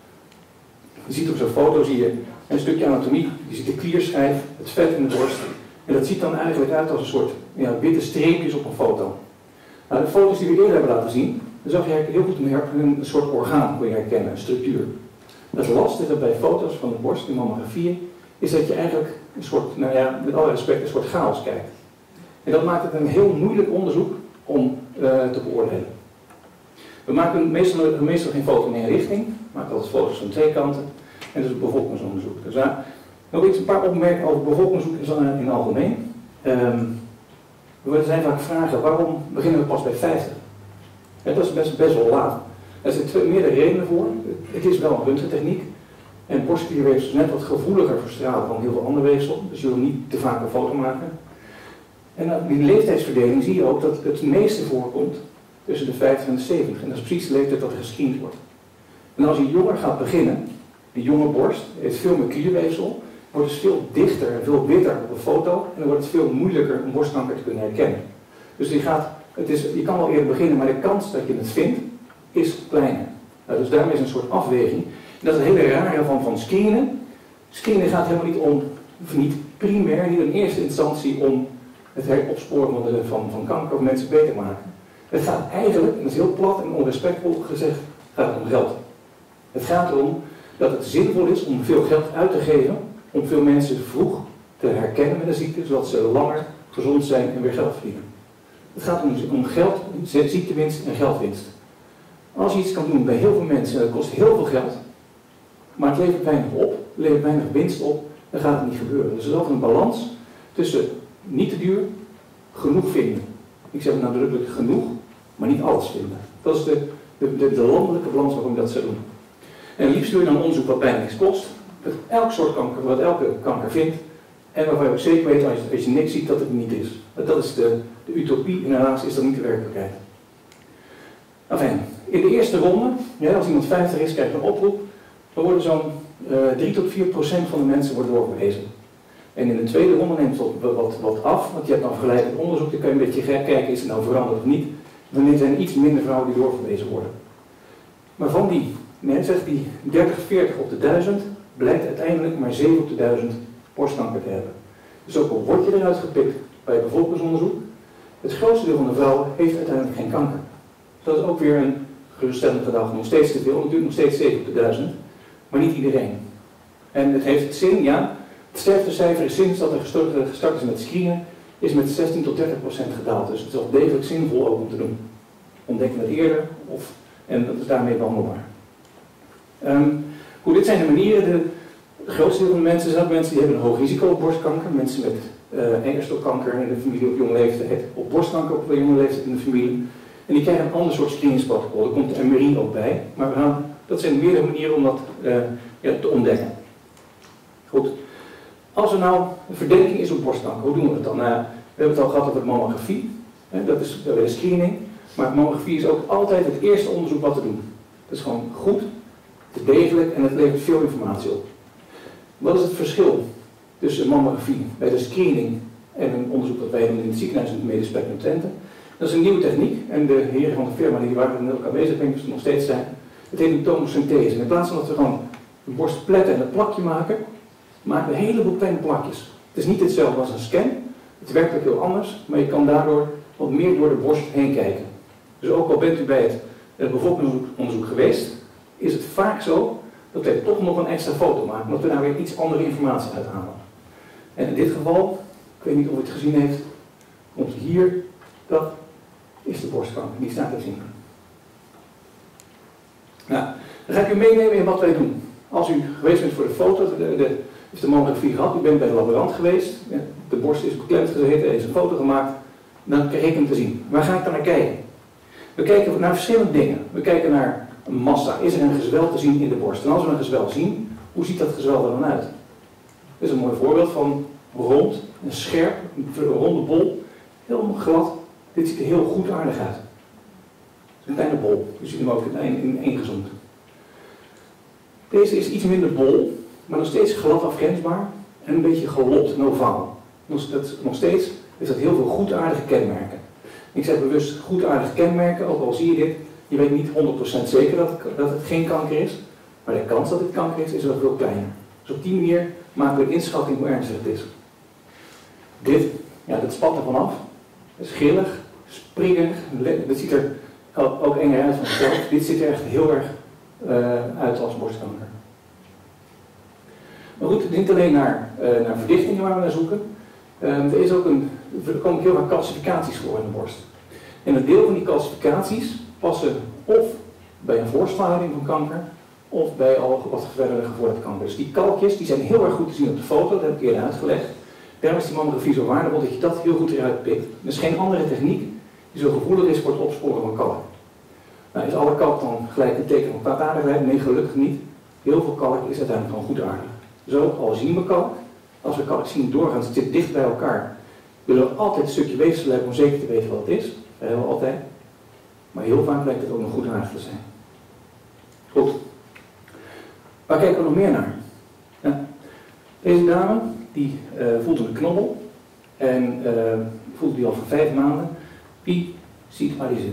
Je ziet op zo'n foto zie je een stukje anatomie. Je ziet de klierschijf, het vet in de borst. En dat ziet dan eigenlijk uit als een soort witte streepjes op een foto. Nou, de foto's die we eerder hebben laten zien, dan zag je heel goed een soort orgaan kon je herkennen, een structuur. Het lastige bij foto's van de borst in mammografieën is dat je eigenlijk een soort, met alle respect, een soort chaos kijkt. En dat maakt het een heel moeilijk onderzoek om te beoordelen. We maken meestal geen foto in één richting, we maken altijd foto's van 2 kanten. En dat is bevolkingsonderzoek. Dus nog een paar opmerkingen over bevolkingsonderzoek in het algemeen. Er zijn vaak vragen, waarom beginnen we pas bij 50? Ja, dat is best wel laat. Er zijn meerdere redenen voor. Het is wel een röntgentechniek. En borstklierweefsel is net wat gevoeliger voor stralen dan heel veel andere weefsel. Dus je wil niet te vaak een foto maken. En in de leeftijdsverdeling zie je ook dat het meeste voorkomt tussen de 50 en de 70. En dat is precies de leeftijd dat er gescreend wordt. En als je jonger gaat beginnen, die jonge borst heeft veel meer klierweefsel, wordt dus veel dichter en veel witter op een foto en dan wordt het veel moeilijker om borstkanker te kunnen herkennen. Dus je kan wel eerder beginnen, maar de kans dat je het vindt is kleiner. Nou, dus daarmee is een soort afweging. En dat is een hele rare van screenen. Screenen gaat helemaal niet primair, niet in eerste instantie om het opsporen van kanker of mensen beter maken. Het gaat eigenlijk, en dat is heel plat en onrespectvol gezegd, gaat het om geld. Het gaat erom dat het zinvol is om veel geld uit te geven om veel mensen vroeg te herkennen met een ziekte, zodat ze langer gezond zijn en weer geld verdienen. Het gaat om geld, ziektewinst en geldwinst. Als je iets kan doen bij heel veel mensen, dat kost heel veel geld, maar het levert weinig op, levert weinig winst op, dan gaat het niet gebeuren. Dus er is altijd een balans tussen niet te duur, genoeg vinden. Ik zeg nadrukkelijk genoeg, maar niet alles vinden. Dat is de landelijke balans waarom je dat zou doen. En liefst doe je dan onderzoek wat bijna niks kost, met elk soort kanker, wat elke kanker vindt, en waarvan je ook zeker weet als je niks ziet dat het niet is. Dat is de utopie en helaas is dat niet de werkelijkheid. Enfin, in de eerste ronde, als iemand 50 is, krijgt een oproep, dan worden zo'n 3 tot 4% van de mensen worden doorverwezen. En in de tweede ronde neemt het wat af, want je hebt dan vergelijkend onderzoek, dan kan je een beetje kijken, is het nou veranderd of niet. Dan zijn er iets minder vrouwen die doorverwezen worden. Maar van die 30, 40 op de 1000 blijkt uiteindelijk maar 7 op de 1000 borstkanker te hebben. Dus ook al word je eruit gepikt bij bevolkingsonderzoek, Het grootste deel van de vrouwen heeft uiteindelijk geen kanker. Dat is ook weer een geruststellend gedachte. Nog steeds te veel, natuurlijk nog steeds 7 op de 1000, maar niet iedereen. En het heeft zin, ja. Het sterftecijfer is sinds dat er gestart is met screenen, is met 16 tot 30% gedaald. Dus het is wel degelijk zinvol ook om te doen. Ontdekken het eerder en dat is daarmee behandelbaar. Goed, dit zijn de manieren. Het grootste deel van de mensen zijn ook mensen die hebben een hoog risico op borstkanker. Mensen met eierstokkanker in de familie op jonge leeftijd, op borstkanker op jonge leeftijd in de familie. En die krijgen een ander soort screeningsprotocol. Er komt de MRI ook bij. Maar dat zijn meerdere manieren om dat te ontdekken. Goed. Als er nou een verdenking is op borstkanker, hoe doen we dat dan? Nou, we hebben het al gehad over de mammografie. Dat is weer de screening. Maar mammografie is ook altijd het eerste onderzoek wat te doen. Dat is gewoon goed, het is degelijk en het levert veel informatie op. Wat is het verschil tussen mammografie bij de screening en een onderzoek dat wij doen in het ziekenhuis in het Medisch Spectrum Twente? Dat is een nieuwe techniek en de heren van de firma die waren er ook aanwezig, denk ik, nog steeds zijn. Het heet een tomosynthese. En in plaats van dat we gewoon de borst pletten en een plakje maken, maken we een heleboel kleine plakjes. Het is niet hetzelfde als een scan, het werkt ook heel anders, maar je kan daardoor wat meer door de borst heen kijken. Dus ook al bent u bij het bevolkingsonderzoek geweest, is het vaak zo dat wij toch nog een extra foto maken, omdat we daar weer iets andere informatie uit halen. En in dit geval, ik weet niet of u het gezien heeft, komt hier, dat is de borstkanker, die staat te zien. Nou, dan ga ik u meenemen in wat wij doen. Als u geweest bent voor de foto, heeft de mammografie gehad, u bent bij de laborant geweest, de borst is beklemd gezeten, er is een foto gemaakt, dan krijg ik hem te zien. Waar ga ik dan naar kijken? We kijken naar verschillende dingen. We kijken naar een massa. Is er een gezwel te zien in de borst? En als we een gezwel zien, hoe ziet dat gezwel er dan uit? Dit is een mooi voorbeeld van rond, een scherp, een ronde bol, heel glad. Dit ziet er heel goed aardig uit. Het is een kleine bol. Je ziet hem ook in één gezoomd. Deze is iets minder bol, maar nog steeds glad afgrensbaar en een beetje gelopt en ovaal. Nog steeds is dat heel veel goedaardige kenmerken. Ik zeg bewust goedaardige kenmerken, ook al zie je dit, je weet niet 100% zeker dat het geen kanker is, maar de kans dat het kanker is wel veel kleiner. Dus op die manier maken we een inschatting hoe ernstig het is. Dit, ja, dat spat er vanaf. Het is grillig, springig, dat ziet er ook enger uit van zichzelf. Dit ziet er echt heel erg uit als borstkanker. Maar goed, het is niet alleen naar verdichtingen waar we naar zoeken. Er komen heel vaak calcificaties voor in de borst. En een deel van die calcificaties passen of bij een voorstadium van kanker, of bij al wat verder gevorderde kanker. Dus die kalkjes die zijn heel erg goed te zien op de foto, dat heb ik eerder uitgelegd. Daarom is die mammografie zo waardevol dat je dat heel goed eruit pikt. Er is geen andere techniek die zo gevoelig is voor het opsporen van kalk. Nou, is alle kalk dan gelijk een teken van kwaadaardigheid? Nee, gelukkig niet. Heel veel kalk is uiteindelijk gewoon goedaardig. Zo, al zien we kalk, als we kalk zien doorgaan, het zit dicht bij elkaar, willen we altijd een stukje weefsel hebben om zeker te weten wat het is. Heel altijd. Maar heel vaak lijkt het ook nog goedaardig te zijn. Goed. Waar kijken we nog meer naar? Ja. Deze dame, die voelt een knobbel. En voelt die al voor 5 maanden. Wie ziet waar die zit?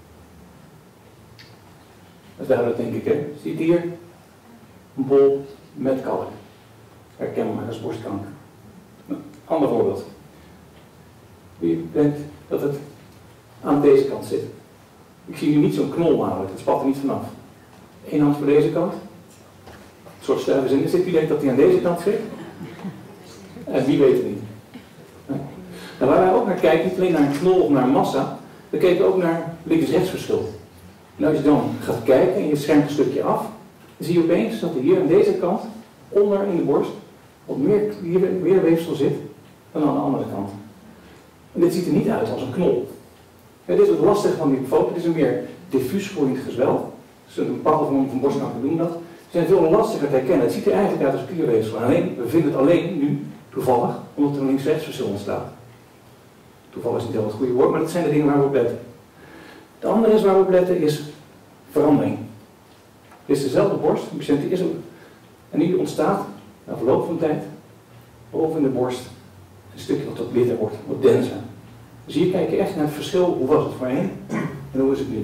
Dat is duidelijk, denk ik, hè? Ziet hier een bol met kalk. Herkenbaar als borstkanker. Nou, ander voorbeeld. Wie denkt dat het aan deze kant zit? Ik zie nu niet zo'n knol namelijk, het spat er niet vanaf. Eén hand voor deze kant. Een soort stuivers in. Wie denkt dat hij aan deze kant zit? En wie weet het niet. Nou, waar wij ook naar kijken, niet alleen naar een knol of naar een massa, we kijken ook naar links-rechts verschil. En als je dan gaat kijken en je schermt een stukje af, dan zie je opeens dat er hier aan deze kant, onder in de borst, wat meer weefsel zit dan aan de andere kant. En dit ziet er niet uit als een knol. Ja, dit is het lastige van die foto, het is een meer diffuus groeiend gezwel. Dus een bepaalde vorm van borstkanker doen dat. Ze zijn veel lastiger te herkennen. Het ziet er eigenlijk uit als klierweefsel. Alleen, we vinden het alleen nu toevallig, omdat er een links-rechts verschil ontstaat. Toevallig is niet helemaal het goede woord, maar dat zijn de dingen waar we op letten. De andere is waar we op letten is verandering. Het is dezelfde borst, de patiënt is ook. En nu ontstaat, na verloop van tijd, boven in de borst een stukje wat witter wordt, wat denser. Dus hier kijk je echt naar het verschil, hoe was het voorheen en hoe is het nu.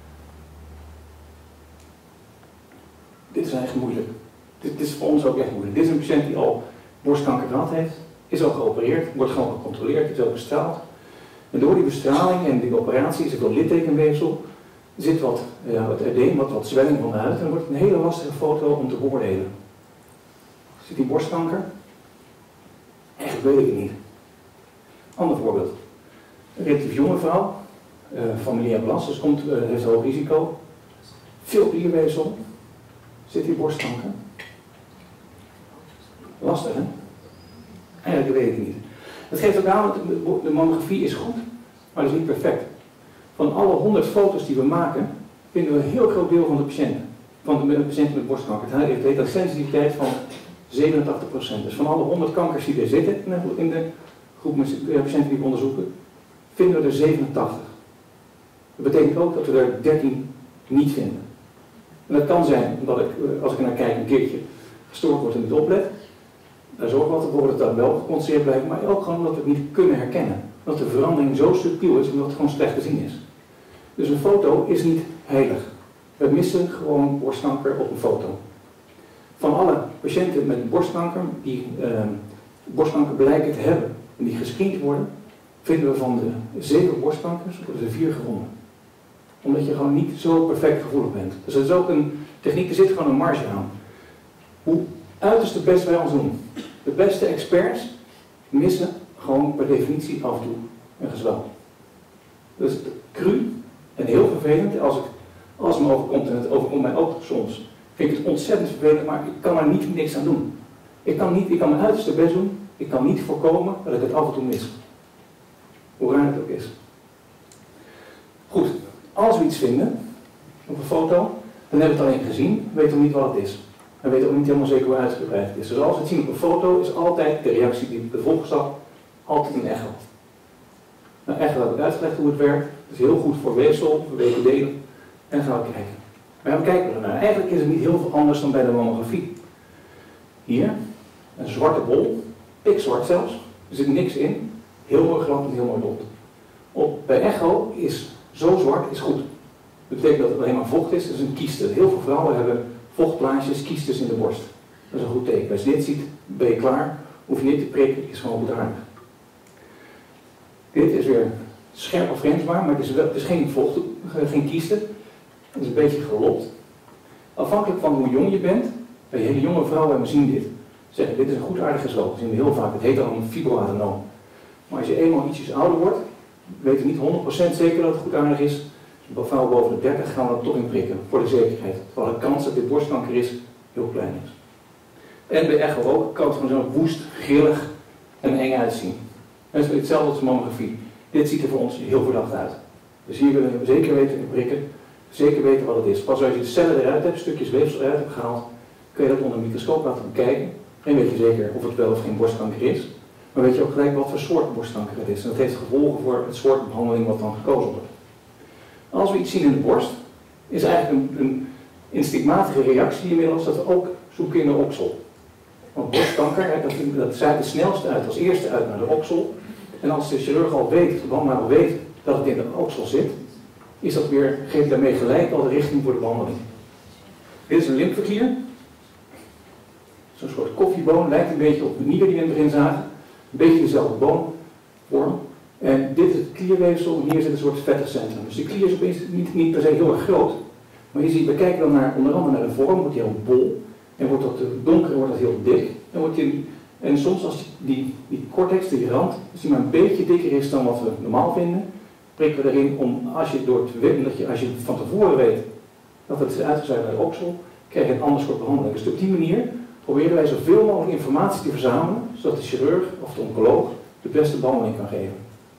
Dit is eigenlijk moeilijk. Dit is voor ons ook echt moeilijk. Dit is een patiënt die al borstkanker gehad heeft, is al geopereerd, wordt gewoon gecontroleerd, is ook bestraald. En door die bestraling en die operatie is er veel littekenweefsel, er zit wat edeem, wat zwelling van de huid en dan wordt het een hele lastige foto om te beoordelen. Zit die borstkanker? Eigenlijk weet ik het niet. Ander voorbeeld. Een relatief jonge vrouw, familiair belast, dus heeft een hoog risico. Veel klierweefsel. Zit die borstkanker? Lastig, hè? Eigenlijk weet ik het niet. Het geeft ook aan, de mammografie is goed, maar dat is niet perfect. Van alle 100 foto's die we maken, vinden we een heel groot deel van de patiënten. Van de patiënten met borstkanker. Het heeft een sensitiviteit van 87%. Dus van alle 100 kankers die er zitten in de groep met patiënten die we onderzoeken, vinden we er 87. Dat betekent ook dat we er 13 niet vinden. En dat kan zijn omdat ik, als ik er naar kijk, een keertje gestoord word en niet oplet. Daar zorgen we altijd voor dat dat wel geconstateerd blijft, maar ook gewoon omdat we het niet kunnen herkennen. Dat de verandering zo subtiel is, omdat het gewoon slecht te zien is. Dus een foto is niet heilig. We missen gewoon borstkanker op een foto. Van alle patiënten met borstkanker die borstkanker blijken te hebben en die gescreend worden, vinden we van de 7 borstkankers worden er 4 gevonden. Omdat je gewoon niet zo perfect gevoelig bent. Dus dat is ook een techniek, er zit gewoon een marge aan. Hoe uiterst best wij ons doen. De beste experts missen gewoon per definitie af en toe een gezwel. Dus cru en heel vervelend, als het me overkomt, en het overkomt mij ook soms, vind ik het ontzettend vervelend, maar ik kan er niks aan doen. Ik kan mijn uiterste best doen, ik kan niet voorkomen dat ik het af en toe mis. Hoe raar het ook is. Goed, als we iets vinden op een foto, dan hebben we het alleen gezien, weten we niet wat het is. En weten ook niet helemaal zeker hoe uitgebreid het is. Dus als we het zien op een foto, is altijd de reactie die de volgende stap altijd een echo. Nou, echo heb ik uitgelegd hoe het werkt. Het is heel goed voor weefsel, voor weefdelen. En gaan we kijken. Maar we kijken ernaar. Eigenlijk is het niet heel veel anders dan bij de mammografie. Hier, een zwarte bol, pikzwart zelfs. Er zit niks in. Heel mooi glad en heel mooi rond. Bij echo is zo zwart is goed. Dat betekent dat het alleen maar vocht is. Dat is een kieste. Heel veel vrouwen hebben vochtplaatjes, kiestes in de borst. Dat is een goed teken. Als je dit ziet, ben je klaar. Hoef je niet te prikken, is gewoon goed aardig. Dit is weer scherp afgrensbaar, maar het is geen vocht, geen kieste. Het is een beetje gelopt. Afhankelijk van hoe jong je bent, bij hele jonge vrouwen, en we zien dit, zeggen dit is een goed aardig gezwel. Dat zien we heel vaak. Het heet dan een fibroadenoom. Maar als je eenmaal ietsjes ouder wordt, weten we niet 100% zeker dat het goed aardig is. Bij vrouwen boven de 30 gaan we er toch in prikken, voor de zekerheid. Terwijl de kans dat dit borstkanker is, heel klein is. En bij echo ook, kan het gewoon zo woest, grillig en eng uitzien. Dat is hetzelfde als mammografie. Dit ziet er voor ons heel verdacht uit. Dus hier willen we zeker weten in prikken, zeker weten wat het is. Pas als je de cellen eruit hebt, stukjes weefsel eruit hebt gehaald, kun je dat onder een microscoop laten bekijken. En weet je zeker of het wel of geen borstkanker is. Maar weet je ook gelijk wat voor soort borstkanker het is. En dat heeft gevolgen voor het soort behandeling wat dan gekozen wordt. Als we iets zien in de borst, is eigenlijk een instinctmatige reactie inmiddels dat we ook zoeken in de oksel. Want borstkanker, dat zaait het snelste uit, als eerste uit naar de oksel. En als de chirurg al weet, de behandelaar al weet dat het in de oksel zit, geeft daarmee gelijk al de richting voor de behandeling. Dit is een lymfeklier. Zo'n soort koffieboon, lijkt een beetje op de nier die we in het begin zagen. Een beetje dezelfde boonvorm. En dit is het klierweefsel en hier zit een soort vettig centrum. Dus die klier is opeens niet per se heel erg groot. Maar je ziet, we kijken dan onder andere naar de vorm, wordt die heel bol. En wordt dat donker, wordt dat heel dik. En soms als die cortex, die rand, als die maar een beetje dikker is dan wat we normaal vinden, prikken we erin om, als je van tevoren weet dat het is uitgezaaid naar de oksel, krijg je een ander soort behandeling. Dus op die manier proberen wij zoveel mogelijk informatie te verzamelen, zodat de chirurg of de oncoloog de beste behandeling kan geven.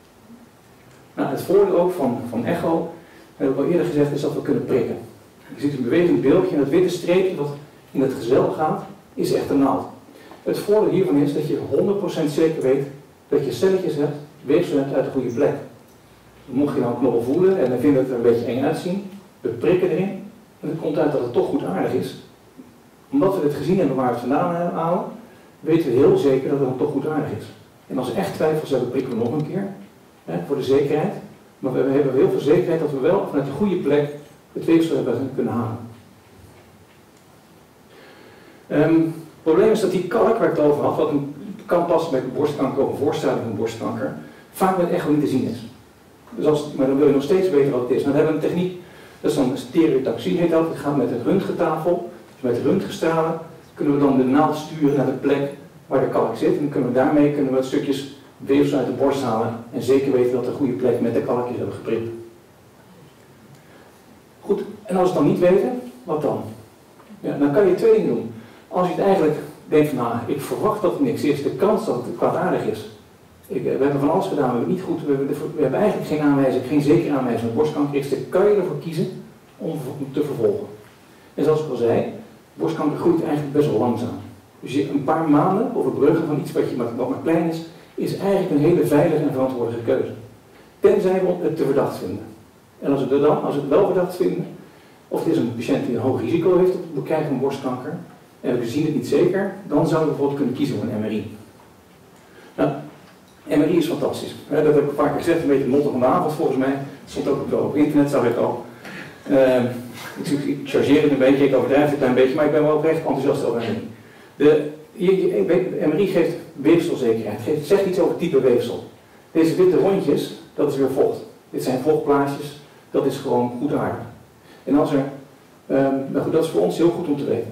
Nou, het voordeel ook van echo, heb ik al eerder gezegd, is dat we kunnen prikken. Je ziet een bewegend beeldje en dat witte streepje wat in het gezwel gaat, is echt een naald. Het voordeel hiervan is dat je 100% zeker weet dat je celletjes hebt, weefsel hebt uit de goede plek. Mocht je nou een knobbel voelen en dan vind je het er een beetje eng uitzien, we prikken erin en het komt uit dat het toch goed aardig is. Omdat we het gezien hebben waar we het vandaan halen, weten we heel zeker dat het dan toch goed aardig is. En als we echt twijfels hebben, prikken we nog een keer, voor de zekerheid. Maar we hebben heel veel zekerheid dat we wel vanuit de goede plek het weefsel hebben kunnen halen. Het probleem is dat die kalk waar ik het over had, wat kan passen bij borstkanker of een voorstadium van borstkanker, vaak met echo niet te zien is. Dus maar dan wil je nog steeds weten wat het is. Nou, dan hebben we een techniek, dat is dan een stereotaxie heet dat. Het gaat met een röntgentafel, dus met röntgenstralen kunnen we dan de naald sturen naar de plek waar de kalk zit. En dan kunnen we wat stukjes weefsel uit de borst halen en zeker weten dat de goede plek met de kalkjes hebben geprikt. Goed, en als we het dan niet weten, wat dan? Ja, dan kan je twee dingen doen. Als je het eigenlijk denkt van, nou, ik verwacht dat het niks is, de kans dat het kwaadaardig is. We hebben van alles gedaan, we hebben het niet goed, we hebben eigenlijk geen aanwijzing, geen zekere aanwijzing van borstkanker is, dan kan je ervoor kiezen om te vervolgen. En zoals ik al zei, borstkanker groeit eigenlijk best wel langzaam. Dus een paar maanden overbruggen van iets wat maar klein is eigenlijk een hele veilige en verantwoordelijke keuze. Tenzij we het te verdacht vinden. En als we het wel verdacht vinden, of het is een patiënt die een hoog risico heeft op het bekrijgen van borstkanker, en we zien het niet zeker, dan zouden we bijvoorbeeld kunnen kiezen voor een MRI. Nou, MRI is fantastisch. Dat heb ik vaker gezegd, een beetje het motto van de avond volgens mij. Het stond ook wel op internet, zag ik al. Ik chargeer het een beetje, ik overdrijf het een beetje, maar ik ben wel oprecht enthousiast over MRI. De MRI geeft weefselzekerheid, zegt iets over type weefsel. Deze witte rondjes, dat is weer vocht. Dit zijn vochtplaatjes, dat is gewoon goedaardig. En als er, nou goed, dat is voor ons heel goed om te weten.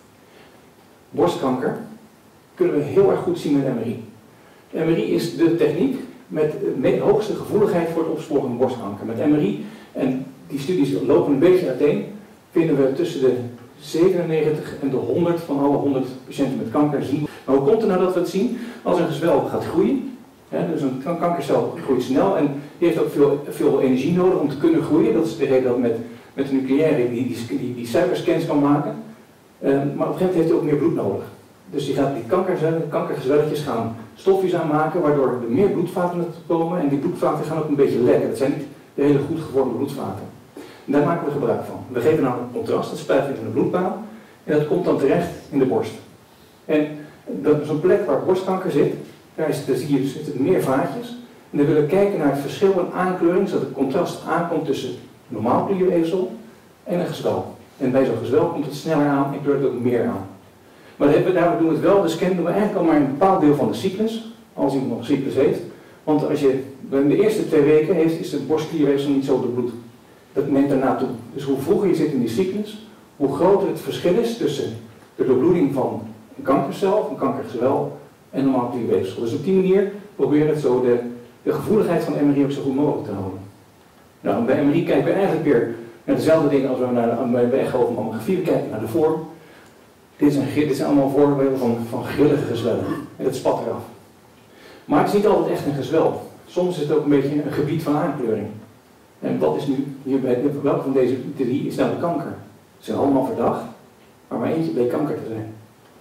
Borstkanker kunnen we heel erg goed zien met MRI. MRI is de techniek met de hoogste gevoeligheid voor het opsporen van borstkanker. Met MRI, en die studies lopen een beetje uiteen, vinden we tussen de 97 en de 100 van alle 100 patiënten met kanker zien. Maar hoe komt het nou dat we het zien? Als een gezwel gaat groeien, dus een kankercel groeit snel en die heeft ook veel energie nodig om te kunnen groeien. Dat is de reden dat met de nucleaire die suikerscans kan maken. Maar op een gegeven moment heeft hij ook meer bloed nodig. Dus die kankergezwelletjes gaan stofjes aanmaken, waardoor er meer bloedvaten komen en die bloedvaten gaan ook een beetje lekken. Dat zijn niet de hele goed gevormde bloedvaten. En daar maken we gebruik van. We geven nou een contrast, dat spuiten we in de bloedbaan en dat komt dan terecht in de borst. En zo'n plek waar borstkanker zit, daar zitten meer vaatjes. En dan willen we kijken naar het verschil in aankleuring, zodat het contrast aankomt tussen normaal klierweefsel en een gezwel. En bij zo'n gezwel komt het sneller aan en kleurt het ook meer aan. Maar daar doen we het wel, de scan doen we eigenlijk al maar een bepaald deel van de cyclus, als iemand nog een cyclus heeft. Want als je in de eerste 2 weken heeft, is de borstklierweefsel niet zo bebloed. Dat neemt daarna toe. Dus hoe vroeger je zit in die cyclus, hoe groter het verschil is tussen de bebloeding van een kankercel, of een kankergezwel, en normaal klierweefsel. Dus op die manier proberen we het zo de gevoeligheid van de MRI ook zo goed mogelijk te houden. Nou, bij MRI kijken we eigenlijk weer naar dezelfde dingen als we bij echomammografie. We kijken naar de vorm. Dit zijn allemaal voorbeelden van grillige gezwellen. En dat spat eraf. Maar het is niet altijd echt een gezwel. Soms is het ook een beetje een gebied van aankleuring. En wat is nu, welke van deze 3 is nou de kanker? Ze zijn allemaal verdacht, maar eentje bleek kanker te zijn.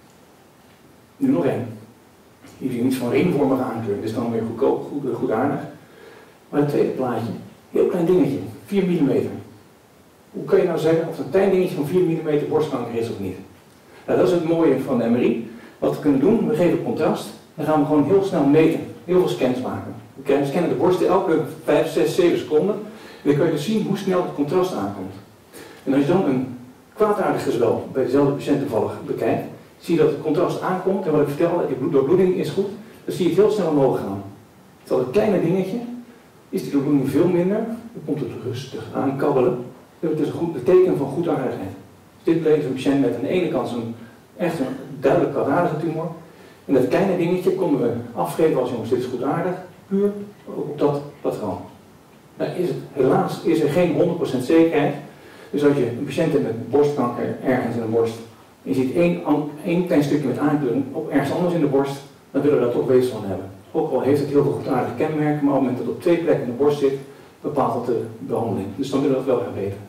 Nu nog 1. Hier zie je iets van ringvormige aankleuring. Dit is dan weer goed aardig. Maar het tweede plaatje, heel klein dingetje, 4 mm. Hoe kan je nou zeggen of een klein dingetje van 4 mm borstkanker is of niet? Nou, dat is het mooie van de MRI. Wat we kunnen doen, we geven contrast. Dan gaan we gewoon heel snel meten. Heel veel scans maken. We scannen de borst elke 5, 6, 7 seconden. En dan kan je dus zien hoe snel het contrast aankomt. En als je dan een kwaadaardig gezwel bij dezelfde patiënt toevallig bekijkt, zie je dat het contrast aankomt. En wat ik vertel, de doorbloeding is goed. Dan zie je het heel snel omhoog gaan. Terwijl het kleine dingetje, is die doorbloeding veel minder. Dan komt het rustig aankabbelen. Dat is een teken van goedaardigheid. Dus dit bleek een patiënt met aan de ene kant echt een duidelijk kwaadaardige tumor. En dat kleine dingetje konden we afgeven als jongens, dit is goedaardig, puur op dat patroon. Nou helaas is er geen 100% zekerheid. Dus als je een patiënt hebt met borstkanker ergens in de borst, en je ziet één klein stukje met aankleuring op ergens anders in de borst, dan willen we daar toch weefsel van hebben. Ook al heeft het heel veel goedaardige kenmerken, maar op het moment dat het op 2 plekken in de borst zit, bepaalt dat de behandeling. Dus dan willen we dat wel gaan weten.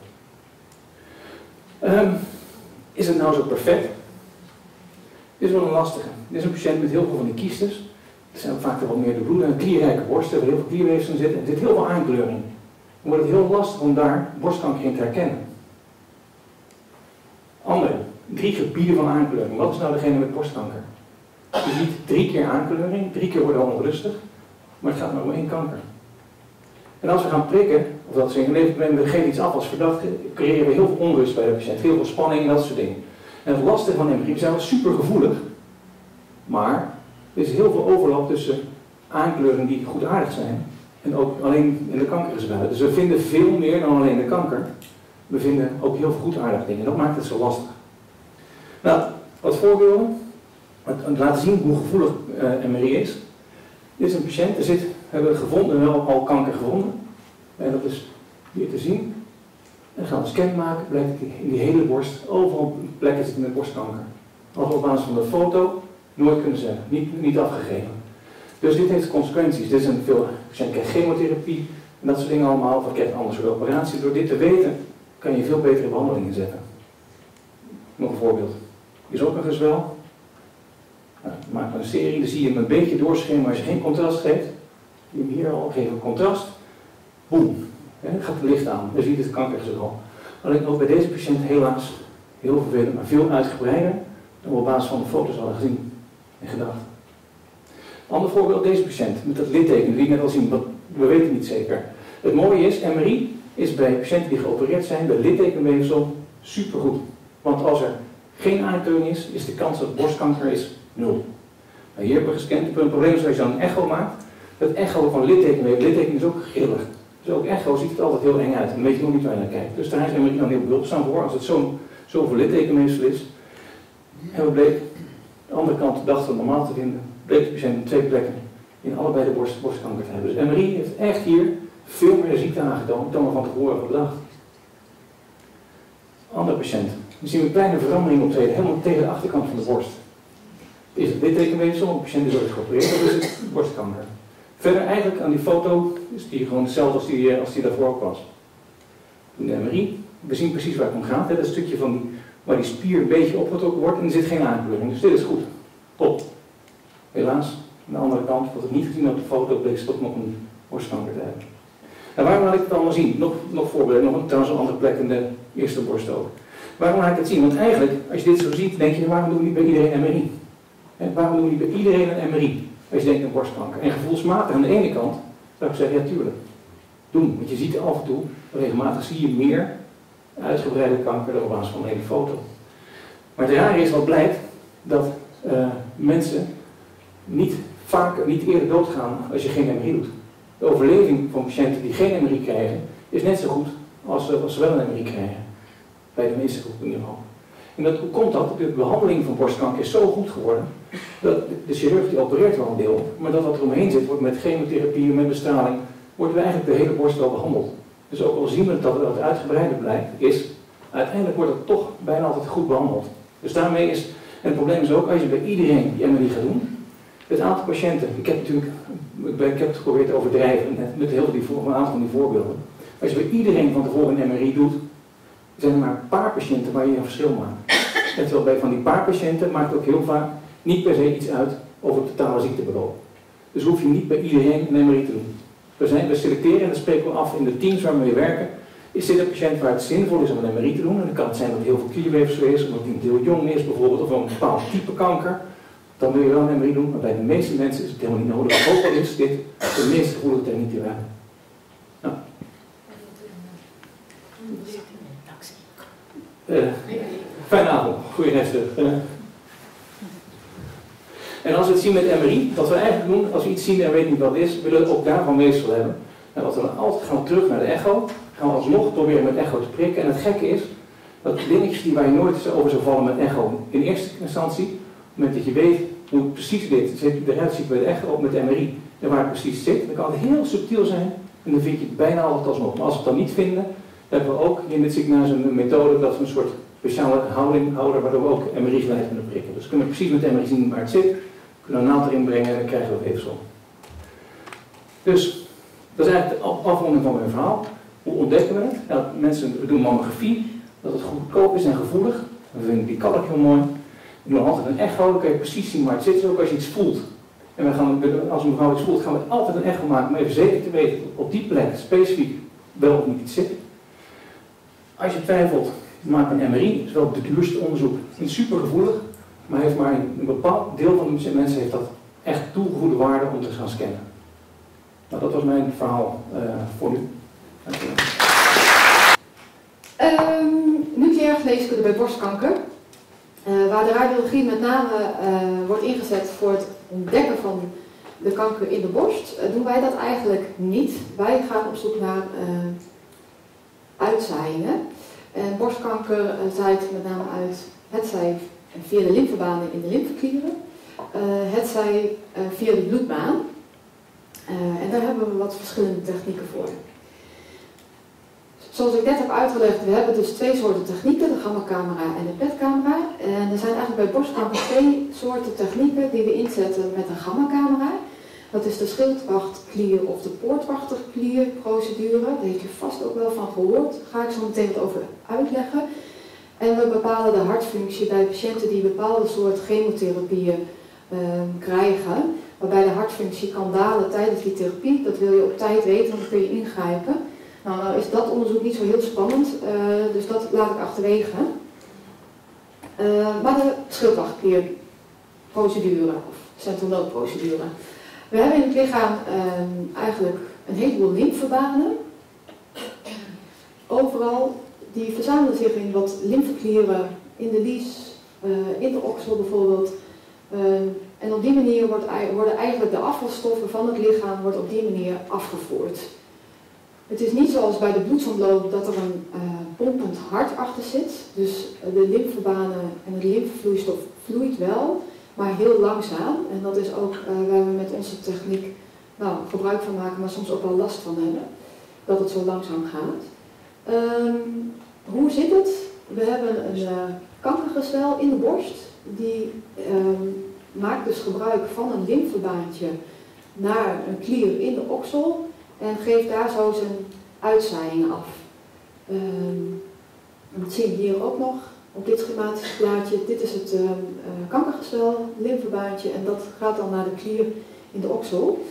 Is het nou zo perfect? Dit is wel een lastige. Dit is een patiënt met heel veel van die kiestes. Het zijn ook vaak wat meer de bloeden en klierrijke borsten, waar heel veel klierweefsel in zit. En er zit heel veel aankleuring. Dan wordt het heel lastig om daar borstkanker in te herkennen. Andere, 3 gebieden van aankleuring. Wat is nou degene met borstkanker? Je ziet 3 keer aankleuring, 3 keer worden we onrustig, maar het gaat maar om 1 kanker. En als we gaan prikken, of dat ze in we geven iets af als verdachte, creëren we heel veel onrust bij de patiënt, heel veel spanning en dat soort dingen. En het lastige van MRI, we zijn wel super gevoelig, maar er is heel veel overlap tussen aankleuringen die goedaardig zijn En ook alleen in de kanker is buiten. Dus we vinden veel meer dan alleen de kanker. We vinden ook heel veel goedaardige dingen. Dat maakt het zo lastig. Nou, wat voorbeelden. Om te laten zien hoe gevoelig MRI is. Dit is een patiënt. We hebben gevonden, wel al kanker gevonden. En dat is hier te zien. En gaan we een scan maken. Blijkt in die hele borst. Overal plekken zitten met borstkanker. Als we op basis van de foto nooit kunnen zeggen. Niet afgegeven. Dus dit heeft consequenties. Dit is een patiënt krijgt chemotherapie. En dat soort dingen allemaal. Of krijgt een ander soort operatie. Door dit te weten kan je veel betere behandelingen zetten. Nog een voorbeeld. Hier is ook een gezwel. Nou, maak een serie, dan zie je hem een beetje doorschemeren als je geen contrast geeft. Je hem hier al geven contrast. Boem. Dan gaat het licht aan. Dan zie je het kankergezwel. Alleen ook bij deze patiënt helaas heel vervelend, maar veel uitgebreider dan we op basis van de foto's hadden gezien en gedacht. Ander voorbeeld, deze patiënt met dat litteken, die je net al zien, we weten niet zeker. Het mooie is, MRI is bij patiënten die geopereerd zijn, bij littekenweefsel, supergoed. Want als er geen aantoning is de kans dat het borstkanker is 0. Nou, hier hebben we gescand. Het probleem is als je dan een echo maakt. Het echo van littekenweefsel, litteken is ook grillig. Dus ook echo ziet het altijd heel eng uit. Dan weet je nog niet waar je naar kijkt. Dus daar is MRI dan heel behulpzaam voor als het zoveel littekenweefsel is. En we bleek, de andere kant dachten we normaal te vinden, bleek de patiënt op 2 plekken in allebei de borstkanker te hebben. Dus MRI heeft echt hier veel meer de ziekte aangetoond dan we van tevoren hebben gedacht. Andere patiënt. Dan zien we een kleine verandering optreden, helemaal tegen de achterkant van de borst. Is het littekenweefsel, de patiënt is ook geopereerd, of is het borstkanker? Verder eigenlijk aan die foto is die gewoon hetzelfde als die daarvoor ook was. In de MRI, we zien precies waar het om gaat. Hè? Dat stukje waar die spier een beetje opgetrokken wordt en er zit geen aankleuring. Dus dit is goed. Top. Helaas, aan de andere kant, wat ik niet gezien op de foto, bleek ze toch nog een borstkanker te hebben. En waarom laat ik het allemaal zien? Nog voorbeelden, trouwens een andere plek in de eerste borst ook. Waarom laat ik het zien? Want eigenlijk, als je dit zo ziet, denk je, waarom doen we niet bij iedereen MRI? Waarom doen we niet bij iedereen een MRI? Als je denkt aan borstkanker. En gevoelsmatig aan de ene kant, zou ik zeggen, ja tuurlijk. Doen. Want je ziet er af en toe, regelmatig zie je meer uitgebreide kanker dan op basis van een hele foto. Maar het rare is wat blijkt, dat mensen niet eerder doodgaan als je geen MRI doet. De overleving van patiënten die geen MRI krijgen, is net zo goed als ze wel een MRI krijgen. Bij de meeste groepen in ieder geval. En hoe komt dat? De behandeling van borstkanker is zo goed geworden, dat de chirurg die opereert wel een deel, maar dat wat er omheen zit, wordt met chemotherapie, met bestraling, wordt eigenlijk de hele borst wel behandeld. Dus ook al zien we dat het uitgebreider blijkt, uiteindelijk wordt het toch bijna altijd goed behandeld. Dus daarmee is, en het probleem is ook, als je bij iedereen die MRI gaat doen, het aantal patiënten, ik heb het geprobeerd te overdrijven met heel veel een aantal van die voorbeelden. Als je bij iedereen van tevoren een MRI doet, zijn er maar een paar patiënten waar je een verschil maakt. En terwijl bij van die paar patiënten maakt het ook heel vaak niet per se iets uit over het totale ziektebeloop. Dus hoef je niet bij iedereen een MRI te doen. We selecteren en dat spreken we af in de teams waar we mee werken. Is dit een patiënt waar het zinvol is om een MRI te doen? En dan kan het zijn dat heel veel klierweefsel is, omdat die heel jong is bijvoorbeeld, of een bepaald type kanker. Dan wil je wel een MRI doen, maar bij de meeste mensen is het helemaal niet nodig. Ook al is dit de meest gevoelige techniek die we hebben. Nou. Fijne avond, goeie rest. En als we het zien met MRI, wat we eigenlijk doen, als we iets zien en weten niet wat het is, willen we ook daarvan weefsel hebben. En wat we dan altijd gaan terug naar de echo, gaan we alsnog proberen met echo te prikken. En het gekke is, dat dingetjes waar je nooit over zou vallen met echo in eerste instantie, op het moment dat je weet hoe precies dit eruit ziet bij de echo, ook met de MRI, en waar het precies zit, dan kan het heel subtiel zijn en dan vind je het bijna altijd alsnog. Maar als we het dan niet vinden, dan hebben we ook in dit ziekenhuis een methode dat we een soort speciale houding houden, waardoor we ook MRI gelijk kunnen prikken. Dus we kunnen precies met MRI zien waar het zit, kunnen een naald erin brengen en dan krijgen we weefsel. Dus, dat is eigenlijk de afronding van mijn verhaal. Hoe ontdekken we het? Nou, we doen mammografie, dat het goedkoop is en gevoelig. We vinden die kalk heel mooi. We doen altijd een echo, dan kun je precies zien waar het zit, ook als je iets voelt. En als een mevrouw iets voelt, gaan we altijd een echo maken om even zeker te weten op die plek specifiek wel of niet iets zit. Als je twijfelt, maak een MRI, dat is wel het duurste onderzoek. Niet super gevoelig, maar heeft maar een bepaald deel van de mensen heeft dat echt toegevoegde waarde om te gaan scannen. Nou, dat was mijn verhaal voor nu. Dankjewel. Nucleaire geneeskunde bij borstkanker. Waar de radiologie met name wordt ingezet voor het ontdekken van de kanker in de borst, doen wij dat eigenlijk niet. Wij gaan op zoek naar uitzaaiingen. En borstkanker zaait met name uit, hetzij via de lymfebanen in de lymfeklieren, hetzij via de bloedbaan. En daar hebben we wat verschillende technieken voor. Zoals ik net heb uitgelegd, we hebben dus 2 soorten technieken, de gamma-camera en de PET-camera. En er zijn eigenlijk bij borstkanker 2 soorten technieken die we inzetten met een gamma-camera. Dat is de schildwachtklier of de poortwachterklierprocedure. Daar heeft u vast ook wel van gehoord. Daar ga ik zo meteen wat over uitleggen. En we bepalen de hartfunctie bij patiënten die bepaalde soort chemotherapieën krijgen. Waarbij de hartfunctie kan dalen tijdens die therapie. Dat wil je op tijd weten, want dan kun je ingrijpen. Nou is dat onderzoek niet zo heel spannend, dus dat laat ik achterwege. Maar de schildwachtlierprocedure, of central node procedure. We hebben in het lichaam eigenlijk een heleboel lymfebanen. Overal, die verzamelen zich in wat lymfeklieren, in de lies, in de oksel bijvoorbeeld. En op die manier worden eigenlijk de afvalstoffen van het lichaam op die manier afgevoerd. Het is niet zoals bij de bloedsomloop dat er een pompend hart achter zit. Dus de lymfebanen en de lymfevloeistof vloeit wel, maar heel langzaam. En dat is ook waar we met onze techniek gebruik van maken, maar soms ook wel last van hebben. Dat het zo langzaam gaat. Hoe zit het? We hebben een kankergestel in de borst. Die maakt dus gebruik van een lymfebaantje naar een klier in de oksel. En geeft daar zo zijn uitzaaiingen af. Dat zien we hier ook nog op dit schematische plaatje. Dit is het kankergestel, lymfebaantje, en dat gaat dan naar de klier in de oksel.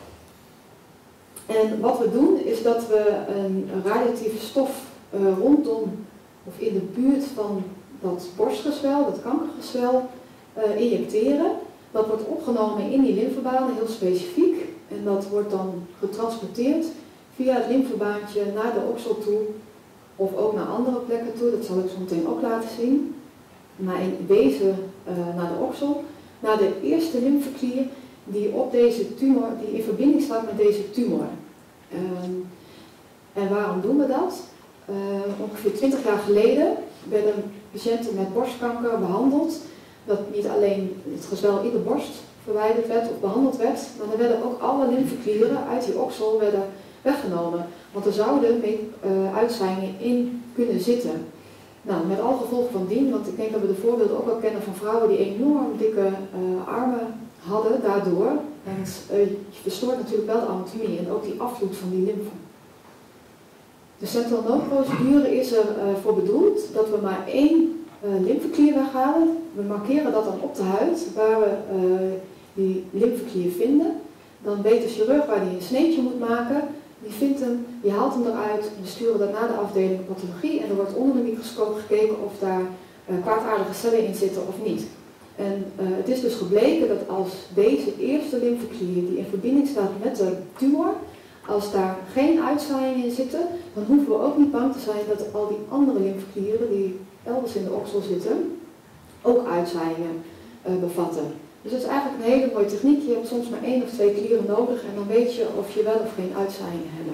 En wat we doen is dat we een radioactieve stof rondom of in de buurt van dat borstgezwel, dat kankergezwel, injecteren. Dat wordt opgenomen in die lymfebanen, heel specifiek. En dat wordt dan getransporteerd via het lymfebaantje naar de oksel toe. Of ook naar andere plekken toe, dat zal ik zo meteen ook laten zien. Maar in wezen naar de oksel, naar de eerste lymfeklier die op deze tumor, die in verbinding staat met deze tumor. En waarom doen we dat? Ongeveer 20 jaar geleden werden patiënten met borstkanker behandeld. Dat niet alleen het gezwel in de borst verwijderd werd of behandeld werd, maar er werden ook alle lymfeklieren uit die oksel werden weggenomen. Want er zouden uitzaaiingen in kunnen zitten. Nou, met al gevolgen van dien, want ik denk dat we de voorbeelden ook wel kennen van vrouwen die enorm dikke armen hadden daardoor. En je verstoort natuurlijk wel de anatomie en ook die afvloed van die lymfe. De central node procedure is er voor bedoeld dat we maar 1 lymfeklier weghalen. We markeren dat dan op de huid waar we die lymfeklier vinden. Dan weet de chirurg waar hij een sneetje moet maken. Die vindt hem, die haalt hem eruit. We sturen dat naar de afdeling pathologie en er wordt onder de microscoop gekeken of daar kwaadaardige cellen in zitten of niet. En het is dus gebleken dat als deze eerste lymfeklier die in verbinding staat met de tumor, als daar geen uitzaaiingen in zitten, dan hoeven we ook niet bang te zijn dat al die andere lymfeklieren die elders in de oksel zitten, ook uitzaaiingen bevatten. Dus het is eigenlijk een hele mooie techniek. Je hebt soms maar 1 of 2 klieren nodig en dan weet je of je wel of geen uitzaaiingen hebben.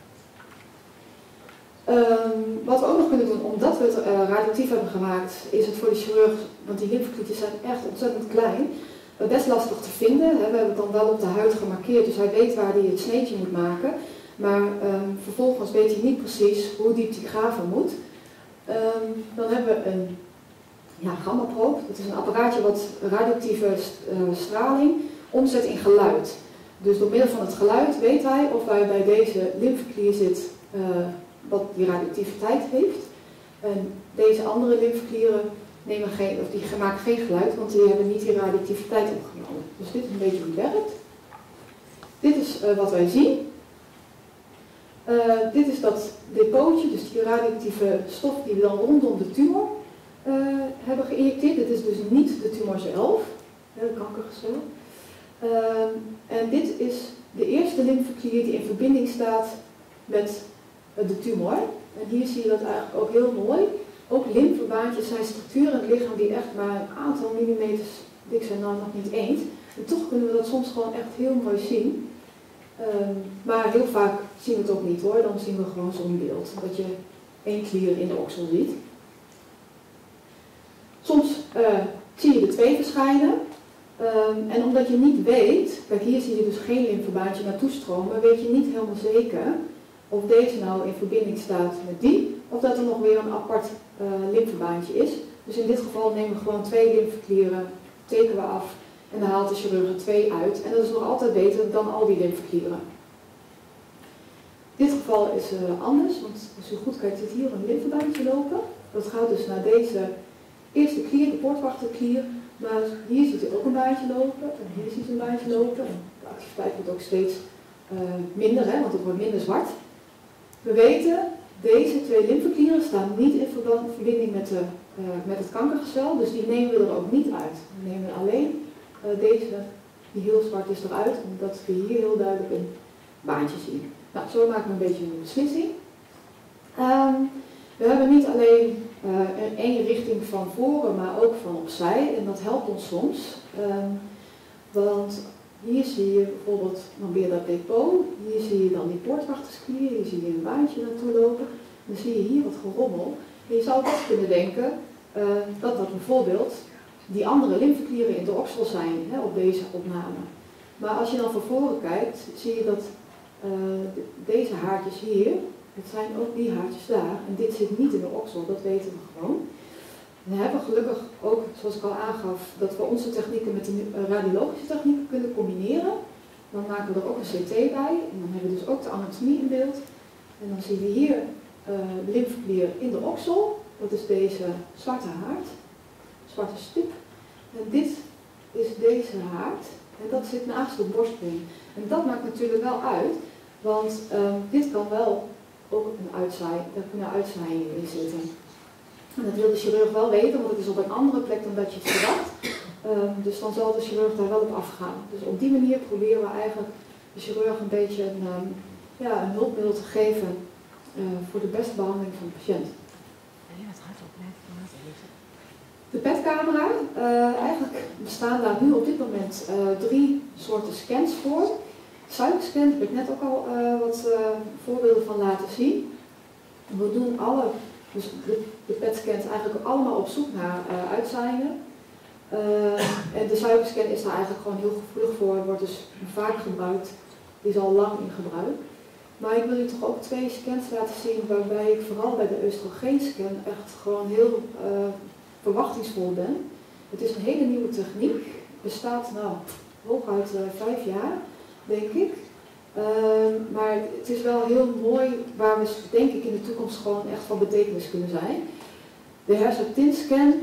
Wat we ook nog kunnen doen, omdat we het radioactief hebben gemaakt, is het voor de chirurg, want die lymfeklietjes zijn echt ontzettend klein, best lastig te vinden. We hebben het dan wel op de huid gemarkeerd, dus hij weet waar hij het sneetje moet maken. Maar vervolgens weet hij niet precies hoe diep hij graven moet. Dan hebben we een gammaproop. Dat is een apparaatje wat radioactieve straling omzet in geluid. Dus door middel van het geluid weet hij of hij bij deze lymfeklier zit wat die radioactiviteit heeft. En deze andere lymfeklieren die maken geen geluid, want die hebben niet die radioactiviteit opgenomen. Dus dit is een beetje hoe het werkt. Dit is wat wij zien. Dit is dat depootje, dus die radioactieve stof die we dan rondom de tumor hebben geïnjecteerd. Dit is dus niet de tumor zelf, de kankergestel. En dit is de eerste lymfeklier die in verbinding staat met de tumor. En hier zie je dat eigenlijk ook heel mooi. Ook lymfebaantjes zijn structuren in het lichaam die echt maar een aantal millimeters dik zijn, nou nog niet eens. En toch kunnen we dat soms gewoon echt heel mooi zien. Maar heel vaak zien we het ook niet hoor, dan zien we gewoon zo'n beeld. Dat je 1 klier in de oksel ziet. Soms zie je er 2 verschijnen. En omdat je niet weet, kijk hier zie je dus geen lymfebaantje naartoe stromen, weet je niet helemaal zeker of deze nou in verbinding staat met die, of dat er nog weer een apart lymfebaantje is. Dus in dit geval nemen we gewoon 2 lymfeklieren, tekenen we af en dan haalt de chirurg er 2 uit. En dat is nog altijd beter dan al die lymfeklieren. In dit geval is anders, want als u goed kijkt zit hier een lymfebaantje lopen. Dat gaat dus naar deze eerste klier, de poortwachterklier. Maar hier ziet u ook een baantje lopen en hier ziet u een baantje lopen. En de activiteit wordt ook steeds minder, hè, want het wordt minder zwart. We weten, deze 2 lymfeklieren staan niet in verbinding met het kankercel, dus die nemen we er ook niet uit. We nemen alleen deze, die heel zwart is, eruit, omdat we hier heel duidelijk een baantje zien. Nou, zo maken we een beetje een beslissing. We hebben niet alleen één richting van voren, maar ook van opzij. En dat helpt ons soms. Want hier zie je bijvoorbeeld dan weer dat depot. Hier zie je dan die poortwachtersklier. Hier zie je een baantje naartoe lopen. Dan zie je hier wat gerommel. En je zou best kunnen denken dat dat bijvoorbeeld die andere lymfeklieren in de oksel zijn, hè, op deze opname. Maar als je dan van voren kijkt, zie je dat deze haartjes hier, het zijn ook die haartjes daar. En dit zit niet in de oksel, dat weten we gewoon. We hebben gelukkig ook, zoals ik al aangaf, dat we onze technieken met de radiologische technieken kunnen combineren. Dan maken we er ook een CT bij en dan hebben we dus ook de anatomie in beeld. En dan zien we hier de lymfeklier in de oksel. Dat is deze zwarte haard, zwarte stip. En dit is deze haard en dat zit naast de borstbeen. En dat maakt natuurlijk wel uit, want dit kan wel ook daar kunnen uitzaaiingen in zitten. En dat wil de chirurg wel weten, want het is op een andere plek dan dat je het verwacht. Dus dan zal de chirurg daar wel op afgaan. Dus op die manier proberen we eigenlijk de chirurg een beetje een hulpmiddel te geven voor de beste behandeling van de patiënt. De PET-camera, eigenlijk bestaan daar nu op dit moment 3 soorten scans voor. Suikerscan heb ik net ook al wat voorbeelden van laten zien. We doen dus de PET-scans eigenlijk allemaal op zoek naar uitzaaiingen. En de suikerscan is daar eigenlijk gewoon heel gevoelig voor, wordt dus vaak gebruikt, is al lang in gebruik. Maar ik wil u toch ook 2 scans laten zien waarbij ik vooral bij de oestrogeen-scan echt gewoon heel verwachtingsvol ben. Het is een hele nieuwe techniek, bestaat hooguit 5 jaar, denk ik. Maar het is wel heel mooi waar we denk ik in de toekomst gewoon echt van betekenis kunnen zijn. De Herceptin-scan,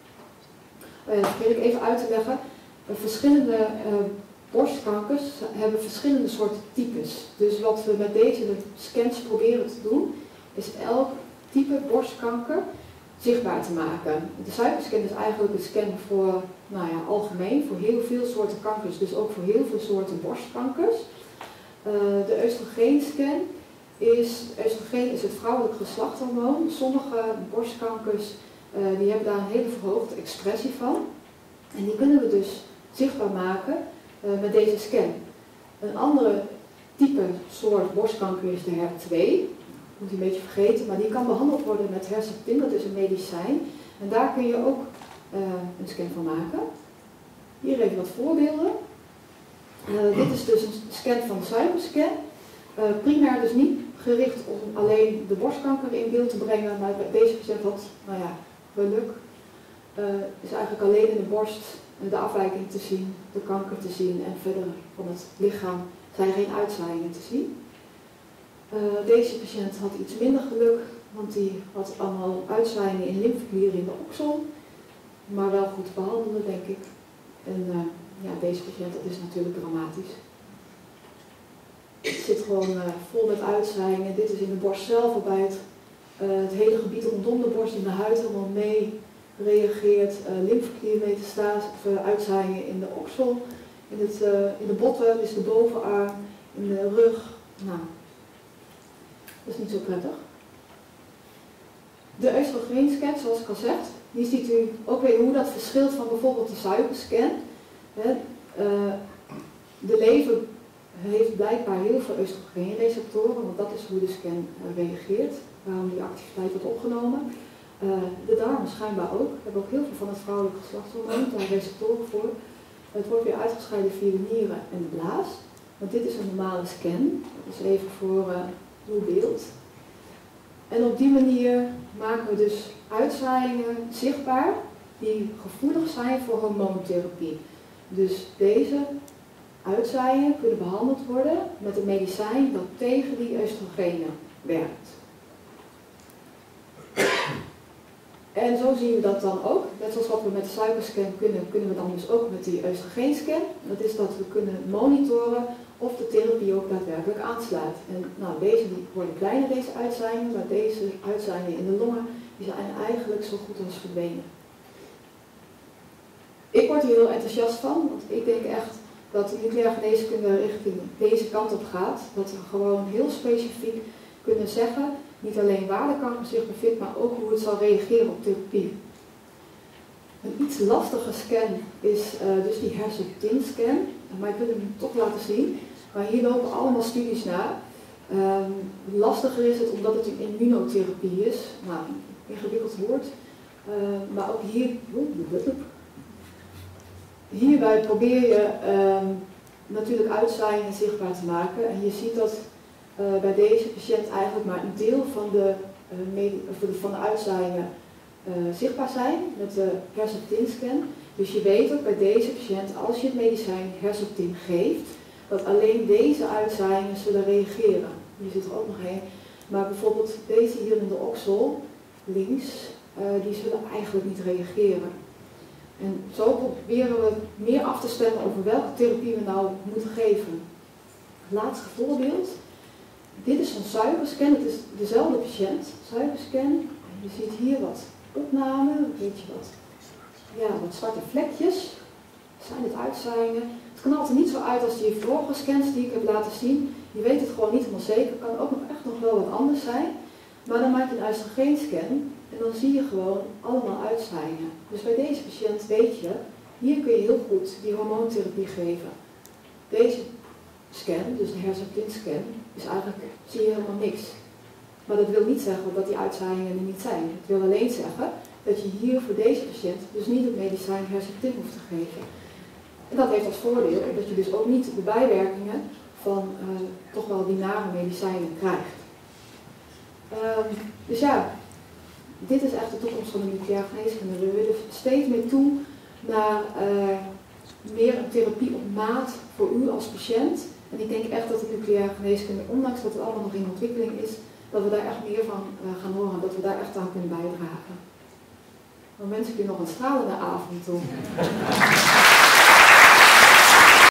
dat probeer ik even uit te leggen. Verschillende borstkankers hebben verschillende soorten types. Dus wat we met deze scans proberen te doen, is elk type borstkanker zichtbaar te maken. De suikerscan is eigenlijk een scan voor algemeen, voor heel veel soorten kankers, dus ook voor heel veel soorten borstkankers. De oestrogeen-scan oestrogeen is het vrouwelijk geslachtshormoon. Sommige borstkankers die hebben daar een hele verhoogde expressie van. En die kunnen we dus zichtbaar maken met deze scan. Een andere type soort borstkanker is de HER2. Moet je een beetje vergeten, maar die kan behandeld worden met Herceptin, dat is een medicijn. En daar kun je ook een scan van maken. Hier even wat voorbeelden. Dit is dus een scan van de suikerscan. Primair dus niet gericht om alleen de borstkanker in beeld te brengen, maar deze patiënt had, geluk. Is eigenlijk alleen in de borst de afwijking te zien, de kanker te zien en verder van het lichaam zijn geen uitzaaiingen te zien. Deze patiënt had iets minder geluk, want die had allemaal uitzaaiingen in lymfeklieren in de oksel, maar wel goed te behandelen, denk ik. En deze patiënt, dat is natuurlijk dramatisch. Het zit gewoon vol met uitzaaiingen. Dit is in de borst zelf, waarbij het hele gebied rondom de borst in de huid helemaal mee reageert. Lymfekliermetastase, uitzaaiingen in de oksel, in de botten, dus de bovenarm, in de rug. Nou, dat is niet zo prettig. De oestrogeen-scan, zoals ik al zeg, hier ziet u ook weer hoe dat verschilt van bijvoorbeeld de suikerscan. De lever heeft blijkbaar heel veel oestrogeenreceptoren, want dat is hoe de scan reageert, waarom die activiteit wordt opgenomen. De darmen schijnbaar ook. We hebben ook heel veel van het vrouwelijk geslachtshormoon, daar receptoren voor. Het wordt weer uitgescheiden via de nieren en de blaas. Want dit is een normale scan. Dat is even voor uw beeld. En op die manier maken we dus uitzaaiingen zichtbaar die gevoelig zijn voor hormoontherapie. Dus deze uitzaaiingen kunnen behandeld worden met een medicijn dat tegen die oestrogenen werkt. En zo zien we dat dan ook. Net zoals wat we met de suikerscan kunnen we dan dus ook met die oestrogenscan. Dat is dat we kunnen monitoren of de therapie ook daadwerkelijk aanslaat. En nou, deze die worden kleiner, deze uitzaaiingen, maar deze uitzaaiingen in de longen die zijn eigenlijk zo goed als verdwenen. Ik word hier heel enthousiast van, want ik denk echt dat de nucleaire geneeskunde richting deze kant op gaat. Dat we gewoon heel specifiek kunnen zeggen, niet alleen waar de kanker zich bevindt, maar ook hoe het zal reageren op therapie. Een iets lastige scan is dus die Herceptin-scan, maar ik wil hem toch laten zien. Maar hier lopen allemaal studies naar. Lastiger is het omdat het een immunotherapie is. Nou, ingewikkeld woord. Maar ook hierbij probeer je natuurlijk uitzaaiingen zichtbaar te maken. En je ziet dat bij deze patiënt eigenlijk maar een deel van de uitzaaiingen zichtbaar zijn met de Herceptin-scan. Dus je weet ook bij deze patiënt, als je het medicijn Herceptin geeft, dat alleen deze uitzaaiingen zullen reageren. Hier zit er ook nog een. Maar bijvoorbeeld deze hier in de oksel, links, die zullen eigenlijk niet reageren. En zo proberen we meer af te stemmen over welke therapie we nou moeten geven. Laatste voorbeeld. Dit is een suikerscan, het is dezelfde patiënt, suikerscan. Je ziet hier wat opname, weet je wat, ja, wat zwarte vlekjes. Zijn het uitzaaiingen? Het kan altijd niet zo uit als die vorige scans die ik heb laten zien. Je weet het gewoon niet helemaal zeker, het kan ook nog echt nog wel wat anders zijn. Maar dan maak je een oestrogeen-scan en dan zie je gewoon allemaal uitzaaiingen. Dus bij deze patiënt weet je, hier kun je heel goed die hormoontherapie geven. Deze scan, dus de Herceptin-scan, is eigenlijk, zie je helemaal niks. Maar dat wil niet zeggen dat die uitzaaiingen er niet zijn. Het wil alleen zeggen dat je hier voor deze patiënt dus niet het medicijn Herceptin hoeft te geven. En dat heeft als voordeel dat je dus ook niet de bijwerkingen van toch wel die nare medicijnen krijgt. Dus ja, dit is echt de toekomst van de nucleaire geneeskunde. We willen steeds meer toe naar meer een therapie op maat voor u als patiënt. En ik denk echt dat de nucleaire geneeskunde, ondanks dat het allemaal nog in ontwikkeling is, dat we daar echt meer van gaan horen, dat we daar echt aan kunnen bijdragen. Dan wens ik u nog een stralende avond toe.